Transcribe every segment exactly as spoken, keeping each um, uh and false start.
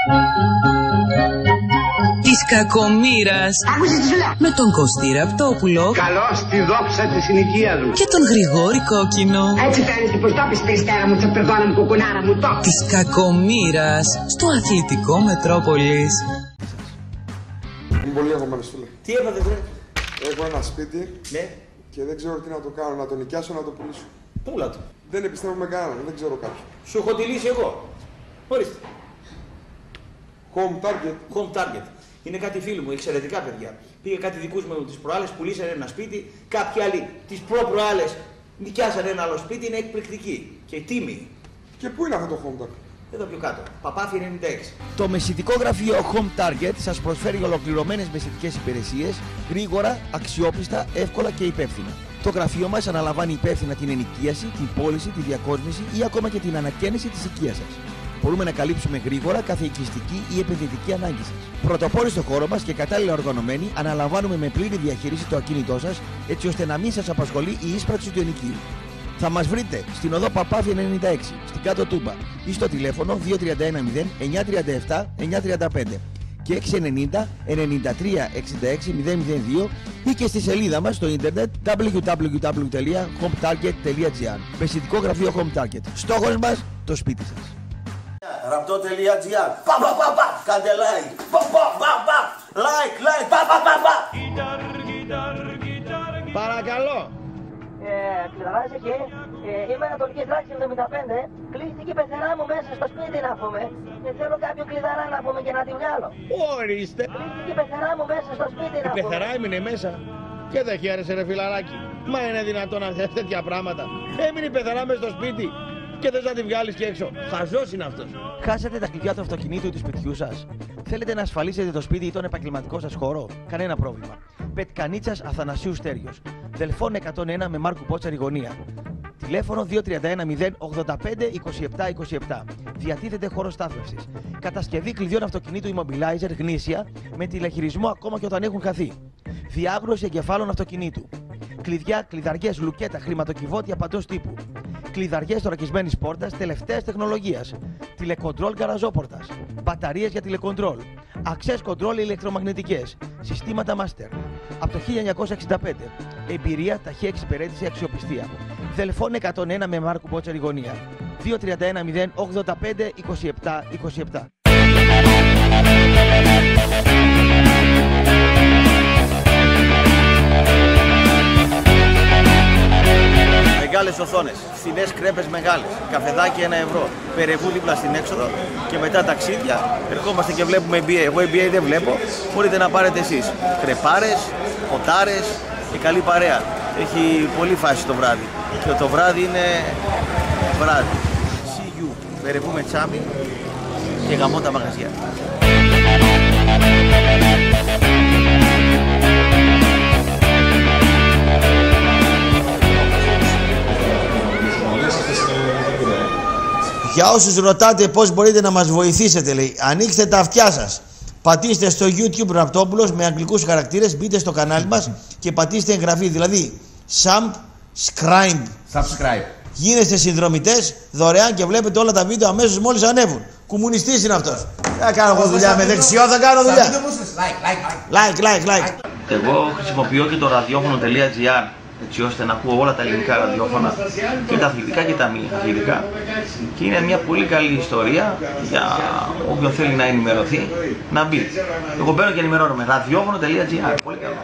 Της κακομοίρας. Άκουσες τι σου λέω. Με τον Κωστή Ραπτόπουλο. Καλώς τη δόξα της συνοικίας μου. Και τον Γρηγόρη Κόκκινο. Έτσι φαίνεται πως το πεις περιστέρα μου, τσαπερδόνα μου, κουκουνάρα μου, το. Της κακομοίρας στο αθλητικό Μετρόπολης. Είμαι πολύ αγωμένος, φίλε. Τι έπατε, βρε? Έχω ένα σπίτι, Ναι. και δεν ξέρω τι να το κάνω, να το νοικιάσω, να το πουλήσω. Πούλα το. Δεν επιστρέφω με κανέναν, δεν ξέρω κάποιον. Σου έχω τη λύση εγώ. Ορίστε. Home Target. Home Target. Είναι κάτι φίλοι μου, εξαιρετικά παιδιά. Πήγε κάτι δικούς μου τις προάλλες, πουλήσανε ένα σπίτι. Κάποιοι άλλοι τις προ-προάλλες νοικιάσανε ένα άλλο σπίτι, είναι εκπληκτική και τίμη. Και πού είναι αυτό το Home Target? Εδώ πιο κάτω. Παπάθη ενενήντα έξι. Το μεσητικό γραφείο Home Target σας προσφέρει ολοκληρωμένες μεσητικές υπηρεσίες, γρήγορα, αξιόπιστα, εύκολα και υπεύθυνα. Το γραφείο μας αναλαμβάνει υπεύθυνα την ενοικίαση, την πώληση, τη διακόσμηση ή ακόμα και την ανακαίνιση της οικίας σας. Μπορούμε να καλύψουμε γρήγορα κάθε οικιστική ή επενδυτική ανάγκη σας. Πρωτοπόροι στο χώρο μας και κατάλληλα οργανωμένοι, αναλαμβάνουμε με πλήρη διαχείριση το ακίνητό σας, έτσι ώστε να μην σας απασχολεί η ίσπραξη του ενοικίου. Θα μας βρείτε στην οδό Παπάθη ενενήντα έξι, στην Κάτω Τούμπα, ή στο τηλέφωνο δύο τρία ένα μηδέν εννιά τρία επτά εννιά τρία πέντε και έξι ενενήντα ενενήντα τρία εξήντα έξι μηδέν μηδέν δύο ή και στη σελίδα μας στο ίντερνετ double-u double-u double-u τελεία home target τελεία gr. Μεσητικό γραφείο Home Target. Στόχος μας, το σπίτι σας. Ραπτό τελεία gr. Πα πα πα πα. Κάντε like. Πα πα πα πα. Like like. Πα πα πα πα. Παρακαλώ. Ε, Ξεδράζει και ε, είμαι Ανατολική Τράξη εβδομήντα πέντε. Κλείστηκε η πεθερά μου μέσα στο σπίτι να πούμε. Και θέλω κάποιο κλειδαρά να πούμε και να τη βγάλω. Ορίστε. Κλείστηκε η πεθερά μου μέσα στο σπίτι να Η πούμε. πεθερά έμεινε μέσα. Και δεν χαίρεσε ρε φιλαράκι. Μα είναι δυνατόν να θες τέτοια πράγματα? Έμεινε η πεθερά μέσα στο σπίτι και θες να τη βγάλεις και έξω. Χαζός είναι αυτός. Χάσατε τα κλειδιά του αυτοκινήτου ή του σπιτιού σας? Θέλετε να ασφαλίσετε το σπίτι ή τον επαγγελματικό σας χώρο? Κανένα πρόβλημα. Πετκανίτσας Αθανασίου Στέριος. Δελφών εκατόν ένα με Μάρκου Πότσαρη γωνία. Τηλέφωνο δύο τρία ένα μηδέν ογδόντα πέντε είκοσι επτά είκοσι επτά. Διατίθεται χώρος στάθμευσης. Κατασκευή κλειδιών αυτοκινήτου immobilizer γνήσια με τηλεχειρισμό ακόμα και όταν έχουν χαθεί. Διάβρωση εγκεφάλων αυτοκινήτου. Κλειδιά, κλειδαριές, λουκέτα, χρηματοκιβώτια παντός τύπου. Κλειδαριές θωρακισμένης πόρτας τελευταίας τεχνολογίας. Τηλεκοντρόλ γκαραζόπορτας. Μπαταρίες για τηλεκοντρόλ. Access control ηλεκτρομαγνητικές. Συστήματα master. Από το χίλια εννιακόσια εξήντα πέντε. Εμπειρία, ταχεία εξυπηρέτηση, αξιοπιστία. Δελφών εκατόν ένα με Μάρκου Πότσαρη γωνία. δύο τρία ένα μηδέν ογδόντα πέντε είκοσι επτά είκοσι επτά. Μεγάλες οθόνες, φθηνές κρέπες μεγάλες, καφεδάκι ένα ευρώ, περεβού δίπλα στην έξοδο και μετά ταξίδια. Ερχόμαστε και βλέπουμε N B A. Εγώ N B A δεν βλέπω, μπορείτε να πάρετε εσείς. Κρεπάρες, ποτάρες και καλή παρέα. Έχει πολύ φάση το βράδυ και το βράδυ είναι βράδυ. See you, περεβού με τσάμι και γαμώ τα μαγαζιά. Για όσους ρωτάτε πώς μπορείτε να μας βοηθήσετε, λέει, ανοίξτε τα αυτιά σας. Πατήστε στο YouTube Ραπτόπουλος με αγγλικούς χαρακτήρες, μπείτε στο κανάλι μας και πατήστε εγγραφή, δηλαδή subscribe. Subscribe. Γίνεστε συνδρομητές δωρεάν και βλέπετε όλα τα βίντεο αμέσως μόλις ανέβουν. Κομμουνιστής είναι αυτός. Θα κάνω εγώ δουλειά με δεξιό, θα κάνω δουλειά. Like, like, like, like. Εγώ χρησιμοποιώ και το ραδιόφωνο.gr έτσι ώστε να ακούω όλα τα ελληνικά ραδιόφωνα και τα αθλητικά και τα μη αθλητικά και είναι μια πολύ καλή ιστορία για όποιον θέλει να ενημερωθεί να μπει. Εγώ μπαίνω και ενημερώνομαι. ραδιόφωνο.gr. Πολύ καλό.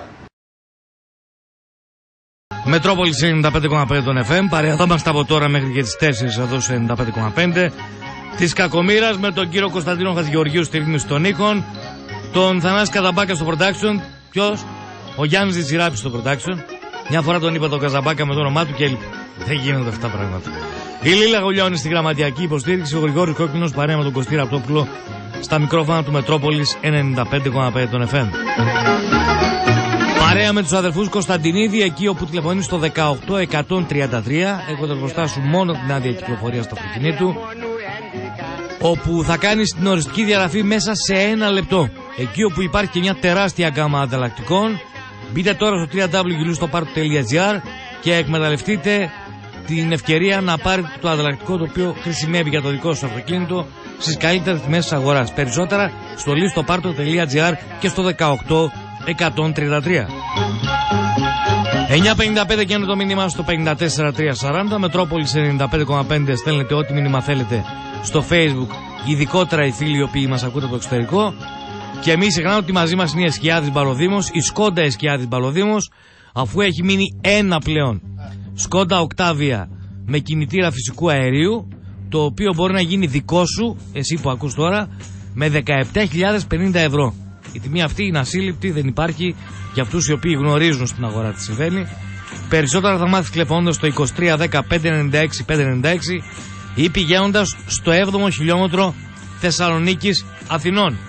Μετρόπολης ενενήντα πέντε κόμμα πέντε των εφ εμ. Παρεαζόμαστε από τώρα μέχρι και τις τέσσερις εδώ στο ενενήντα πέντε κόμμα πέντε. Της Κακομοίρας με τον κύριο Κωνσταντίνο Χατζηγεωργίου στη ρύθμιση των ήχων. Τον Θανάση Καζαμπάκα στο production. Ποιος? Ο Γιάννης Διτσιράπης στο production. Μια φορά τον είπα τον Καζαμπάκα με το όνομά του και έλειπε. Δεν γίνονται αυτά τα πράγματα. Η Λίλα Γουλιώνη στη γραμματιακή υποστήριξη. Ο Γρηγόρης Κόκκινος παρέα με τον Κωστή Ραπτόπουλο στα μικρόφωνα του Μετρόπολης ενενήντα πέντε κόμμα πέντε των εφ εμ. Παρέα με τους αδερφούς Κωνσταντινίδη, εκεί όπου τηλεφωνεί στο δεκαοκτώ εκατόν τριάντα τρία, έχοντας μπροστά σου μόνο την άδεια κυκλοφορία στο αυτοκινήτου, όπου θα κάνεις την οριστική διαγραφή μέσα σε ένα λεπτό. Εκεί όπου υπάρχει και μια τεράστια γκάμα ανταλλακτικών, μπείτε τώρα στο double-u double-u double-u τελεία λουστοπάρτου τελεία gr και εκμεταλλευτείτε την ευκαιρία να πάρετε το ανταλλακτικό το οποίο χρησιμεύει για το δικό σου αυτοκίνητο στις καλύτερες τιμές της αγοράς. Περισσότερα στο λίστοπάρτο τελεία τζι άρ και στο δεκαοκτώ εκατόν τριάντα τρία. εννιά πενήντα πέντε και είναι το μήνυμα στο πενήντα τέσσερα τριακόσια σαράντα. Μετρόπολης ενενήντα πέντε κόμμα πέντε. Στέλνετε ό,τι μήνυμα θέλετε στο Facebook, ειδικότερα οι φίλοι οι οποίοι μας ακούτε από το εξωτερικό. Και εμείς ξεχνάμε ότι μαζί μας είναι η Εσκιάδης Μπαλοδήμος, η Σκόντα Εσκιάδης Μπαλοδήμος, αφού έχει μείνει ένα πλέον Σκόντα Οκτάβια με κινητήρα φυσικού αερίου, το οποίο μπορεί να γίνει δικό σου, εσύ που ακούς τώρα, με δεκαεπτά χιλιάδες πενήντα ευρώ. Η τιμή αυτή είναι ασύλληπτη, δεν υπάρχει για αυτούς οι οποίοι γνωρίζουν στην αγορά τι συμβαίνει. Περισσότερα θα μάθεις τηλεφωνώντας στο είκοσι τρία δέκα πεντακόσια ενενήντα έξι πεντακόσια ενενήντα έξι ή πηγαίνοντας στο έβδομο χιλιόμετρο Θεσσαλονίκης Αθηνών.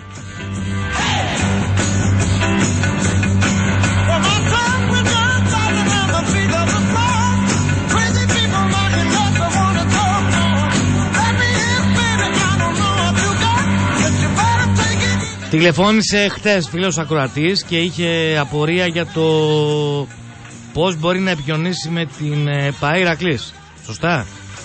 Τηλεφώνησε χτες φίλος ακροατής και είχε απορία για το πώς μπορεί να επικοινωνήσει με την ΠΑΕ Ηρακλής. Σωστά.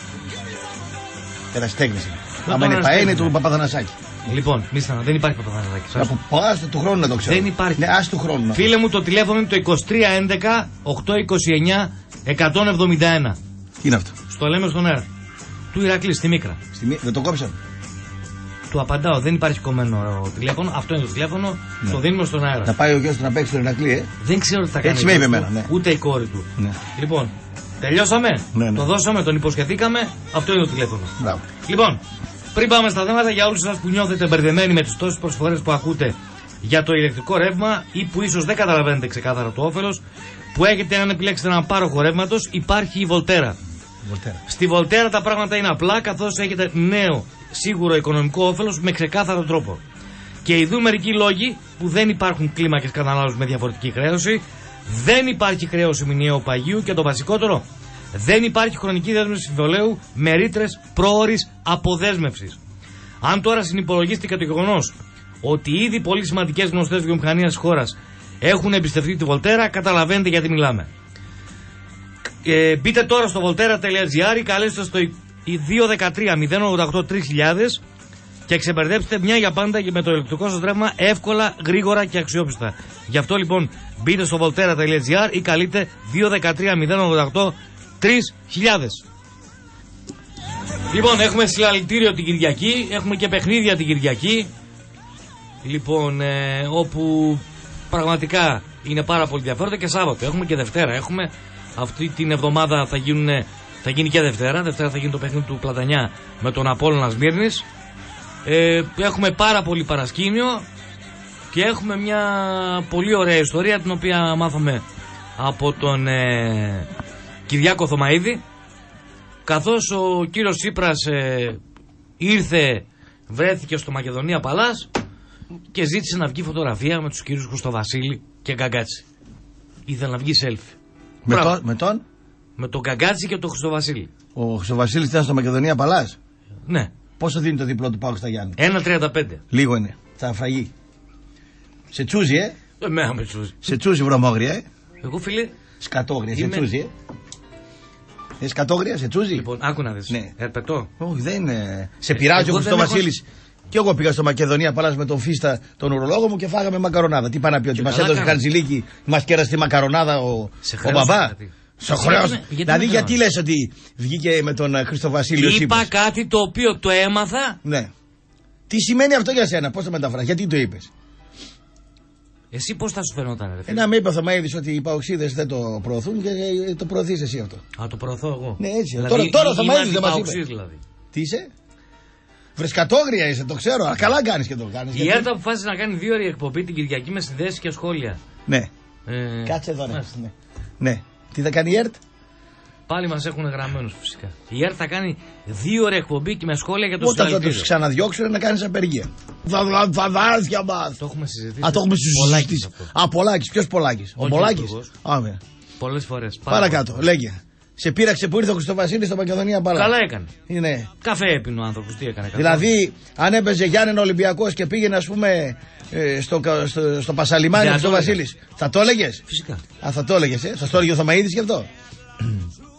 Ερασιτέχνηση. Άμα είναι ΠΑΕ είναι του Παπαθανασάκη. Λοιπόν, μίστα, δεν υπάρχει Παπαθανασάκη. Από άστο του χρόνου να το ξέρω. Δεν υπάρχει. Ναι, άστο του χρόνου. Φίλε μου, το τηλέφωνο είναι το είκοσι τρία έντεκα οκτακόσια είκοσι εννιά εκατόν εβδομήντα ένα. Τι είναι αυτό? Στο λέμε στον αέρα. Του Ηρακλή, στη Μίκρα. Στη... Δεν το κόψαν. Του απαντάω, δεν υπάρχει κομμένο τηλέφωνο. Αυτό είναι το τηλέφωνο. Ναι. Το δίνουμε στον αέρα. Να πάει ο γιος του να παίξει στο Ηρακλή, ε. Δεν ξέρω τι θα κάνει. Έτσι με είπε εμένα, ναι. Ούτε η κόρη του. Ναι. Λοιπόν, τελειώσαμε. Ναι, ναι. Το δώσαμε, τον υποσχεθήκαμε. Αυτό είναι το τηλέφωνο. Μπράβο. Λοιπόν, πριν πάμε στα θέματα, για όλους εσάς που νιώθετε μπερδεμένοι με τις τόσες προσφορές που ακούτε για το ηλεκτρικό ρεύμα ή που ίσως δεν καταλαβαίνετε ξεκάθαρα το όφελος που έχετε αν επιλέξετε έναν πάροχο ρεύματος, υπάρχει η Volterra. Volterra. Στη Volterra τα πράγματα είναι απλά, καθώς έχετε νέο σίγουρο οικονομικό όφελος με ξεκάθαρο τρόπο. Και ειδού μερικοί λόγοι που δεν υπάρχουν κλίμακες κατανάλωσης με διαφορετική χρέωση, δεν υπάρχει χρέωση μηνιαίου παγίου και το βασικότερο, δεν υπάρχει χρονική δέσμευση συμβολέου με ρήτρες πρόωρης αποδέσμευσης. Αν τώρα συνυπολογίσετε και το γεγονός ότι ήδη πολύ σημαντικές γνωστές βιομηχανίες της χώρας έχουν εμπιστευτεί τη Volterra, καταλαβαίνετε γιατί μιλάμε. Ε, μπείτε τώρα στο volterra τελεία τζι άρ ή καλέστε στο δύο ένα τρία μηδέν ογδόντα οκτώ τρεις χιλιάδες και ξεμπερδέψτε μια για πάντα με το ηλεκτρικό σας ρεύμα εύκολα, γρήγορα και αξιόπιστα. Γι' αυτό λοιπόν μπείτε στο volterra τελεία τζι άρ ή καλείτε δύο ένα τρία μηδέν ογδόντα οκτώ τρεις χιλιάδες. Λοιπόν, έχουμε συλλαλητήριο την Κυριακή, έχουμε και παιχνίδια την Κυριακή. Λοιπόν, ε, όπου πραγματικά είναι πάρα πολύ ενδιαφέροντα και Σάββατο. Έχουμε και Δευτέρα. Έχουμε αυτή την εβδομάδα θα, γίνουν, θα γίνει και Δευτέρα. Δευτέρα θα γίνει το παιχνίδι του Πλατανιά με τον Απόλλωνα Σμύρνης. Ε, έχουμε πάρα πολύ παρασκήνιο και έχουμε μια πολύ ωραία ιστορία την οποία μάθαμε από τον ε, Κυριάκο Θωμαίδη. Καθώς ο κύριος Τσίπρας ε, ήρθε, βρέθηκε στο Μακεδονία Παλάς και ζήτησε να βγει φωτογραφία με τους κύριους Χριστοβασίλη και Γκαγκάτσι. Ήθελε να βγει selfie. Με, το, με τον? Με τον Γκαγκάτσι και τον Χριστοβασίλη. Ο Χριστοβασίλης ήταν στο Μακεδονία Παλάς. Ναι. Πόσο δίνει το διπλό του Πάου στα Γιάννη? ένα τριάντα πέντε. Λίγο είναι. Θα φαγεί. Σε τσούζι, ε. Εμένα με τσούζι. Σε τσούζι βρωμόγρια, ε. Εγώ φίλε. Σκατόγρια, είμαι... σε τσούζι, ε. Ε, σκατόγρια, σε τσούζι. Λοιπόν, άκου να δεις. Ναι. Ερπετό. Όχι, δεν είναι. Σε πειράζει ο Χριστοβασίλης. Έχω... Και εγώ πήγα στο Μακεδονία Παλάς με τον Φίστα, τον ουρολόγο μου και φάγαμε μακαρονάδα. Τι πάει να πει, ότι μας έδωσε χαρτζηλίκι, μας κέρασε τη μακαρονάδα ο, ο μπαμπά. Σε χρέος. Δηλαδή, γιατί λες ότι βγήκε με τον Χριστοβασίλη ο Τσίπρας? Είπα κάτι το οποίο το έμαθα. Ναι. Τι σημαίνει αυτό για σένα, πώς το μεταφράζεις, γιατί το είπες? Εσύ πώς θα σου φαινόταν, ρε φίλε? Ένα με είπε ο Θωμαίδης ότι οι παοξίδες δεν το προωθούν και το προωθείς εσύ αυτό. Α, το προωθώ εγώ. Ναι, έτσι. Δηλαδή, τώρα τώρα ο Θωμαίδης δεν μας είπε. Δηλαδή. Τι είσαι? Βρεσκατόγρια είσαι, το ξέρω. Αλλά καλά κάνεις και το κάνεις. Η ΕΡΤ αποφάσισε να κάνει δύο ώρες εκπομπή την Κυριακή με συνδέσεις και σχόλια. Ναι. Ε, Κάτσε εδώ, ναι. ναι. Ναι. Τι θα κάνει η ΕΡΤ? Πάλι μας έχουν γραμμένους φυσικά. Η ΕΡΤ θα κάνει δύο ώρες εκπομπή και με σχόλια για το συλλαλητήριο. Όταν θα τους ξαναδιώξουν να κάνεις απεργία. Θα δάρθια μας. Το έχουμε συζητήσει. Α, το έχουμε συζητήσει. Α, Πολάκης. Ποιος Πολάκης? Ο Πολάκης. Πολλές φορές. Παρακάτω, λέγε. Σε πείραξε που ήρθε ο Χριστοβασίλης στο Μακεδονία Παλά. Καλά έκανε. Είναι. Καφέ έπινε ο άνθρωπος, τι έκανε. Δηλαδή, αν έπαιζε Γιάννενα Ολυμπιακός και πήγαινε, ας πούμε, ε, στο, στο, στο Πασαλιμάνι ο Χριστοβασίλης, θα το έλεγες? Φυσικά. Α, θα το έλεγες, ε. Θα το έλεγε ο Θωμαίδης γι' αυτό.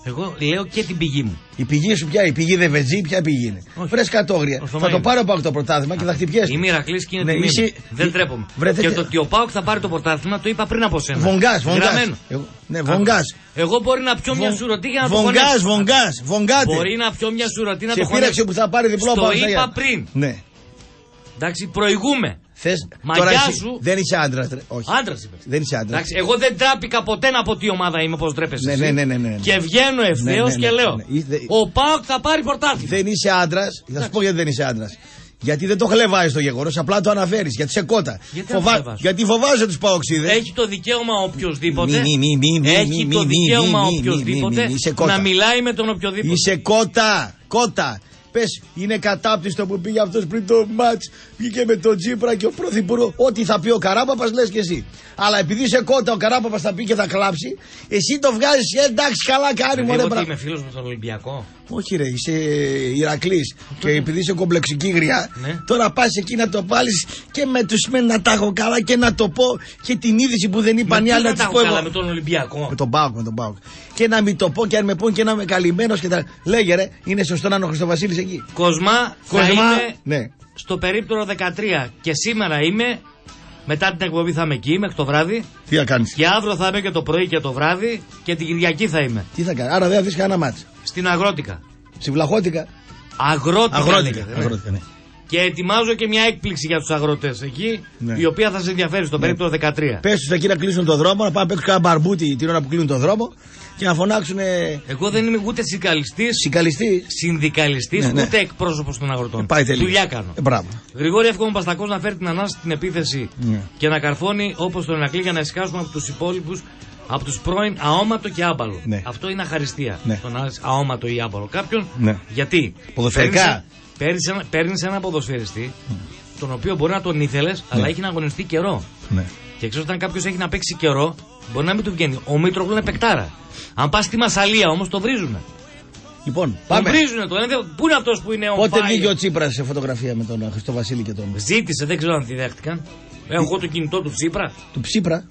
Εγώ λέω και την πηγή μου. Η πηγή σου ποια, η πηγή δεν βετζή, ποια πηγή είναι. Βρες κατόγρια. Θα το πάρει ο Πάοκ το πρωτάθλημα και θα χτυπιέσαι. Είμαι Ηρακλής και είναι ναι, τιμή. είσαι... Δεν τρέπομαι. Βρέθε... Και το ότι ο Πάοκ θα πάρει το πρωτάθλημα το είπα πριν από σένα. Βογγάς, βογγάς. Εγώ... Ναι, βογγάς. Εγώ μπορεί να πιω μια σουρωτή για να το χωνέψω. Βογγάς, βογγάς, βογγάτε. Μπορεί να πιω μια σουρωτή να το χωνέψω. Σε πείραξε που θα πάρει διπλό Πάοκ. Το είπα πριν. Ναι. Εντάξει, προηγούμε. Θες, μαγιά σου. Δεν είσαι άντρας. Όχι. Άντρας είπε. Δεν είσαι άντρας. Εντάξει, εγώ δεν τράπηκα ποτέ να πω τι ομάδα είμαι, όπως ντρέπεσαι. Ναι, ναι, ναι, ναι, ναι. Και βγαίνω ευθέως ναι, ναι, ναι, και λέω: ναι, ναι. Ο Πάοκ θα πάρει πρωτάθλημα. Δεν είσαι άντρας. Θα σου πω γιατί δεν είσαι άντρας. Γιατί δεν το χλεβάζεις το γεγονός, απλά το αναφέρεις. Γιατί σε κότα. Γιατί, Φοβά... γιατί φοβάζεσαι τους Παοξίδες. Έχει το δικαίωμα οποιοδήποτε. Μη, μη, μη, μη, Έχει μη, το μη, δικαίωμα μη, μη, οποιοδήποτε να μιλάει με τον οποιοδήποτε. Είσαι κότα. Κότα. Πες, είναι κατάπτυστο που πήγε αυτός πριν το μάτς. Πήγε με τον Τσίπρα και ο Πρωθυπουργό. Ό,τι θα πει ο Καράπαπας λες και εσύ. Αλλά επειδή είσαι κότα, ο Καράπαπας θα πει και θα κλάψει. Εσύ το βγάζεις, ε, εντάξει, καλά κάνει. Εγώ ότι είμαι φίλος με τον Ολυμπιακό. Όχι, ρε, είσαι Ηρακλής. Και επειδή είσαι κομπλεξική γριά, ναι. Τώρα πας εκεί να το βάλεις και με τους μεν να τα έχω καλά και να το πω και την είδηση που δεν είπαν οι άλλοι. Να τα έχω καλά με τον Ολυμπιακό. Με τον Πάοκ, με τον Πάοκ. Και να μην το πω και αν με πούν και να είμαι καλυμμένος και τα. Λέγε ρε, είναι σωστό να είναι ο Χριστοβασίλης εκεί. Κοσμά, Κοσμά, θα είμαι ναι. Στο περίπτωρο δεκατρία και σήμερα είμαι. Μετά την εκπομπή θα είμαι εκεί μέχρι το βράδυ. Τι θα κάνεις. Και αύριο θα είμαι και το πρωί και το βράδυ. Και την Κυριακή θα είμαι. Τι θα κάνεις. Άρα δεν θα δεις κανένα μάτς. Στην Αγρότικα. Στη Βλαχώτικα. Αγρότικα. Αγρότικα, λέγεται, ναι. αγρότικα ναι. Και ετοιμάζω και μια έκπληξη για τους αγρότες εκεί. Ναι. Η οποία θα σε ενδιαφέρει στο ναι. περίπτωρο δεκατρία. Πες τους εκεί να κλείσουν τον δρόμο, να πάνε να παίξουν κάνα μπαρμπούτι την ώρα που κλείνουν τον δρόμο. Και να φωνάξουν. Εγώ δεν είμαι ούτε συνδικαλιστής, συνδικαλιστής, ναι, ναι. ούτε εκπρόσωπος των αγροτών. Ε, πάει τελείως. Δουλειά κάνω. Ε, μπράβο. Γρηγόρη, εύχομαι ο Παστακός να φέρει την ανάση στην επίθεση ναι. και να καρφώνει όπως τον Ηρακλή για να εσκάσουμε από τους υπόλοιπους, από τους πρώην αόματο και άμπαλο. Ναι. Αυτό είναι αχαριστία. Ναι. Τον αόματο ή άμπαλο κάποιον. Ναι. Γιατί. Ποδοσφαιρικά. Παίρνεις ένα ποδοσφαιριστή, mm. τον οποίο μπορεί να τον ήθελες, ναι. αλλά έχει να αγωνιστεί καιρό. Ναι. Και ξέρω όταν κάποιος έχει να παίξει καιρό, μπορεί να μην του βγαίνει. Ο Μήτρογλου είναι παικτάρα. Αν πας στη Μασσαλία όμως το βρίζουνε. Λοιπόν, πάμε. Τον βρίζουνε το. Πού είναι αυτός που είναι ο Πότε βγήκε ο Τσίπρας σε φωτογραφία με τον Χριστοβασίλη και τον. Ζήτησε, δεν ξέρω αν τη δέχτηκαν. Έχω εγώ το κινητό του Τσίπρα. Του Τσίπρα.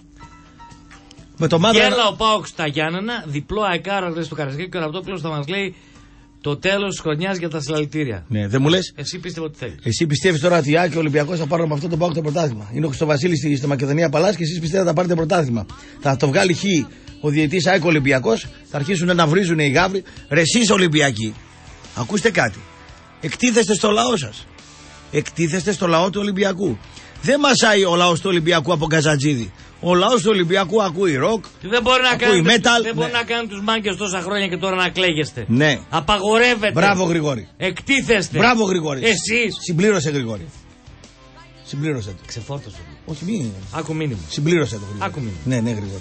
Με το μάδι. Γέλα ο Πάοκ στα Γιάννενα, διπλό αεκάρα λέει στο Καρασκέκι και ο Ραπτόπουλος θα μας λέει το τέλος της χρονιάς για τα συλλαλητήρια. Ναι, δεν μου λες. Εσύ πίστευε ότι θέλει. Εσύ πιστεύεις τώρα ότι η Άκη και ο Ολυμπιακός θα πάρουν με αυτό το Πάοκ το πρωτάθλημα. Είναι ο Χριστοβασίλης στη, στη Μακεδονία Παλάς και εσείς πιστεύετε θα πάρετε πρωτάθλημα. Θα το βγάλει χ ο διαιτής Άκη Ολυμπιακός, θα αρχίσουν να βρίζουν οι γάβροι. Ρε εσείς Ολυμπιακοί, ακούστε κάτι. Εκτίθεστε στο λαό σας. Εκτίθεστε στο λαό του Ολυμπιακού. Δεν μασάει ο λαός του Ολυμπιακού από Καζατζίδη. Ο λαός του Ολυμπιακού ακούει ροκ, δεν μπορεί να ακούει κάνει, metal. Δεν μπορεί ναι. να κάνει τους μάγκες τόσα χρόνια και τώρα να κλαίγεστε. Ναι. Απαγορεύεται. Μπράβο Γρηγόρη. Εκτίθεστε. Μπράβο Γρηγόρη. Εσείς. Συμπλήρωσε Γρηγόρη. Συμπλήρωσε το. Ξεφόρτωσε. Όχι μη. Άκου μήνυμα. Συμπλήρωσε το Γρηγόρη. Άκου μήνυμα. Ναι, ναι Γρηγόρη.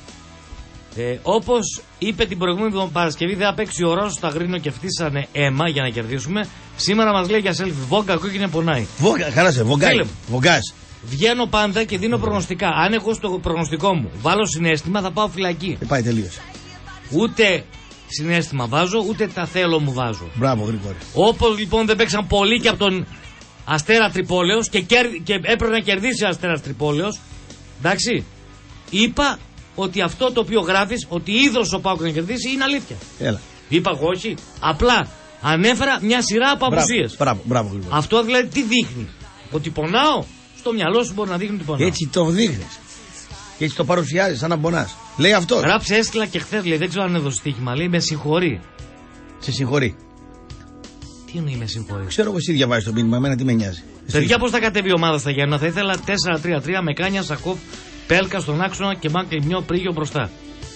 Ε, όπως είπε την προηγούμενη Παρασκευή, δεν απέξει ο Ρώσος, τα γρίνο και φτύσανε αίμα για να κερδίσουμε. Σήμερα μας λέει για selfie. Βόγκα, κόκκινη πονάει. Βόγκα, χαλάσε. Βογκάς. Βγαίνω πάντα και δίνω προγνωστικά. Αν εγώ στο προγνωστικό μου βάλω συναίσθημα, θα πάω φυλακή. Ε, πάει τελείως. Ούτε συναίσθημα βάζω, ούτε τα θέλω μου βάζω. Μπράβο, Γρηγόρη. Όπως λοιπόν δεν παίξαν πολύ και από τον Αστέρα Τρυπόλεως και, κέρ... και έπρεπε να κερδίσει ο Αστέρας Τρυπόλεως. Εντάξει. Είπα ότι αυτό το οποίο γράφεις, ότι ίδρωσε ο Πάοκ να κερδίσει, είναι αλήθεια. Έλα. Είπα εγώ όχι. Απλά ανέφερα μια σειρά από απουσίες. Μπράβο, μπράβο, Γρηγόρη. Αυτό δηλαδή τι δείχνει. Ότι πονάω. Στο μυαλό σου μπορεί να δείχνει ότι πονάω. Έτσι το δείχνεις. Και έτσι το παρουσιάζεις σαν να πονάς. Λέει αυτό. Γράψε έστειλα και χθες, λέει, δεν ξέρω αν έδωσε στοίχημα. Λέει με συγχωρεί. Σε συγχωρεί. Τι εννοεί με συγχωρεί. Ξέρω εγώ εσύ διαβάζεις το μήνυμα, εμένα τι με νοιάζει. Παιδιά, πώς θα κατέβει η ομάδα στα Γιάννα. Θα ήθελα τέσσερα τρία τρία με Κάνια, Σακόφ, Πέλκα στον άξονα και Μάκ Λιμιό Πρίγιο μπροστά.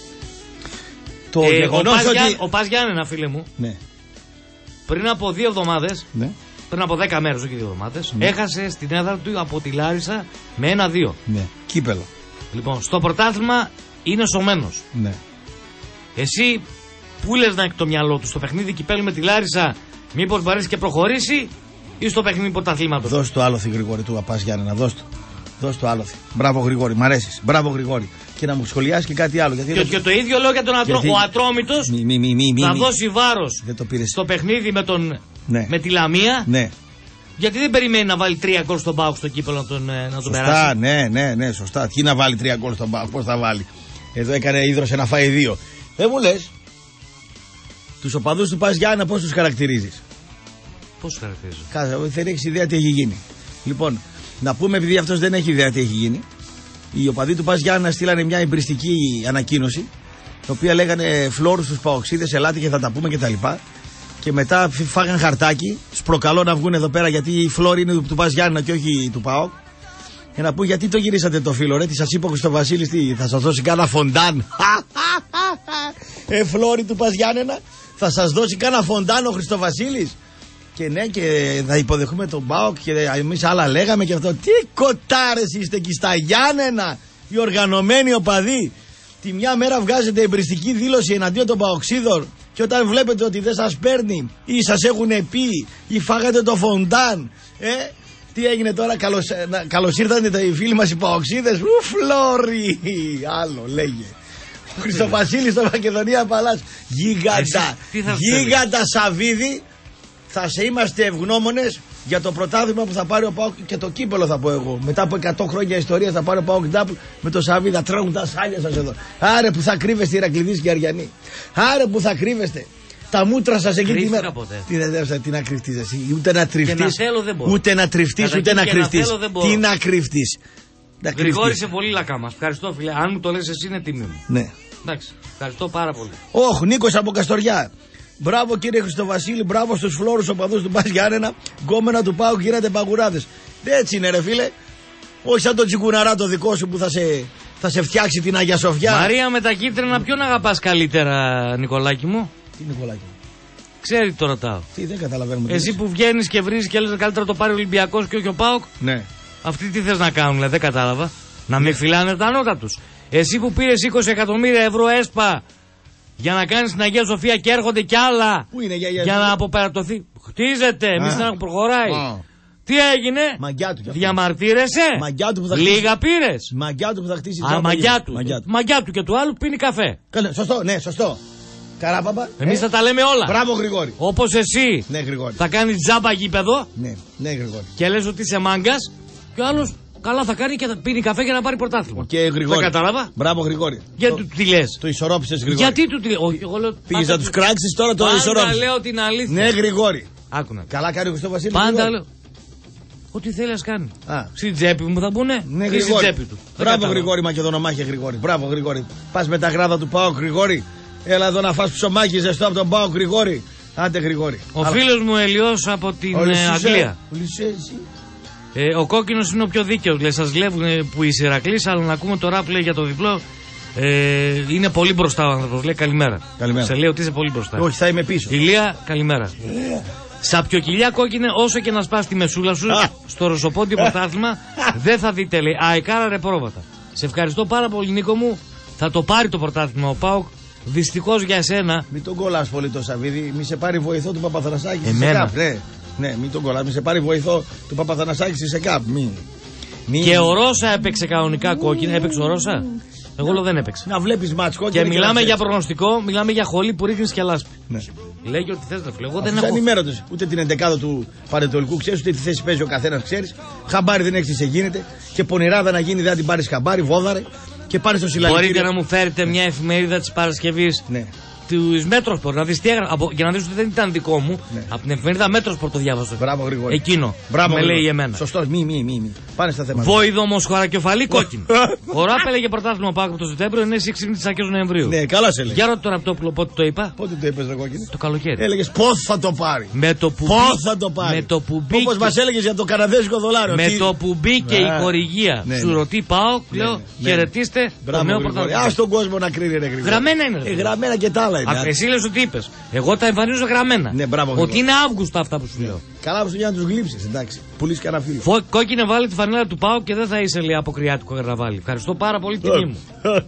Το ε, γεγονός ο, ότι... Πας, ο Πας Γιάννενα, φίλε μου, ναι. πριν από δύο εβδομάδες, ναι. πριν από δέκα μέρες, όχι δύο εβδομάδες, ναι. έχασε στην έδρα του από τη Λάρισα με ένα δύο. Ναι. Κύπελο. Λοιπόν, στο πρωτάθλημα είναι σωμένος. Ναι. Εσύ που λες να έχει το μυαλό του στο παιχνίδι κυπέλου με τη Λάρισα, μήπως μπορέσει και προχωρήσει ή στο παιχνίδι πρωταθλήματος. Δώσ' το άλοθη, Γρηγόρη, του Απάς Γιάννενα, δώσ' το. Δώσ' το άλοθη. Μπράβο, Γρηγόρη, μ' αρέσεις. Μπράβο, Γρηγόρη. Και να μου σχολιάσει και κάτι άλλο. Γιατί και, και το ίδιο λέω για τον Ατρό... γιατί... Ο Ατρόμητος μη, μη, μη, μη, μη, θα μη. δώσει βάρος στο παιχνίδι με, τον... ναι. με τη Λαμία. Ναι. Γιατί δεν περιμένει να βάλει τρία γκολ στον Πάοκ στο κύπελο να τον, να τον σωστά, περάσει. Ναι, ναι, ναι, σωστά. Τι να βάλει τρία γκολ στον Πάοκ, πώς θα βάλει. Εδώ έκανε ίδρωσε να φάει δύο. Δεν μου λες. Τους οπαδούς του Πας Γιάννενα πώς τους χαρακτηρίζεις? Πώς τους χαρακτηρίζω? Κάτσε, δεν έχεις ιδέα τι έχει γίνει. Λοιπόν, να πούμε, επειδή αυτός δεν έχει ιδέα τι έχει γίνει, οι οπαδοί του Πας Γιάννενα στείλανε μια εμπριστική ανακοίνωση, η οποία λέγανε φλόρους στους παοξίδες, ελάτε και θα τα πούμε κτλ. Και, και μετά φάγαν χαρτάκι, τους προκαλώ να βγουν εδώ πέρα γιατί η φλόρη είναι του, του Πας Γιάννενα και όχι του ΠΑΟΚ. Και να πούν γιατί το γυρίσατε το φίλο, ρε, τι σας είπε ο Χριστοβασίλης, τι, θα σας δώσει κάνα φοντάν. Ε, φλόρη του Πας Γιάννενα, θα σας δώσει κάνα φοντάν ο Χριστοβασίλης. Και ναι, και θα υποδεχούμε τον ΠΑΟΚ και εμείς άλλα λέγαμε και αυτό. Τι κοτάρες είστε εκεί στα Γιάννενα, οι οργανωμένοι οπαδοί. Τη μια μέρα βγάζετε εμπριστική δήλωση εναντίον των παοξίδων και όταν βλέπετε ότι δεν σας παίρνει ή σας έχουν πει ή φάγατε το φοντάν, ε, τι έγινε τώρα, καλώς, να, καλώς ήρθατε οι φίλοι μας οι παοξίδες. Ου, φλόρι, άλλο λέγε. Ο Χριστοβασίλης στο Μακεδονία Παλάς, γίγαντα, γίγαντα Σαββίδη. Θα σε είμαστε ευγνώμονες για το πρωτάθλημα που θα πάρει ο ΠΑΟΚ και το κύπελο, θα πω εγώ. Μετά από εκατό χρόνια ιστορία θα πάρει ο ΠΑΟΚ Ντάπλ με το Σαββίδη. Θα τρέχουν τα σάλια σας εδώ. Άρε που θα κρύβεστε, Ηρακλειδείς και Αριανοί. Άρε που θα κρύβεστε. Τα μούτρα σας εκείνη τη μέρα. Τι δεν δεύσα, τι να κρυφτείς εσύ. Ούτε να τριφτείς. Ούτε να τριφτείς, ούτε να κρυφτείς. Τι να κρυφτείς. Γρηγόρη, σε πολύ λακά μας. Ευχαριστώ, φίλε. Αν μου το λες εσύ, είναι τιμή μου. Ναι. Εντάξει. Ευχαριστώ πάρα πολύ. Όχ, Νίκος από Καστοριά. Μπράβο κύριε Χριστοβασίλη, μπράβο στους φλόρους οπαδούς του Πας Γιάννενα. Γκόμενα του ΠΑΟΚ γίνατε παγουράδες. Έτσι είναι, ρε φίλε. Όχι σαν τον τσιγκουναρά το δικό σου που θα σε, θα σε φτιάξει την Αγία Σοφιά. Μαρία με τα κίτρινα, ποιον αγαπάς καλύτερα, Νικολάκη μου? Τι Νικολάκη μου? Ξέρει το ρωτάω. Τι, δεν καταλαβαίνουμε. Εσύ που βγαίνεις και βρίζεις και λες καλύτερα το πάρει ο Ολυμπιακός και όχι ο ΠΑΟΚ. Ναι. Αυτοί τι θες να κάνουν, δεν κατάλαβα. Να μην φυλάνε τα νότα τους. Εσύ που πήρες είκοσι εκατομμύρια ευρώ έσπα για να κάνεις την Αγία Σοφία και έρχονται κι άλλα. Πού είναι, για, για, για να αποπερατωθεί. Χτίζεται, εμείς να προχωράει. Α. Τι έγινε, μαγκιά του, διαμαρτύρεσαι, μαγκιά του που θα λίγα πήρες. Μαγκιά του που θα χτίσει. Α, μαγκιά του. Μαγκιά του. Μαγκιά του και του άλλου πίνει καφέ. Καλέ, σωστό, ναι, σωστό. Καράπαπα. Εμείς ε? θα τα λέμε όλα. Μπράβο, Γρηγόρη. Όπως εσύ, ναι, Γρηγόρη, θα κάνεις τζάμπα γήπεδο. Ναι, ναι, Γρηγόρη. Και λες ότι είσαι μάγκας και ο άλλος καλά θα κάνει και θα πίνει καφέ για να πάρει πρωτάθλημα. Και Γρηγόρη. Τα κατάλαβα. Μπράβο, Γρηγόρη. Γιατί του τι λες? Το ισορρόπησες, Γρηγόρη. Γιατί του τι λες? Όχι, εγώ λέω. Πήγες να τους κράξεις, τώρα το ισορρόπησες. Πάντα λέω την αλήθεια. Ναι, Γρηγόρη. Άκουνα. Καλά κάνει ο Χριστόβασίλης. Πάντα λέω. Ό,τι θέλει να κάνει. Α. Στην τσέπη μου θα μπουνε. Ναι, Γρηγόρη. Στην τσέπη του. Μπράβο, Γρηγόρη, Μακεδονομάχε, Γρηγόρη. Μπράβο, Γρηγόρη. Πας με τα γράδα του ΠΑΟΚ, Γρηγόρη. Έλα εδώ να φας ψωμάκι ζεστό από τον ΠΑΟΚ, Γρηγόρη. Άντε, Γρηγόρη. Ο φίλος μου Ελιός από την ε, Αγγλία. Ε, ο κόκκινος είναι ο πιο δίκαιος. Λέει, σας βλέπουν που είσαι Ηρακλής, αλλά να ακούμε το ραπ λέει για το διπλό. Ε, είναι πολύ μπροστά ο άνθρωπος. Λέει καλημέρα. Καλημέρα. Σε λέει ότι είσαι πολύ μπροστά. Όχι, θα είμαι πίσω. Ηλία, καλημέρα. Yeah. Σαπιοκυλιά κόκκινε, όσο και να σπάς τη μεσούλα σου ah. στο ρωσοπόντιο πρωτάθλημα, δεν θα δείτε, λέει. Αεκάρα ρε πρόβατα. Σε ευχαριστώ πάρα πολύ, Νίκο μου. Θα το πάρει το πρωτάθλημα ο ΠΑΟΚ. Δυστυχώς για εσένα. Μην τον κολλάς πολύ το Σαββίδι. Μη σε πάρει βοηθό του Παπαθανασάκη. Εμένα. Ναι, ναι, μην τον κολλάς. Μη σε πάρει βοηθό του Παπαθανασάκη σε ΚΑΠ. Μην. Μην. Και ο Ρώσα έπαιξε κανονικά κόκκινα. Έπαιξε ο Ρώσα. Εγώ λέω δεν έπαιξε. Να βλέπεις μάτς κόκκινα. Και μιλάμε για προγνωστικό, μιλάμε για χολή που ρίχνεις και λάσπη. Ναι. Λέγει ότι θες να φίλε. Εγώ δεν έχω. Ανημέρωτος. Ούτε την εντεκάδα του Πανετολικού ξέρεις, ούτε τι θέση παίζει ο καθένας ξέρεις. Χαμπάρι δεν έχεις τι σε γίνεται. Και πονηράδα να γίνει δεν την πάρεις χαμπάρι, βόδαρε. Και πάρεις στο συλλαλητήριο. Μπορείτε να μου φέρετε μια εφημερίδα της Παρασκευής. Ναι. Του Μέτροσπορ, να δεις τι έγραφε. Για να δεις ότι δεν ήταν δικό μου. Ναι. Από την εφημερίδα Μέτροσπορ το διάβασα. Μπράβο, Γρηγόρη. Εκείνο. Μπράβο, με Γρηγόρη. λέει εμένα. Σωστό, μη, μη, μη, μη. Πάνε στα θέματα. Βόηδο όμως χωρακεφαλή κόκκινο. Ο Ράπ έλεγε πρωτάθλημα Πάκου από το Σεπτέμβριο, είναι στις έξι της αρχές Νοεμβρίου. Ναι, καλά σε λέει. Για ρώτα τον Ραπτόπουλο πότε το είπα. Πότε το είπες, ρε κόκκινο. Το καλοκαίρι. Έλεγες πώς θα το πάρει. Με το που πώς θα το πάρει. Με το που μπήκε. Όπως μας έλεγες για το καναδέζικο δολάριο. Με το που μπήκε η χορηγία. Σου ρωτή πάω, λέω χαιρετίστε το νέο πρωτάθλημα. Α τον κόσμο να κρίνει, ρε Γρηγόρη. Γραμμένα είναι. Γραμμένα και τα άλλα είναι. Εσύ λες ότι είπες. Εγώ τα εμφανίζω γραμμένα. Ναι, μπράβο, ότι είναι Αύγουστο αυτά που σου λέω. Καλά, για να του γλύψει, εντάξει. Πουλήσει κανένα φίλο. Φω... Κόκκινε βάλει τη φανέλα του Πάου και δεν θα είσαι λέει αποκριάτικο καρναβάλι. Ευχαριστώ πάρα πολύ, τιμή μου.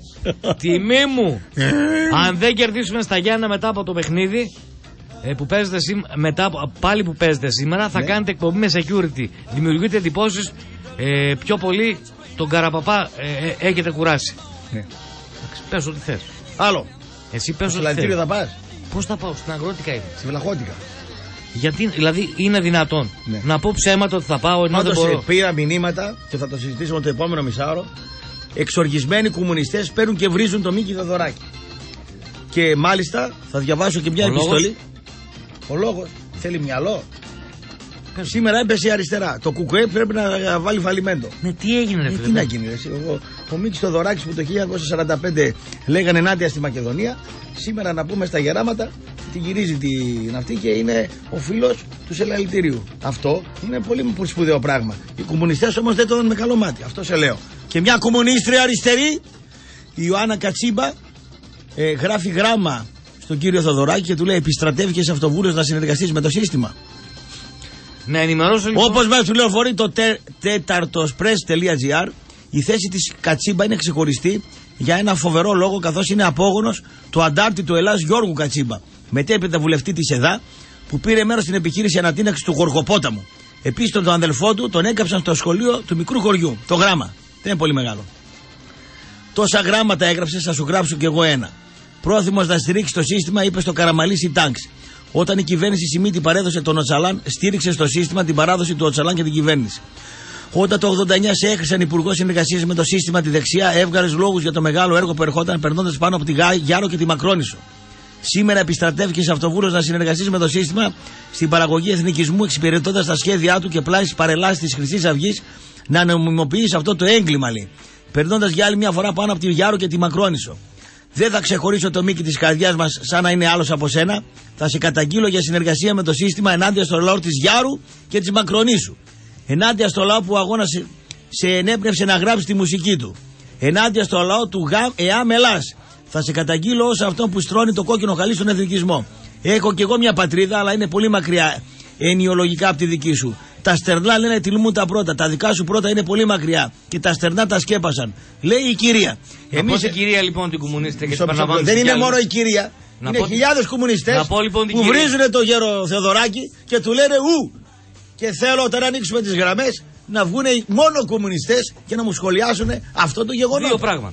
Τιμή μου. Αν δεν κερδίσουμε στα Γιάννα μετά από το παιχνίδι, ε, που παίζετε σήμα... μετά, πάλι που παίζετε σήμερα, θα ναι. κάνετε εκπομπή με security. Δημιουργείτε εντυπώσεις. Ε, πιο πολύ τον Καραπαπά ε, ε, έχετε κουράσει. Ναι. Πες ό,τι θες. Άλλο. Εσύ πες ό,τι θες. Θα πας. Πώς θα πάω, στην Αγρότικα είναι. Στη Βλαχώτικα. Γιατί, δηλαδή, είναι δυνατόν ναι. να πω ψέματα ότι θα πάω ενώ Πάντως, δεν μπορώ. πήρα μηνύματα και θα το συζητήσουμε το επόμενο μισάωρο. Εξοργισμένοι κομμουνιστές παίρνουν και βρίζουν το Μίκη Θοδωράκη. Και μάλιστα θα διαβάσω και μια Ο επιστολή. λόγος. Ο λόγος θέλει μυαλό. Σήμερα έπεσε η αριστερά. Το ΚΚΕ πρέπει να βάλει φαλιμέντο. Ναι, τι έγινε, ρε Ε, φίλε. τι να γίνει, ρε, εσύ, ο, ο Μίκης Θοδωράκης που το χίλια εννιακόσια σαράντα πέντε λέγανε ενάντια στη Μακεδονία, σήμερα να πούμε στα γεράματα τη γυρίζει την αυτή και είναι ο φίλος του σελαλητηρίου. Αυτό είναι πολύ σπουδαίο πράγμα. Οι κομμουνιστές όμως δεν το δουν με καλό μάτι. Αυτό σε λέω. Και μια κομμουνίστρια αριστερή, η Ιωάννα Κατσίμπα, ε, γράφει γράμμα στον κύριο Θοδωράκη και του λέει: επιστρατεύει σε αυτοβούλος να συνεργαστείς με το σύστημα. Να ενημερώσω λοιπόν. Όπως μας πληροφορεί το τέταρτοσπρες.gr, η θέση της Κατσίμπα είναι ξεχωριστή για ένα φοβερό λόγο, καθώς είναι απόγονος του αντάρτη του Ελλάς Γιώργου Κατσίμπα, μετέπειτα βουλευτή της ΕΔΑ, που πήρε μέρος στην επιχείρηση ανατείναξης του Γοργοπόταμου. Επίσης τον, τον αδελφό του τον έκαψαν στο σχολείο του μικρού χωριού. Το γράμμα δεν είναι πολύ μεγάλο. Τόσα γράμματα έγραψε, θα σου γράψω κι εγώ ένα. Πρόθυμος να στηρίξει το σύστημα, είπε στο Καραμαλήσι Τάγκς. Όταν η κυβέρνηση Σιμίτη παρέδωσε τον Οτσαλάν, στήριξε στο σύστημα την παράδοση του Οτσαλάν και την κυβέρνηση. Όταν το ογδόντα εννιά σε έχρισαν υπουργό συνεργασίας με το σύστημα τη δεξιά, έβγαλε λόγους για το μεγάλο έργο που ερχόταν περνώντας πάνω από τη Γιάρο και τη Μακρόνισσο. Σήμερα επιστρατεύει σε αυτοβούλος να συνεργαστεί με το σύστημα στην παραγωγή εθνικισμού, εξυπηρετώντας τα σχέδιά του και πλάι στις παρελάσεις της Χρυσής Αυγής να νομιμοποιήσει αυτό το έγκλημα, λέει. Περνώντας για άλλη μια φορά πάνω από τη Γιάρο και τη Μακρόνισσο. Δεν θα ξεχωρίσω το Μίκη της καρδιάς μας σαν να είναι άλλος από σένα. Θα σε καταγγείλω για συνεργασία με το σύστημα ενάντια στο λαό της Γιάρου και της Μακρονήσου. Ενάντια στο λαό που ο αγώνας σε, σε ενέπνευσε να γράψει τη μουσική του. Ενάντια στο λαό του ΓΑΜ ΕΑΜ Ελλάς. Θα σε καταγγείλω ως αυτόν που στρώνει το κόκκινο χαλί στον εθνικισμό. Έχω κι εγώ μια πατρίδα, αλλά είναι πολύ μακριά ενιολογικά από τη δική σου. Τα στερνά λένε τυλμούν τα πρώτα. Τα δικά σου πρώτα είναι πολύ μακριά. Και τα στερνά τα σκέπασαν. Λέει η κυρία. Εμείς η κυρία λοιπόν την κομμουνίστρια και την δεν είναι μόνο η κυρία. Να είναι πω... χιλιάδες κομμουνιστές λοιπόν που βρίζουν το γέρο Θεοδωράκη και του λένε ου. Και θέλω όταν ανοίξουμε τις γραμμές να βγουν μόνο κομμουνιστές και να μου σχολιάσουν αυτό το γεγονός. Δύο πράγματα.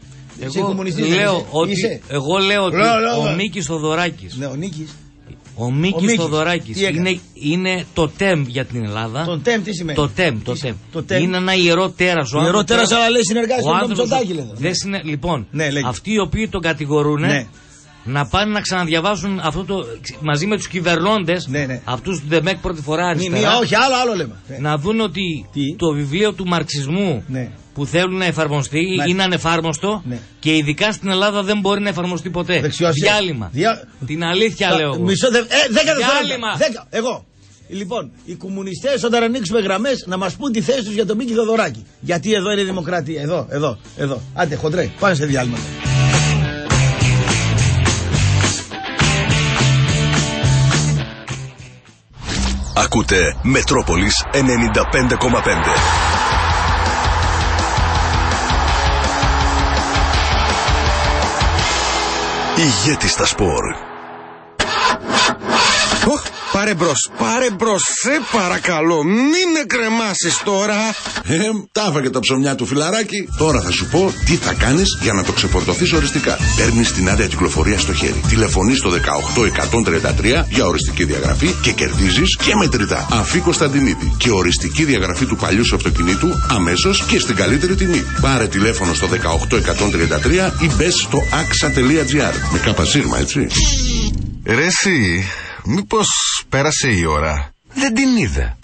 Εγώ είσαι, λέω, ότι, είσαι. εγώ λέω ότι Λό, λό, ο Μίκης Θοδωράκης ναι, ο Νίκης Ο Μίκης Θοδωράκης είναι, είναι το τεμ για την Ελλάδα. Το τεμ τι σημαίνει? Το τεμ, το τεμ. Το τεμ. Είναι ένα ιερό τέρας. Ο ιερό τέρας, αλλά λέει συνεργάζεται με τον Μητσοτάκη. Ναι. Λοιπόν, ναι, αυτοί οι οποίοι τον κατηγορούν ναι. να πάνε να ξαναδιαβάσουν αυτό το, μαζί με τους κυβερνώντες, ναι, ναι. αυτούς του ΔΕΜΕΚ πρώτη φορά αριστερά. Ναι, όχι, άλλο, άλλο λέμε. Να δουν ότι τι? το βιβλίο του μαρξισμού ναι. που θέλουν να εφαρμοστεί ναι. είναι ανεφάρμοστο ναι. και ειδικά στην Ελλάδα δεν μπορεί να εφαρμοστεί ποτέ. Δεξιώσια. Διάλειμμα. Δια... Την αλήθεια Α, λέω εγώ. Μισό δε... ε, δέκα Διάλειμμα. Δέκα. Εγώ. Λοιπόν, οι κομμουνιστές όταν ανοίξουμε γραμμές να μας πούν τη θέση τους για τον Μίκη Θοδωράκη. Γιατί εδώ είναι η δημοκρατία. Εδώ, εδώ, εδώ. Άντε, χοντρέ, πάνε σε διάλειμμα. Ακούτε Μετρόπολης ενενήντα πέντε κόμμα πέντε. Ηγέτη στα σπορ. Oh, πάρε μπρος, πάρε μπρος, σε παρακαλώ, μην με κρεμάσεις τώρα. Ε, τα έφαγε τα ψωμιά του φιλαράκι. Τώρα θα σου πω τι θα κάνεις για να το ξεφορτωθείς οριστικά. Παίρνεις την άδεια κυκλοφορία στο χέρι. Τηλεφωνείς στο δεκαοκτώ εκατόν τριάντα τρία για οριστική διαγραφή και κερδίζεις και μετρητά. Αφή Κωνσταντινίδη και οριστική διαγραφή του παλιού σου αυτοκινήτου αμέσως και στην καλύτερη τιμή. Πάρε τηλέφωνο στο δεκαοκτώ εκατόν τριάντα τρία ή μπες στο αξα τελεία τζι άρ. Με κάπα σίγμα, έτσι. Ρε εσύ, μήπως πέρασε η ώρα? Δεν την είδα.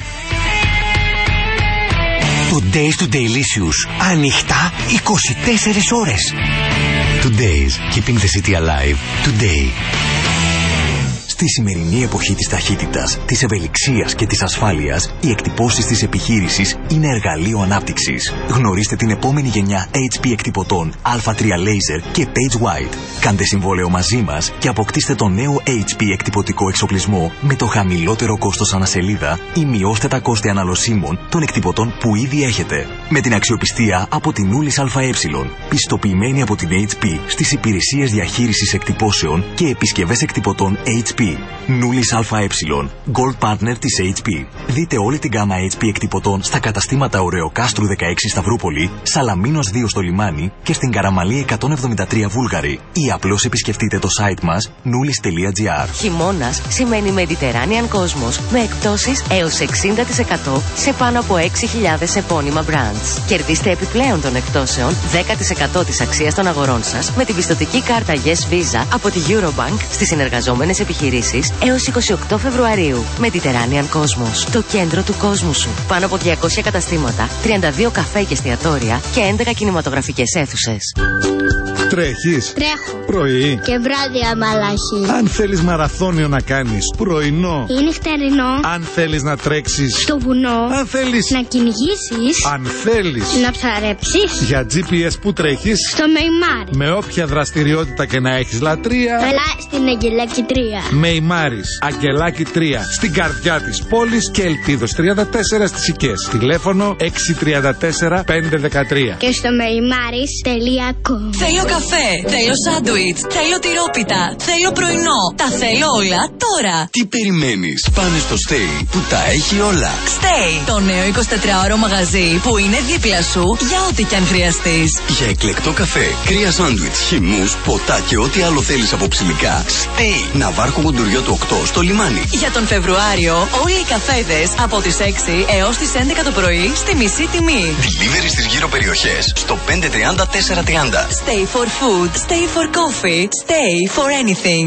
Το Days του Delicious. Ανοιχτά είκοσι τέσσερις ώρες. Today's. Keeping the city alive. Today. Στη σημερινή εποχή της ταχύτητας, της ευελιξίας και της ασφάλειας, οι εκτυπώσεις της επιχείρησης είναι εργαλείο ανάπτυξης. Γνωρίστε την επόμενη γενιά έιτς πι εκτυπωτών αλφα τρία Laser και Page Wide. Κάντε συμβόλαιο μαζί μας και αποκτήστε το νέο έιτς πι εκτυπωτικό εξοπλισμό με το χαμηλότερο κόστος ανασελίδα ή μειώστε τα κόστη αναλωσίμων των εκτυπωτών που ήδη έχετε. Με την αξιοπιστία από την Ούλης ΑΕ, πιστοποιημένη από την έιτς πι στις υπηρεσίες διαχείρισης εκτυπώσεων και επισκευές εκτυπωτών έιτς πι. πι. Νούλης ΑΕ, Gold Partner της έιτς πι. Δείτε όλη την γκάμα έιτς πι εκτυπωτών στα καταστήματα Ωρεοκάστρου δεκαέξι Σταυρούπολη, Σαλαμίνος δύο στο Λιμάνι και στην Καραμαλή εκατόν εβδομήντα τρία Βούλγαρη. Ή απλώς επισκεφτείτε το site μας νούλης τελεία τζι άρ. Χειμώνας σημαίνει Mediterranean Cosmos με εκπτώσεις έως εξήντα τοις εκατό σε πάνω από έξι χιλιάδες επώνυμα brands. Κερδίστε επιπλέον των εκπτώσεων δέκα τοις εκατό της αξίας των αγορών σας με την πιστωτική κάρτα Yes Visa από τη Eurobank στις συνεργαζόμενες επιχειρήσεις έως είκοσι οκτώ Φεβρουαρίου. Mediterranean Cosmos, το κέντρο του κόσμου σου. Πάνω από διακόσια καταστήματα, τριάντα δύο καφέ και εστιατόρια και έντεκα κινηματογραφικές αίθουσες. Τρέχεις? Τρέχω. Πρωί. Και βράδυ αμαλάχη. Αν θέλεις μαραθώνιο να κάνεις, πρωινό. Ή νυχτερινό. Αν θέλεις να τρέξεις. Στο βουνό. Αν θέλεις να κυνηγήσεις. Αν θέλεις να ψαρέψεις. Για τζι πι ες που τρέχεις. Στο Μεϊμάρι. Με όποια δραστηριότητα και να έχεις λατρεία. Έλα στην Αγγελάκη τρία. Μεϊμάρις, Αγγελάκη τρία. Στην καρδιά της πόλης και Ελπίδος τριάντα τέσσερα στις Οικές. Τηλέφωνο έξι τρία τέσσερα πέντε ένα τρία. Και στο μεϊμάρις τελεία κομ. Θέλω καφέ, θέλω σάντουιτς, θέλω τυρόπιτα, θέλω πρωινό. Τα θέλω όλα τώρα. Τι περιμένεις? Πάνε στο Stay που τα έχει όλα. Stay, το νέο εικοσιτετράωρο μαγαζί που είναι δίπλα σου για ό,τι κι αν χρειαστείς. Για εκλεκτό καφέ, κρύα σάντουιτς, χυμούς, ποτά και ό,τι άλλο θέλεις από ψηλικά. Stay, Ναβάρχο Κουντουριό του οκτώ στο Λιμάνι. Για τον Φεβρουάριο όλοι οι καφέδες από τις έξι έως τις έντεκα το πρωί στη μισή τιμή. Delivery στις γύρω περιοχές στο πέντε τριάντα τέσσερα τριάντα. Stay for food, stay for coffee, stay for anything.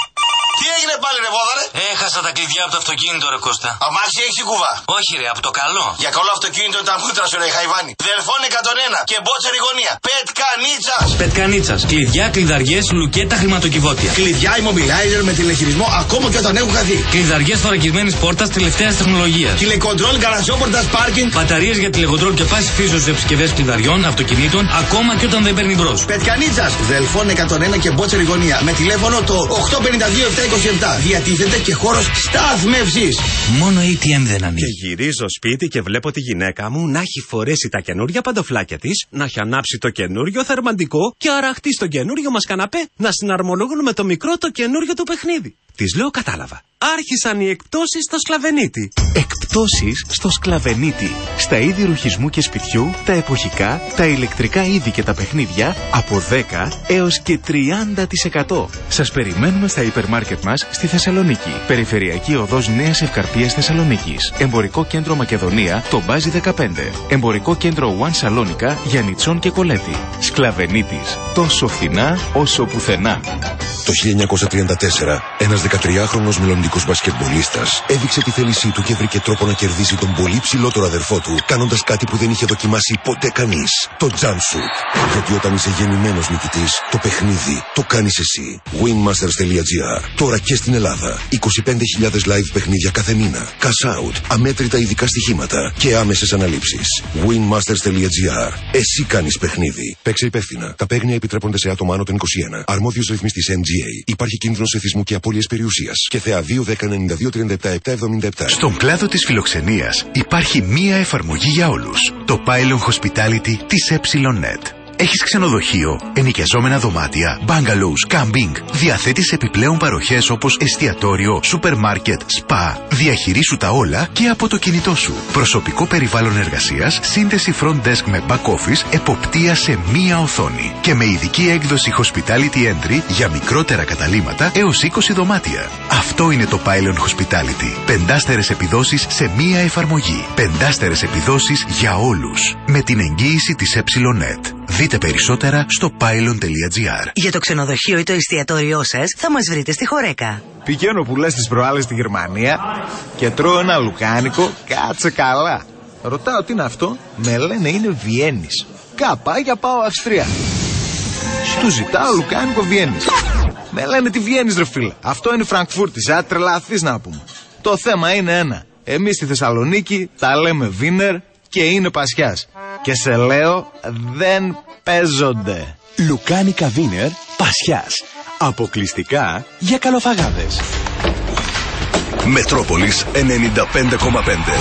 Τι έγινε πάλι ρε βόδαρε? Έχασα τα κλειδιά από το αυτοκίνητο ρε Κώστα. Αμάξι έχεις η κουβά? Όχι ρε, από το καλό. Για καλό αυτοκίνητο τα μούτρα σου ρε Χαϊβάνι. Δελφών εκατόν ένα και μπότσερη γωνία. Πετκανίτσας. Πετκανίτσας. Κλειδιά, κλειδαριές, λουκέτα, χρηματοκιβώτια. Κλειδιά immobilizer με τηλεχειρισμό ακόμα και όταν έχουν χαθεί. Κλειδαριές θωρακισμένης πόρτας τελευταίας τεχνολογίας. Τηλεκοντρόλ, γκαραζόπορτας, πάρκινγκ. Μπαταρίες για τηλεκοντρόλ και πάση φύσεως επισκευές κλειδαριών, αυτοκινήτων, ακόμα και όταν δεν παίρνει μπρος. Πετκανίτσας. Δελφών εκατόν ένα και μπότσερη γωνία. Με τηλέφωνο το οκτώ πέντε δύο επτά είκοσι επτά. Διατίθεται και χώρος στάθμευσης. Μόνο έι τι εμ δεν ανοίγει. Και γυρίζω σπίτι και βλέπω τη γυναίκα μου να έχει φορέσει τα καινούρια παντοφλάκια της, να έχει ανάψει το καινούριο θερμαντικό και αραχτεί στο καινούριο μας καναπέ να συναρμολογούν με το μικρό το καινούριο του παιχνίδι. Της λέω κατάλαβα. Άρχισαν οι εκπτώσεις στο Σκλαβενίτι. Εκπτώσεις στο Σκλαβενίτι. Στα είδη ρουχισμού και σπιτιού, τα εποχικά, τα ηλεκτρικά είδη και τα παιχνίδια από δέκα έως και τριάντα τοις εκατό. Σας περιμένουμε στα υπερ μάρκετ μας στη Θεσσαλονίκη. Περιφερειακή οδός Νέας Ευκαρπίας Θεσσαλονίκης. Εμπορικό κέντρο Μακεδονία, το Μπάζι δεκαπέντε. Εμπορικό κέντρο One Σαλόνικα, Γιαννιτσών και Κολέτη. Σκλαβενίτης. Τόσο φθηνά όσο πουθενά. Το χίλια εννιακόσια τριάντα τέσσερα, ένας δεκατριάχρονος μελλοντικός μπασκετμπολίστας έδειξε τη θέλησή του και βρήκε τρόπο να κερδίσει τον πολύ ψηλότερο αδερφό του, κάνοντας κάτι που δεν είχε δοκιμάσει ποτέ κανείς. Το jump shoot. Γιατί όταν είσαι γεννημένος νικητής, το παιχνίδι το κάνεις εσύ. winmasters τελεία gr. Τώρα και στην Ελλάδα. είκοσι πέντε χιλιάδες live παιχνίδια κάθε μήνα. Cash out, αμέτρητα ειδικά στοιχήματα και άμεσες αναλήψεις. winmasters τελεία gr. Εσύ κάνεις παιχνίδι. Παίξε υπεύθυνα. Τα παίγνια επιτρέπονται σε άτομα άνω των είκοσι ένα. Αρμόδιος ρυθμιστής εμ τζι έι. Υπάρχει κίνδυνος εθισμού και απώλειας περιουσίας. Και θεά δύο δέκα ενενήντα δύο τριάντα επτά επτακόσια εβδομήντα επτά. Στον κλάδο της φιλοξενίας υπάρχει μία εφαρμογή για όλους. Το Pylon Hospitality της Epsilonet. Έχεις ξενοδοχείο, ενοικιαζόμενα δωμάτια, bungalows, camping. Διαθέτεις επιπλέον παροχές όπως εστιατόριο, σούπερ μάρκετ, σπα. Διαχειρίσου τα όλα και από το κινητό σου. Προσωπικό περιβάλλον εργασίας, σύνδεση front desk με back office, εποπτεία σε μία οθόνη. Και με ειδική έκδοση Hospitality Entry για μικρότερα καταλύματα έως είκοσι δωμάτια. Αυτό είναι το Pylon Hospitality. Πεντάστερες επιδόσεις σε μία εφαρμογή. Πεντάστερες επιδόσεις για όλους. Με την εγγύηση της Epsilonet. Δείτε περισσότερα στο pylon τελεία gr. Για το ξενοδοχείο ή το εστιατόριό σας θα μας βρείτε στη Χορέκα. Πηγαίνω που λες τις προάλλες στη Γερμανία και τρώω ένα λουκάνικο, κάτσε καλά. Ρωτάω τι είναι αυτό, με λένε είναι Βιέννης. Καπά για πάω Αυστρία. Του ζητάω λουκάνικο Βιέννης. Με λένε τι Βιέννης ρε φίλε. Αυτό είναι Φραγκφούρτης, α τρελαθείς να πούμε. Το θέμα είναι ένα. Εμείς στη Θεσσαλονίκη τα λέμε Βίνερ και είναι Πασιάς. Και σε λέω δεν παίζονται. Λουκάνικα Βίνερ Πασιάς. Αποκλειστικά για καλοφαγάδες. Μετρόπολης ενενήντα πέντε κόμμα πέντε.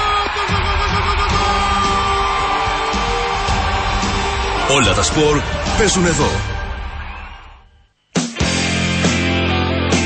Όλα τα σπορ παίζουν εδώ.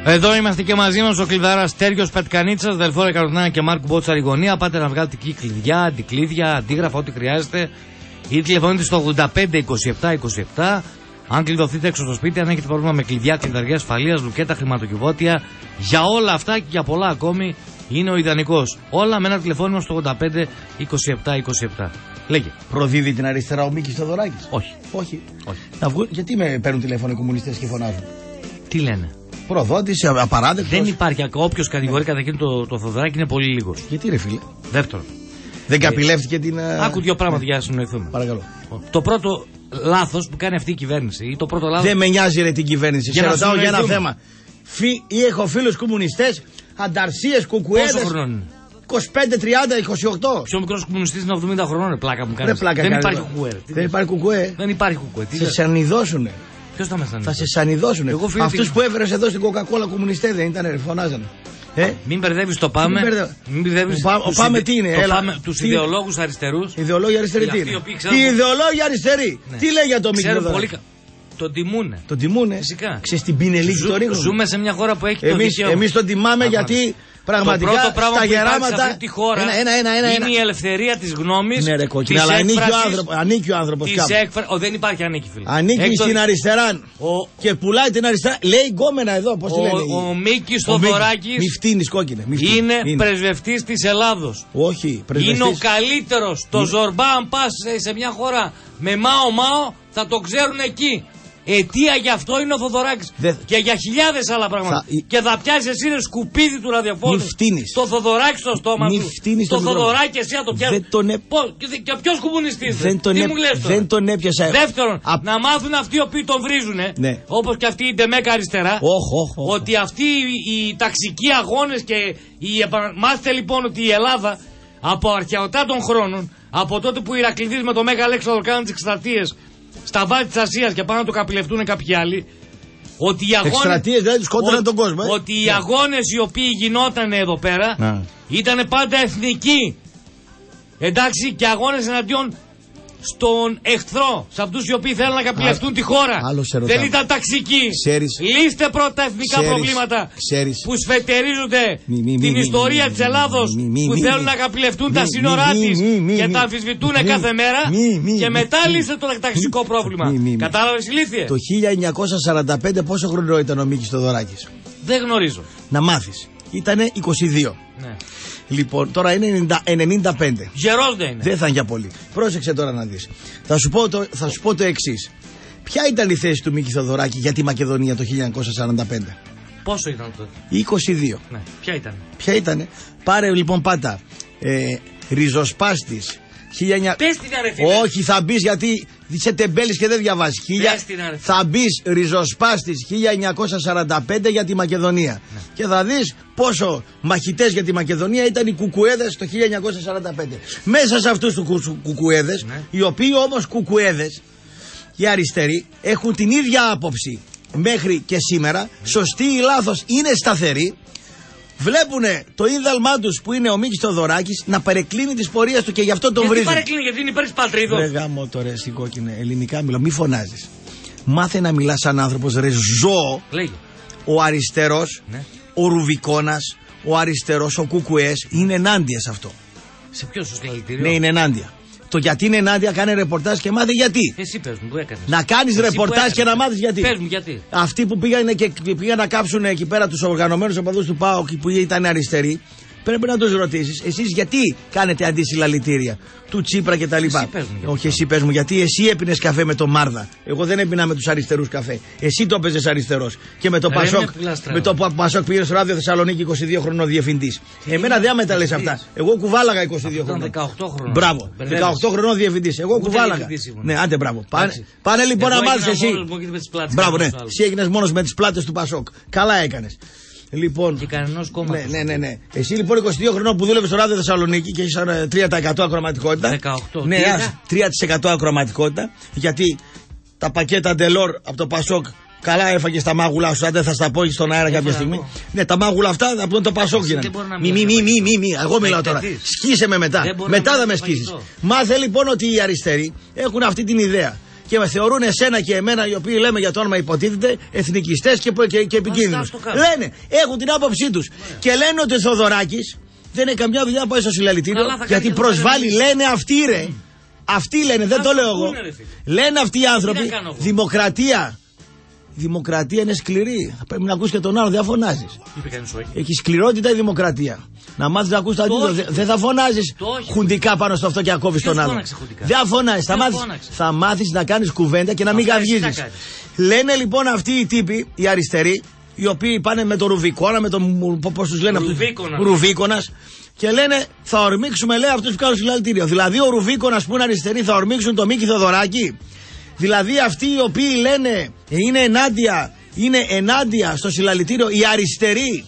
Εδώ είμαστε και μαζί μας ο κλειδαράς Τέργιος Πετκανίτσας, Δελφόρα Καροτινά και Μάρκου Μπότσα Ριγωνία. Πάτε να βγάλετε εκεί κλειδιά, αντικλείδια, αντίγραφα, ό,τι χρειάζεται. Ή τηλεφωνείτε στο ογδόντα πέντε είκοσι επτά είκοσι επτά. Αν κλειδωθείτε έξω στο σπίτι, αν έχετε πρόβλημα με κλειδιά, κλειδαριά ασφαλείας, λουκέτα, χρηματοκιβώτια, για όλα αυτά και για πολλά ακόμη είναι ο ιδανικός. Όλα με ένα τηλεφώνημα στο ογδόντα πέντε είκοσι επτά είκοσι επτά. Λέγε. Προδίδει την αριστερά ο Μίκης Θοδωράκης? Όχι. Όχι. Όχι. Να βγουν, γιατί με παίρνουν τηλέφωνο οι κομμουνιστές και φωνάζουν? Τι λένε? Προδότης, απαράδεκτος. Δεν υπάρχει. Όποιος κατηγορεί κατά εκείνο το, το Θοδωράκη είναι πολύ λίγος. Γιατί ρε φίλε? Δεύτερον. Δεν καπηλεύτηκε την. Άκου δύο πράγματα για να συνοηθούμε. Παρακαλώ. Το πρώτο λάθος που κάνει αυτή η κυβέρνηση. Ή το πρώτο λάθος... Δεν με νοιάζει ρε την κυβέρνηση. Σε ρωτάω για ένα θέμα. Φι... Ή έχω φίλους κομμουνιστές, ανταρσίες, κουκουέδες. Πόσο χρόνο? είκοσι πέντε, τριάντα, είκοσι οκτώ. Πιο μικρός κομμουνιστής είναι εβδομήντα χρονών, πλάκα μου κάνει. Δεν υπάρχει κουκουέ. Δεν υπάρχει κουκουέ. Δεν υπάρχει κουκουέ. Σε σανιδώσουνε. Ποιος θα με σανιδώσει? Θα σε σανιδώσουνε. Αυτούς την... που έφερες εδώ στην Coca-Cola κομμουνιστές δεν ήτανε, ρε, φωνάζανε. Ε? Μην μπερδεύεις το πάμε. Μην μπερδεύεις ο πάμε τι είναι? Τους ιδεολόγους αριστερούς. Ιδεολόγοι αριστεροί τι είναι? Οι ιδεολόγοι αριστεροί. Τι λέει για το Μίκη? Τον τιμούνε. Τον τιμούνε. Φυσικά. Ξέρεις την πινελίκη το ρίχνουν. Ζούμε σε μια χώρα που έχει το δικαίωμα. Εμείς τον τιμάμε γιατί πραγματικά το πρώτο στα γεράματα. Σε αυτή τη χώρα ένα, ένα, ένα, ένα, είναι η ελευθερία της γνώμης. Ναι, ρε κόκκινα, αλλά ανήκει ο, άνθρωπο, ανήκει ο άνθρωπος κάπου. Έκφρα... Ο, δεν υπάρχει ανήκει, φίλε. Ανήκει Έκτο... στην αριστερά. Ο... Και πουλάει την αριστερά. Λέει γκόμενα εδώ, πώς τη λένε. Ο, ο Μίκης Θοδωράκης. Μη φτύνεις κόκκινε. Είναι, είναι πρεσβευτής της Ελλάδος. Όχι, πρεσβευτής. Είναι ο καλύτερος. Το Ζορμπά, αν πας σε μια χώρα με Μάο Μάο, θα το ξέρουν εκεί. Αιτία γι' αυτό είναι ο Θοδωράκης. Δε... Και για χιλιάδες άλλα πράγματα. Θα... Και θα πιάσεις εσύ ένα σκουπίδι του ραδιοφώνου. Το Θοδωράκη στο στόμα Μη του. Το, το Θοδωράκη εσύ να το πιάσεις. Τον... Ε... Και, και ποιος κομμουνιστής? Δεν τον, Τι ε... μου λες τώρα? Δεν τον έπιασα. Δεύτερον, Α... να μάθουν αυτοί οι οποίοι τον βρίζουνε. Ναι. Όπως και αυτοί οι ντεμέκα αριστερά. Oh, oh, oh, oh. Ότι αυτοί οι, οι ταξικοί αγώνες και οι... Μάθετε λοιπόν ότι η Ελλάδα από αρχαιοτά των χρόνων, από τότε που οι Ηρακλήδες με το Μέγα Αλέξανδρο κάνουν τις εκστρατείες στα βάθη της Ασίας και πάνε να το καπηλευτούν κάποιοι άλλοι. Ότι οι αγώνες. Εκστρατείες δηλαδή σκότωναν τον κόσμο. Ε? Ότι οι αγώνες οι οποίοι γινόταν εδώ πέρα να. Ήταν πάντα εθνικοί. Εντάξει, και αγώνες εναντίον στον εχθρό. Σε αυτούς οι οποίοι θέλουν να καπηλευτούν τη χώρα. Δεν ήταν ταξικοί. Ξέρεις. Λύστε πρώτα τα εθνικά Ξέρεις. προβλήματα Ξέρεις. που σφετερίζονται μη, μη, μη, την μη, ιστορία μη, της Ελλάδος μη, μη, που μη, θέλουν μη, να καπηλευτούν μη, τα σύνορά της και τα αμφισβητούν κάθε μέρα. Μη, μη, και μετά μη, λύστε το ταξικό πρόβλημα. Κατάλαβες ηλίθιε? Το χίλια εννιακόσια σαράντα πέντε πόσο χρόνο ήταν ο Μίκης Θοδωράκης? Δεν γνωρίζω. Να μάθεις. Ήτανε είκοσι δύο. Ναι. Λοιπόν, τώρα είναι ενενήντα πέντε. Γερός δεν είναι. Δεν θα είναι για πολύ. Πρόσεξε τώρα να δεις. Θα σου πω το, θα σου πω το εξής. Ποια ήταν η θέση του Μίκη Θοδωράκη για τη Μακεδονία το χίλια εννιακόσια σαράντα πέντε? Πόσο ήταν τότε? είκοσι δύο. Ναι. Ποια ήταν? Ποια ήτανε? Πάρε λοιπόν πάτα. Ε, ριζοσπάστης. Πες την αρεφή. Όχι, θα μπεις γιατί είσαι τεμπέλης και δεν διαβάζεις. Χιλια... Θα μπεις ριζοσπάστης χίλια εννιακόσια σαράντα πέντε για τη Μακεδονία. Ναι. Και θα δεις πόσο μαχητές για τη Μακεδονία ήταν οι κουκουέδες το χίλια εννιακόσια σαράντα πέντε. Μέσα σε αυτούς τους κουκουέδες, ναι. οι οποίοι όμως κουκουέδες, οι αριστεροί, έχουν την ίδια άποψη μέχρι και σήμερα, σωστή ή λάθος, είναι σταθεροί. Βλέπουνε το ίδαλμά τους που είναι ο Μίκης Θοδωράκης να παρεκκλίνει τις πορείες του και γι' αυτό τον βρίζουν. Γιατί παρεκκλίνει, γιατί είναι υπέρ της πατρίδος. Ρε γάμο τώρα εσύ κόκκινε, ελληνικά μιλάω, μη φωνάζεις. Μάθε να μιλάς σαν άνθρωπος ρε ζώο. Λέγε. Ο αριστερός, ναι. ο Ρουβικόνας, ο αριστερός, ο Κουκουές είναι ενάντια σε αυτό. Σε ποιο σου συλλαλητήριο? Ναι, είναι ενάντια. Το γιατί είναι ενάντια, κάνε ρεπορτάζ και μάθε γιατί. Εσύ πες μου, που έκανες. Να κάνεις ρεπορτάζ και να μάθεις γιατί. Πες μου γιατί. Αυτοί που πήγαν και πήγαν να κάψουν εκεί πέρα τους οργανωμένους οπαδούς του ΠΑΟΚ που ήταν αριστεροί, πρέπει να τους ρωτήσεις, εσείς γιατί κάνετε αντισυλλαλητήρια του Τσίπρα και τα λοιπά. Όχι, εσύ πες μου, γιατί εσύ έπινες καφέ με τον Μάρδα. Εγώ δεν έπινα με τους αριστερούς καφέ. Εσύ το έπαιζες αριστερός. Και με το Πασόκ, με το Πασόκ πήγε στο ράδιο Θεσσαλονίκη είκοσι δύο χρονών διευθυντής. Εμένα δεν με τα λες αυτά. Εγώ κουβάλαγα είκοσι δύο χρονών. δεκαοκτώ χρονών. Μπράβο. δεκαοκτώ χρονών διευθυντής. Εγώ κουβάλαγα. Ναι, άντε μπράβο. Πάνε λοιπόν να μάθεις εσύ. Μπράβο, ναι. Εσύ έγινες μόνος με τις πλάτες του Πασόκ. Καλά έκανες. Λοιπόν, και κανενός κόμματος. Ναι, ναι, ναι, ναι. Εσύ λοιπόν είκοσι δύο χρονών που δούλευες στο ράδιο Θεσσαλονίκη και έχεις τρία τοις εκατό ακροματικότητα. δεκαοκτώ. Ναι, τρία τοις εκατό ακροματικότητα. Γιατί τα πακέτα Ντελόρ από το Πασόκ καλά έφαγε τα μάγουλα σου. Αν δεν θα στα πω στον αέρα κάποια στιγμή. Ναι, τα μάγουλα αυτά από το Πασόκ γίνανε. Μη, μη, μη, μη, μη. Εγώ μιλάω τώρα. Σκίσε με μετά. Μετά θα με σκίσεις. Μάθε λοιπόν ότι οι αριστεροί έχουν αυτή την ιδέα. και με θεωρούν εσένα και εμένα, οι οποίοι λέμε για το όνομα υποτίθεται, εθνικιστές και, και, και επικίνδυνους. Λένε, έχουν την άποψή τους. Και λένε ότι ο Θοδωράκης δεν έχει καμιά δουλειά να πάει στο συλλαλητήριο, γιατί προσβάλλει, λένε αυτοί ρε. Αυτοί λένε, δεν το λέω εγώ. Λένε αυτοί οι άνθρωποι, δημοκρατία. Δημοκρατία είναι σκληρή. Πρέπει να ακούς και τον άλλο, δεν θα φωνάζεις. Έχει σκληρότητα η δημοκρατία. Να μάθεις να ακούς το αντίθετο. Δεν θα φωνάζεις χουντικά πάνω στο αυτό και ακόβεις τον άλλο. Δεν θα φωνάζεις. Θα μάθεις, θα μάθεις να κάνεις κουβέντα και να μην γαυγίζεις. Λένε λοιπόν αυτοί οι τύποι, οι αριστεροί, οι οποίοι πάνε με το Ρουβικόνα, με τον. Πώς τους λένε αυτούς. Ρουβίκονας. Και λένε θα ορμήξουμε, λέει, αυτούς που κάνουν συλλαλητήριο. Δηλαδή ο Ρουβίκονας που είναι αριστεροί θα ορμήξουν το Μίκη Θοδωράκη. Δηλαδή αυτοί οι οποίοι λένε είναι ενάντια, είναι ενάντια στο συλλαλητήριο, οι αριστεροί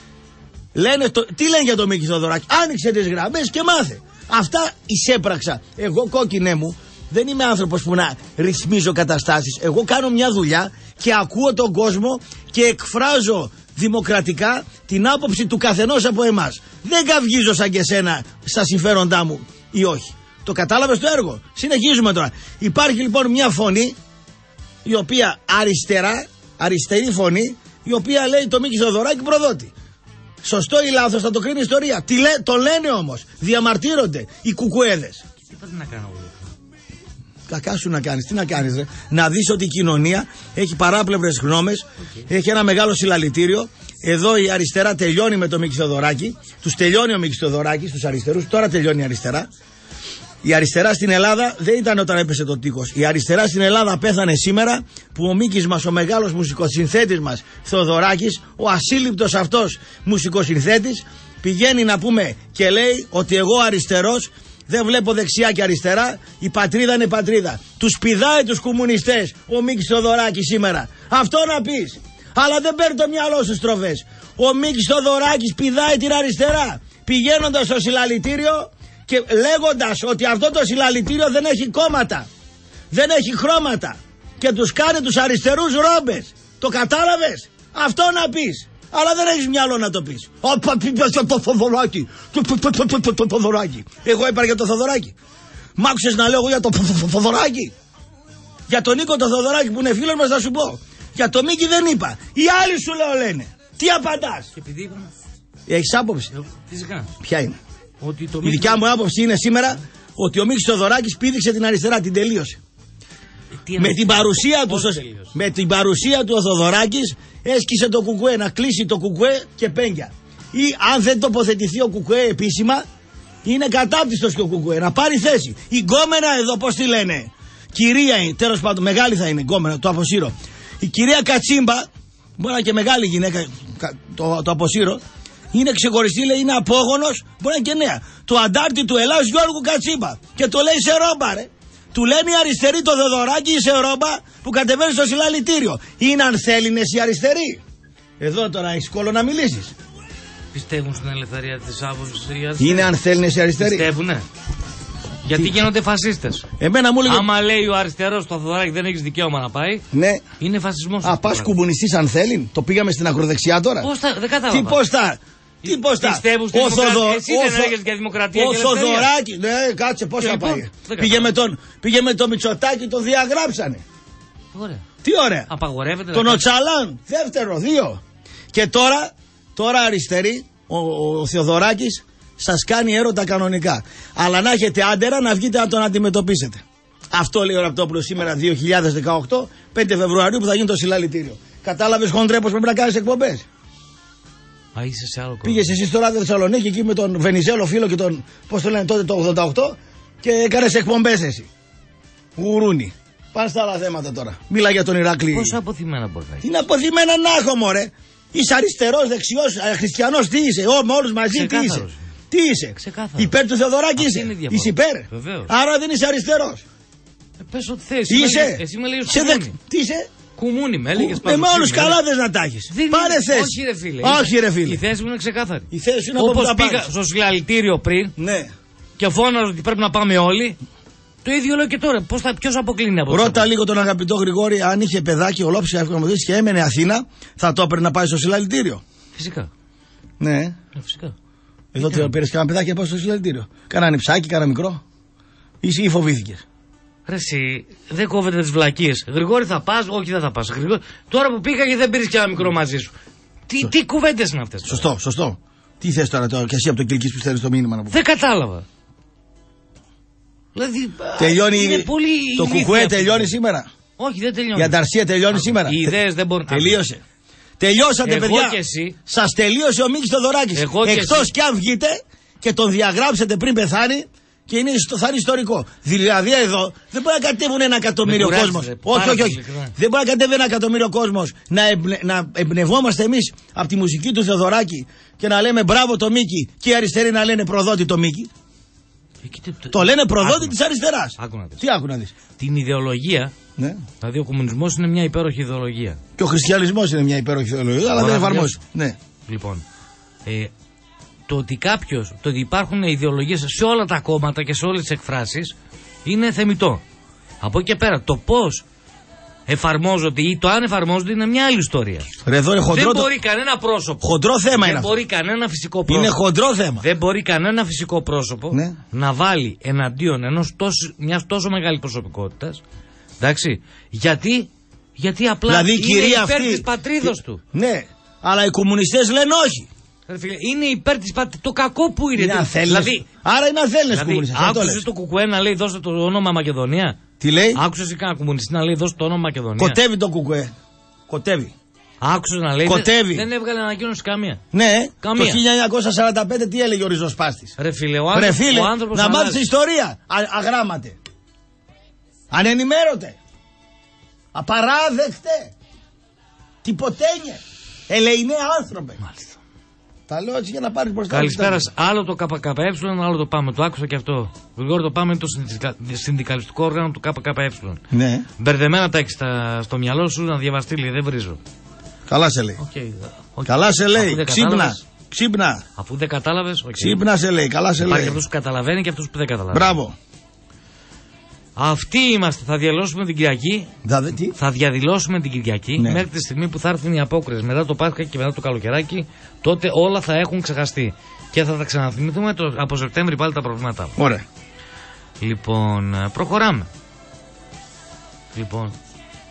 λένε το, τι λένε για το Μίκη Θοδωράκη. Άνοιξε τις γραμμές και μάθε. Αυτά εισέπραξα. Εγώ, κόκκινέ μου, δεν είμαι άνθρωπος που να ρυθμίζω καταστάσεις. Εγώ κάνω μια δουλειά και ακούω τον κόσμο και εκφράζω δημοκρατικά την άποψη του καθενός από εμάς. Δεν καυγίζω σαν και σένα στα συμφέροντά μου ή όχι. Το κατάλαβες το έργο. Συνεχίζουμε τώρα. Υπάρχει λοιπόν μια φωνή η οποία αριστερά, αριστερή φωνή, η οποία λέει το Μίκη Θοδωράκη προδότη. Σωστό ή λάθος θα το κρίνει η ιστορία. Τι λέ, το λένε όμως. Διαμαρτύρονται οι κουκουέδες. Τι πάτε να κάνω εγώ. Κακά σου να κάνεις. Τι να κάνεις ρε. Να δεις ότι η κοινωνία έχει παράπλευρες γνώμες. Okay. Έχει ένα μεγάλο συλλαλητήριο. Εδώ η αριστερά τελειώνει με το Μίκη Θοδωράκη. Τους τελειώνει ο Μίκης Θοδωράκης, τους αριστερούς. Τώρα τελειώνει η αριστερά. Η αριστερά στην Ελλάδα δεν ήταν όταν έπεσε το τείχος. Η αριστερά στην Ελλάδα πέθανε σήμερα που ο Μίκης μας, ο μεγάλος μουσικοσυνθέτης μας Θοδωράκης, ο ασύλληπτος αυτός μουσικοσυνθέτης, πηγαίνει να πούμε και λέει ότι εγώ αριστερός δεν βλέπω δεξιά και αριστερά, η πατρίδα είναι πατρίδα. Τους πηδάει τους κομμουνιστές ο Μίκης Θοδωράκης σήμερα. Αυτό να πεις. Αλλά δεν παίρνει το μυαλό σου στροφές. Ο Μίκης Θοδωράκης πηδάει την αριστερά πηγαίνοντας στο συλλαλητήριο και λέγοντας ότι αυτό το συλλαλητήριο δεν έχει κόμματα, δεν έχει χρώματα και τους κάνει τους αριστερούς ρόμπες. Το κατάλαβες? Αυτό να πεις. Αλλά δεν έχεις μυαλό να το πεις. Όπα πίπες το Θοδωράκη. Το Θοδωράκη. Εγώ είπα για το Θοδωράκη. Μ' άκουσες να λέω για το Θοδωράκη? Για τον Νίκο το Θοδωράκη που είναι φίλος μας θα σου πω. Για το Μίκη δεν είπα. Οι άλλοι σου λέω λένε. Τι απαντάς? Και επειδή είπαμε. Έχεις άποψη? Φυσικά. Ποια είναι? Ότι το η δικιά μου άποψη είναι σήμερα ότι ο Μίκης Θοδωράκης πήδηξε την αριστερά, την τελείωσε. Ε, με, την παρουσία του, με την παρουσία του ο Θοδωράκης έσκησε το κουκουέ, να κλείσει το κουκουέ και πέγγια. Ή αν δεν τοποθετηθεί ο κουκουέ επίσημα, είναι κατάπτυστος και ο κουκουέ, να πάρει θέση. Η γκόμενα εδώ, πώς τη λένε, κυρία είναι, τέλος πάντων, μεγάλη θα είναι γκόμενα, το αποσύρω. Η κυρία Κατσίμπα, μπορεί να είναι και μεγάλη γυναίκα, το, το αποσύρω. Είναι ξεχωριστή, λέει, είναι απόγονος, μπορεί να είναι και νέα. Του αντάρτη του Ελλάς Γιώργου Κατσίμπα. Και το λέει σε ρόμπα, ρε. Του λένε οι αριστεροί το Θοδωράκη σε ρόμπα που κατεβαίνει στο συλλαλητήριο. Είναι αν θέλει οι αριστεροί. Εδώ τώρα έχεις κόλλο να μιλήσεις. Πιστεύουν στην ελευθερία της άποψης? Είναι αν θέλει οι αριστεροί. Πιστεύουνε. Γιατί Τι? γίνονται φασίστες. Εμένα μου λέγε... Άμα λέει ο αριστερός στο Θοδωράκη δεν έχεις δικαίωμα να πάει. Ναι. Είναι φασισμός. Α, πας κομμουνιστής αν θέλει. Το πήγαμε στην ακροδεξιά τώρα. Πώς θα, δεν κατάλαβα. Τι πώς θα. Τι πώς τα. Πιστεύουν στη δημοκρατία. Εσύ δεν έλεγες για δημοκρατία ο και ελευθερία. Ο Θοδωράκη. Ναι, κάτσε πώς θα πάει. Πήγε με, τον, πήγε με το Μητσοτάκη, τον διαγράψανε. Ωραία. Τι ωραία. Απαγορεύεται. Τον Οτσαλάν. Δεύτερο, δύο. Και τώρα, τώρα αριστερή, ο, ο Θεοδωράκης σας κάνει έρωτα κανονικά. Αλλά να έχετε άντερα να βγείτε να τον αντιμετωπίσετε. Αυτό λέει ο Ραπτόπουλος σήμερα δύο χιλιάδες δεκαοκτώ, πέντε Φεβρουαρίου που θα γίνει το συλλαλητήριο. Κατάλαβες χοντρέ πως πρέπει να κάνεις εκπομπές? Α, είσαι σε άλλο κόμμα. Πήγες εσύ στο Ράδιο Θεσσαλονίκη εκεί με τον Βενιζέλο φίλο και τον, πώς το λένε τότε, το ογδόντα οκτώ και έκανες εκπομπές εσύ. Γουρούνι. Πάνε στα άλλα θέματα τώρα. Μίλα για τον Ηράκλη. Πόσο αποθυμένα μπορεί να έχει? Είναι αποθυμένα να έχω, μωρέ. Είσαι αριστερός, δεξιός, χριστιανός, τι είσαι? Ω, με όλους μαζί, τι είσαι? Τι είσαι? Ξεκάθαρο. Υπέρ του Θεοδωράκη είσαι? Είσαι υπέρ? Βεβαίως. Άρα δεν είσαι αριστερός. Ε, πες ό,τι θες. Είσαι. Εσύ με λέγες σε κουμούνι. Δεκ... Τι είσαι? Κουμούνι με έλεγες πάνω. Με όλους καλά θες να τα έχεις. Πάρε θέση. Όχι ρε φίλε. Όχι ρε φίλε. Η θέση μου είναι ξεκάθαρη. Η θέση είναι από όπως πήγα στο συλλαλητήριο πριν, ναι, και φώναζα ότι πρέπει να πάμε όλοι. Το ίδιο λέω και τώρα. Πώς θα, ποιος αποκλίνει από αυτό? Ρώτα λίγο τον αγαπητό Γρηγόρη αν είχε παιδάκι ολόψυχα εύκολα και έμενε Αθήνα, θα το έπαιρνε να πάει στο συλλαλητήριο. Φυσικά. Ναι. Ε, φυσικά. Εδώ το πήρες κανένα παιδάκι από στο συλλαλητήριο. Κάνα νυψάκι, κάνα μικρό. Ή, ή φοβήθηκες? Ρε εσύ, δεν κόβεται τις βλακίες. Γρηγόρη θα πας, όχι δεν θα πας. Γρηγόρη... Τώρα που πήγα και δεν πήρες και ένα μικρό μαζί σου. Τι, τι κουβέντες είναι αυτές. Σωστό, σωστό. Τι θες τώρα, τώρα και εσύ από το Κιλκής που στέλνεις το μήνυμα να πω. Δεν κατάλαβα. Δηλαδή, τελειώνει. Είναι πολύ το κουκουέ τελειώνει σήμερα. Όχι, δεν τελειώνει. Η ανταρσία τελειώνει Α, σήμερα. Οι ιδέες δεν μπορούν. Τελείωσε. Τελειώσατε, εγώ παιδιά. Εσύ... Σας τελείωσε ο Μίκης Θοδωράκης. Εκτός κι αν βγείτε και τον διαγράψετε πριν πεθάνει και είναι, θα είναι ιστορικό. Δηλαδή εδώ δεν μπορεί να κατέβουν ένα εκατομμύριο κόσμος. Όχι, όχι, όχι. Δεν μπορεί να κατέβει ένα εκατομμύριο κόσμος να, εμπνε, να εμπνευόμαστε εμείς από τη μουσική του Θοδωράκη και να λέμε μπράβο το Μίκη και οι αριστεροί να λένε προδότη το Μίκη. Το, το λένε προδότη της αριστεράς. Τι άκου να δεις. Την ιδεολογία. Ναι. Δηλαδή ο κομμουνισμός είναι μια υπέροχη ιδεολογία. Και ο χριστιανισμός είναι μια υπέροχη ιδεολογία, αλλά δεν εφαρμόζει. Ναι. Λοιπόν, ε, το ότι κάποιος, το ότι υπάρχουν ιδεολογίες σε όλα τα κόμματα και σε όλες τις εκφράσεις είναι θεμιτό. Από εκεί και πέρα, το πώς εφαρμόζονται ή το αν εφαρμόζονται είναι μια άλλη ιστορία. Ρε, εδώ είναι χοντρό, δεν μπορεί κανένα πρόσωπο. Χοντρό θέμα δεν είναι. Δεν μπορεί κανένα φυσικό πρόσωπο. Είναι χοντρό θέμα. Δεν μπορεί κανένα φυσικό πρόσωπο ναι. να βάλει εναντίον ενός τόσο, μιας τόσο μεγάλης προσωπικότητας. Εντάξει. Γιατί, γιατί απλά δηλαδή, είναι υπέρ αυτή... της πατρίδος του. Ναι, αλλά οι κομμουνιστές λένε όχι. Είναι υπέρ της πατρίδος. Το κακό που είναι. είναι δηλαδή, άρα είναι αθέλνες δηλαδή, κομμουνιστές. Άκουσες το κουκουέ να λέει δώστε το όνομα Μακεδονία. Τι λέει? Άκουσες κανένα κομμουνιστή να λέει δώστε το όνομα Μακεδονία. Κοτεύει το κουκουέ. Κοτεύει. Άκουσες να λέει. Κοτεύει. Δεν, δεν έβγαλε ανακοίνωση καμία. Ναι, καμία. Το χίλια εννιακόσια σαράντα πέντε τι έλεγε ο ριζοσπάστης. Ρε φίλε, ο άνθρωπος, Ρε φίλε, ο άνθρωπος να μάθεις ιστορία. Α, αγράμματε. Ανενημέρωτε. Απαράδεκτε. Τυποτένιε. Ελεηνέ άνθρωπε. Μάλιστα. Τα λέω έτσι για να πάρεις μπροστά. Καλησπέρα. Άλλο το ΚΚΕ, άλλο το ΠΑΜΕ. Το άκουσα και αυτό. Γρηγόρη, το ΠΑΜΕ είναι το συνδικαλιστικό όργανο του ΚΚΕ. Ναι. Μπερδεμένα τα έχεις στο μυαλό σου να διαβαστεί, λέει. Δεν βρίζω. Καλά σε λέει. Okay. Okay. Καλά σε λέει. Ξύπνα. Ξύπνα. Αφού δεν κατάλαβες. Okay. Ξύπνα σε λέει. Καλά σε λέει. Υπάρχει αυτός που καταλαβαίνει και αυτός που δεν καταλαβαίνει. Μπράβο. Αυτοί είμαστε. Θα διαδηλώσουμε την Κυριακή. Δα, τι? Θα διαδηλώσουμε την Κυριακή ναι. μέχρι τη στιγμή που θα έρθουν οι απόκριες μετά το Πάσχα και μετά το καλοκαιράκι. Τότε όλα θα έχουν ξεχαστεί. Και θα τα ξαναθυμηθούμε το, από Σεπτέμβρη πάλι τα προβλήματά. Ωραία. Λοιπόν, προχωράμε. Λοιπόν.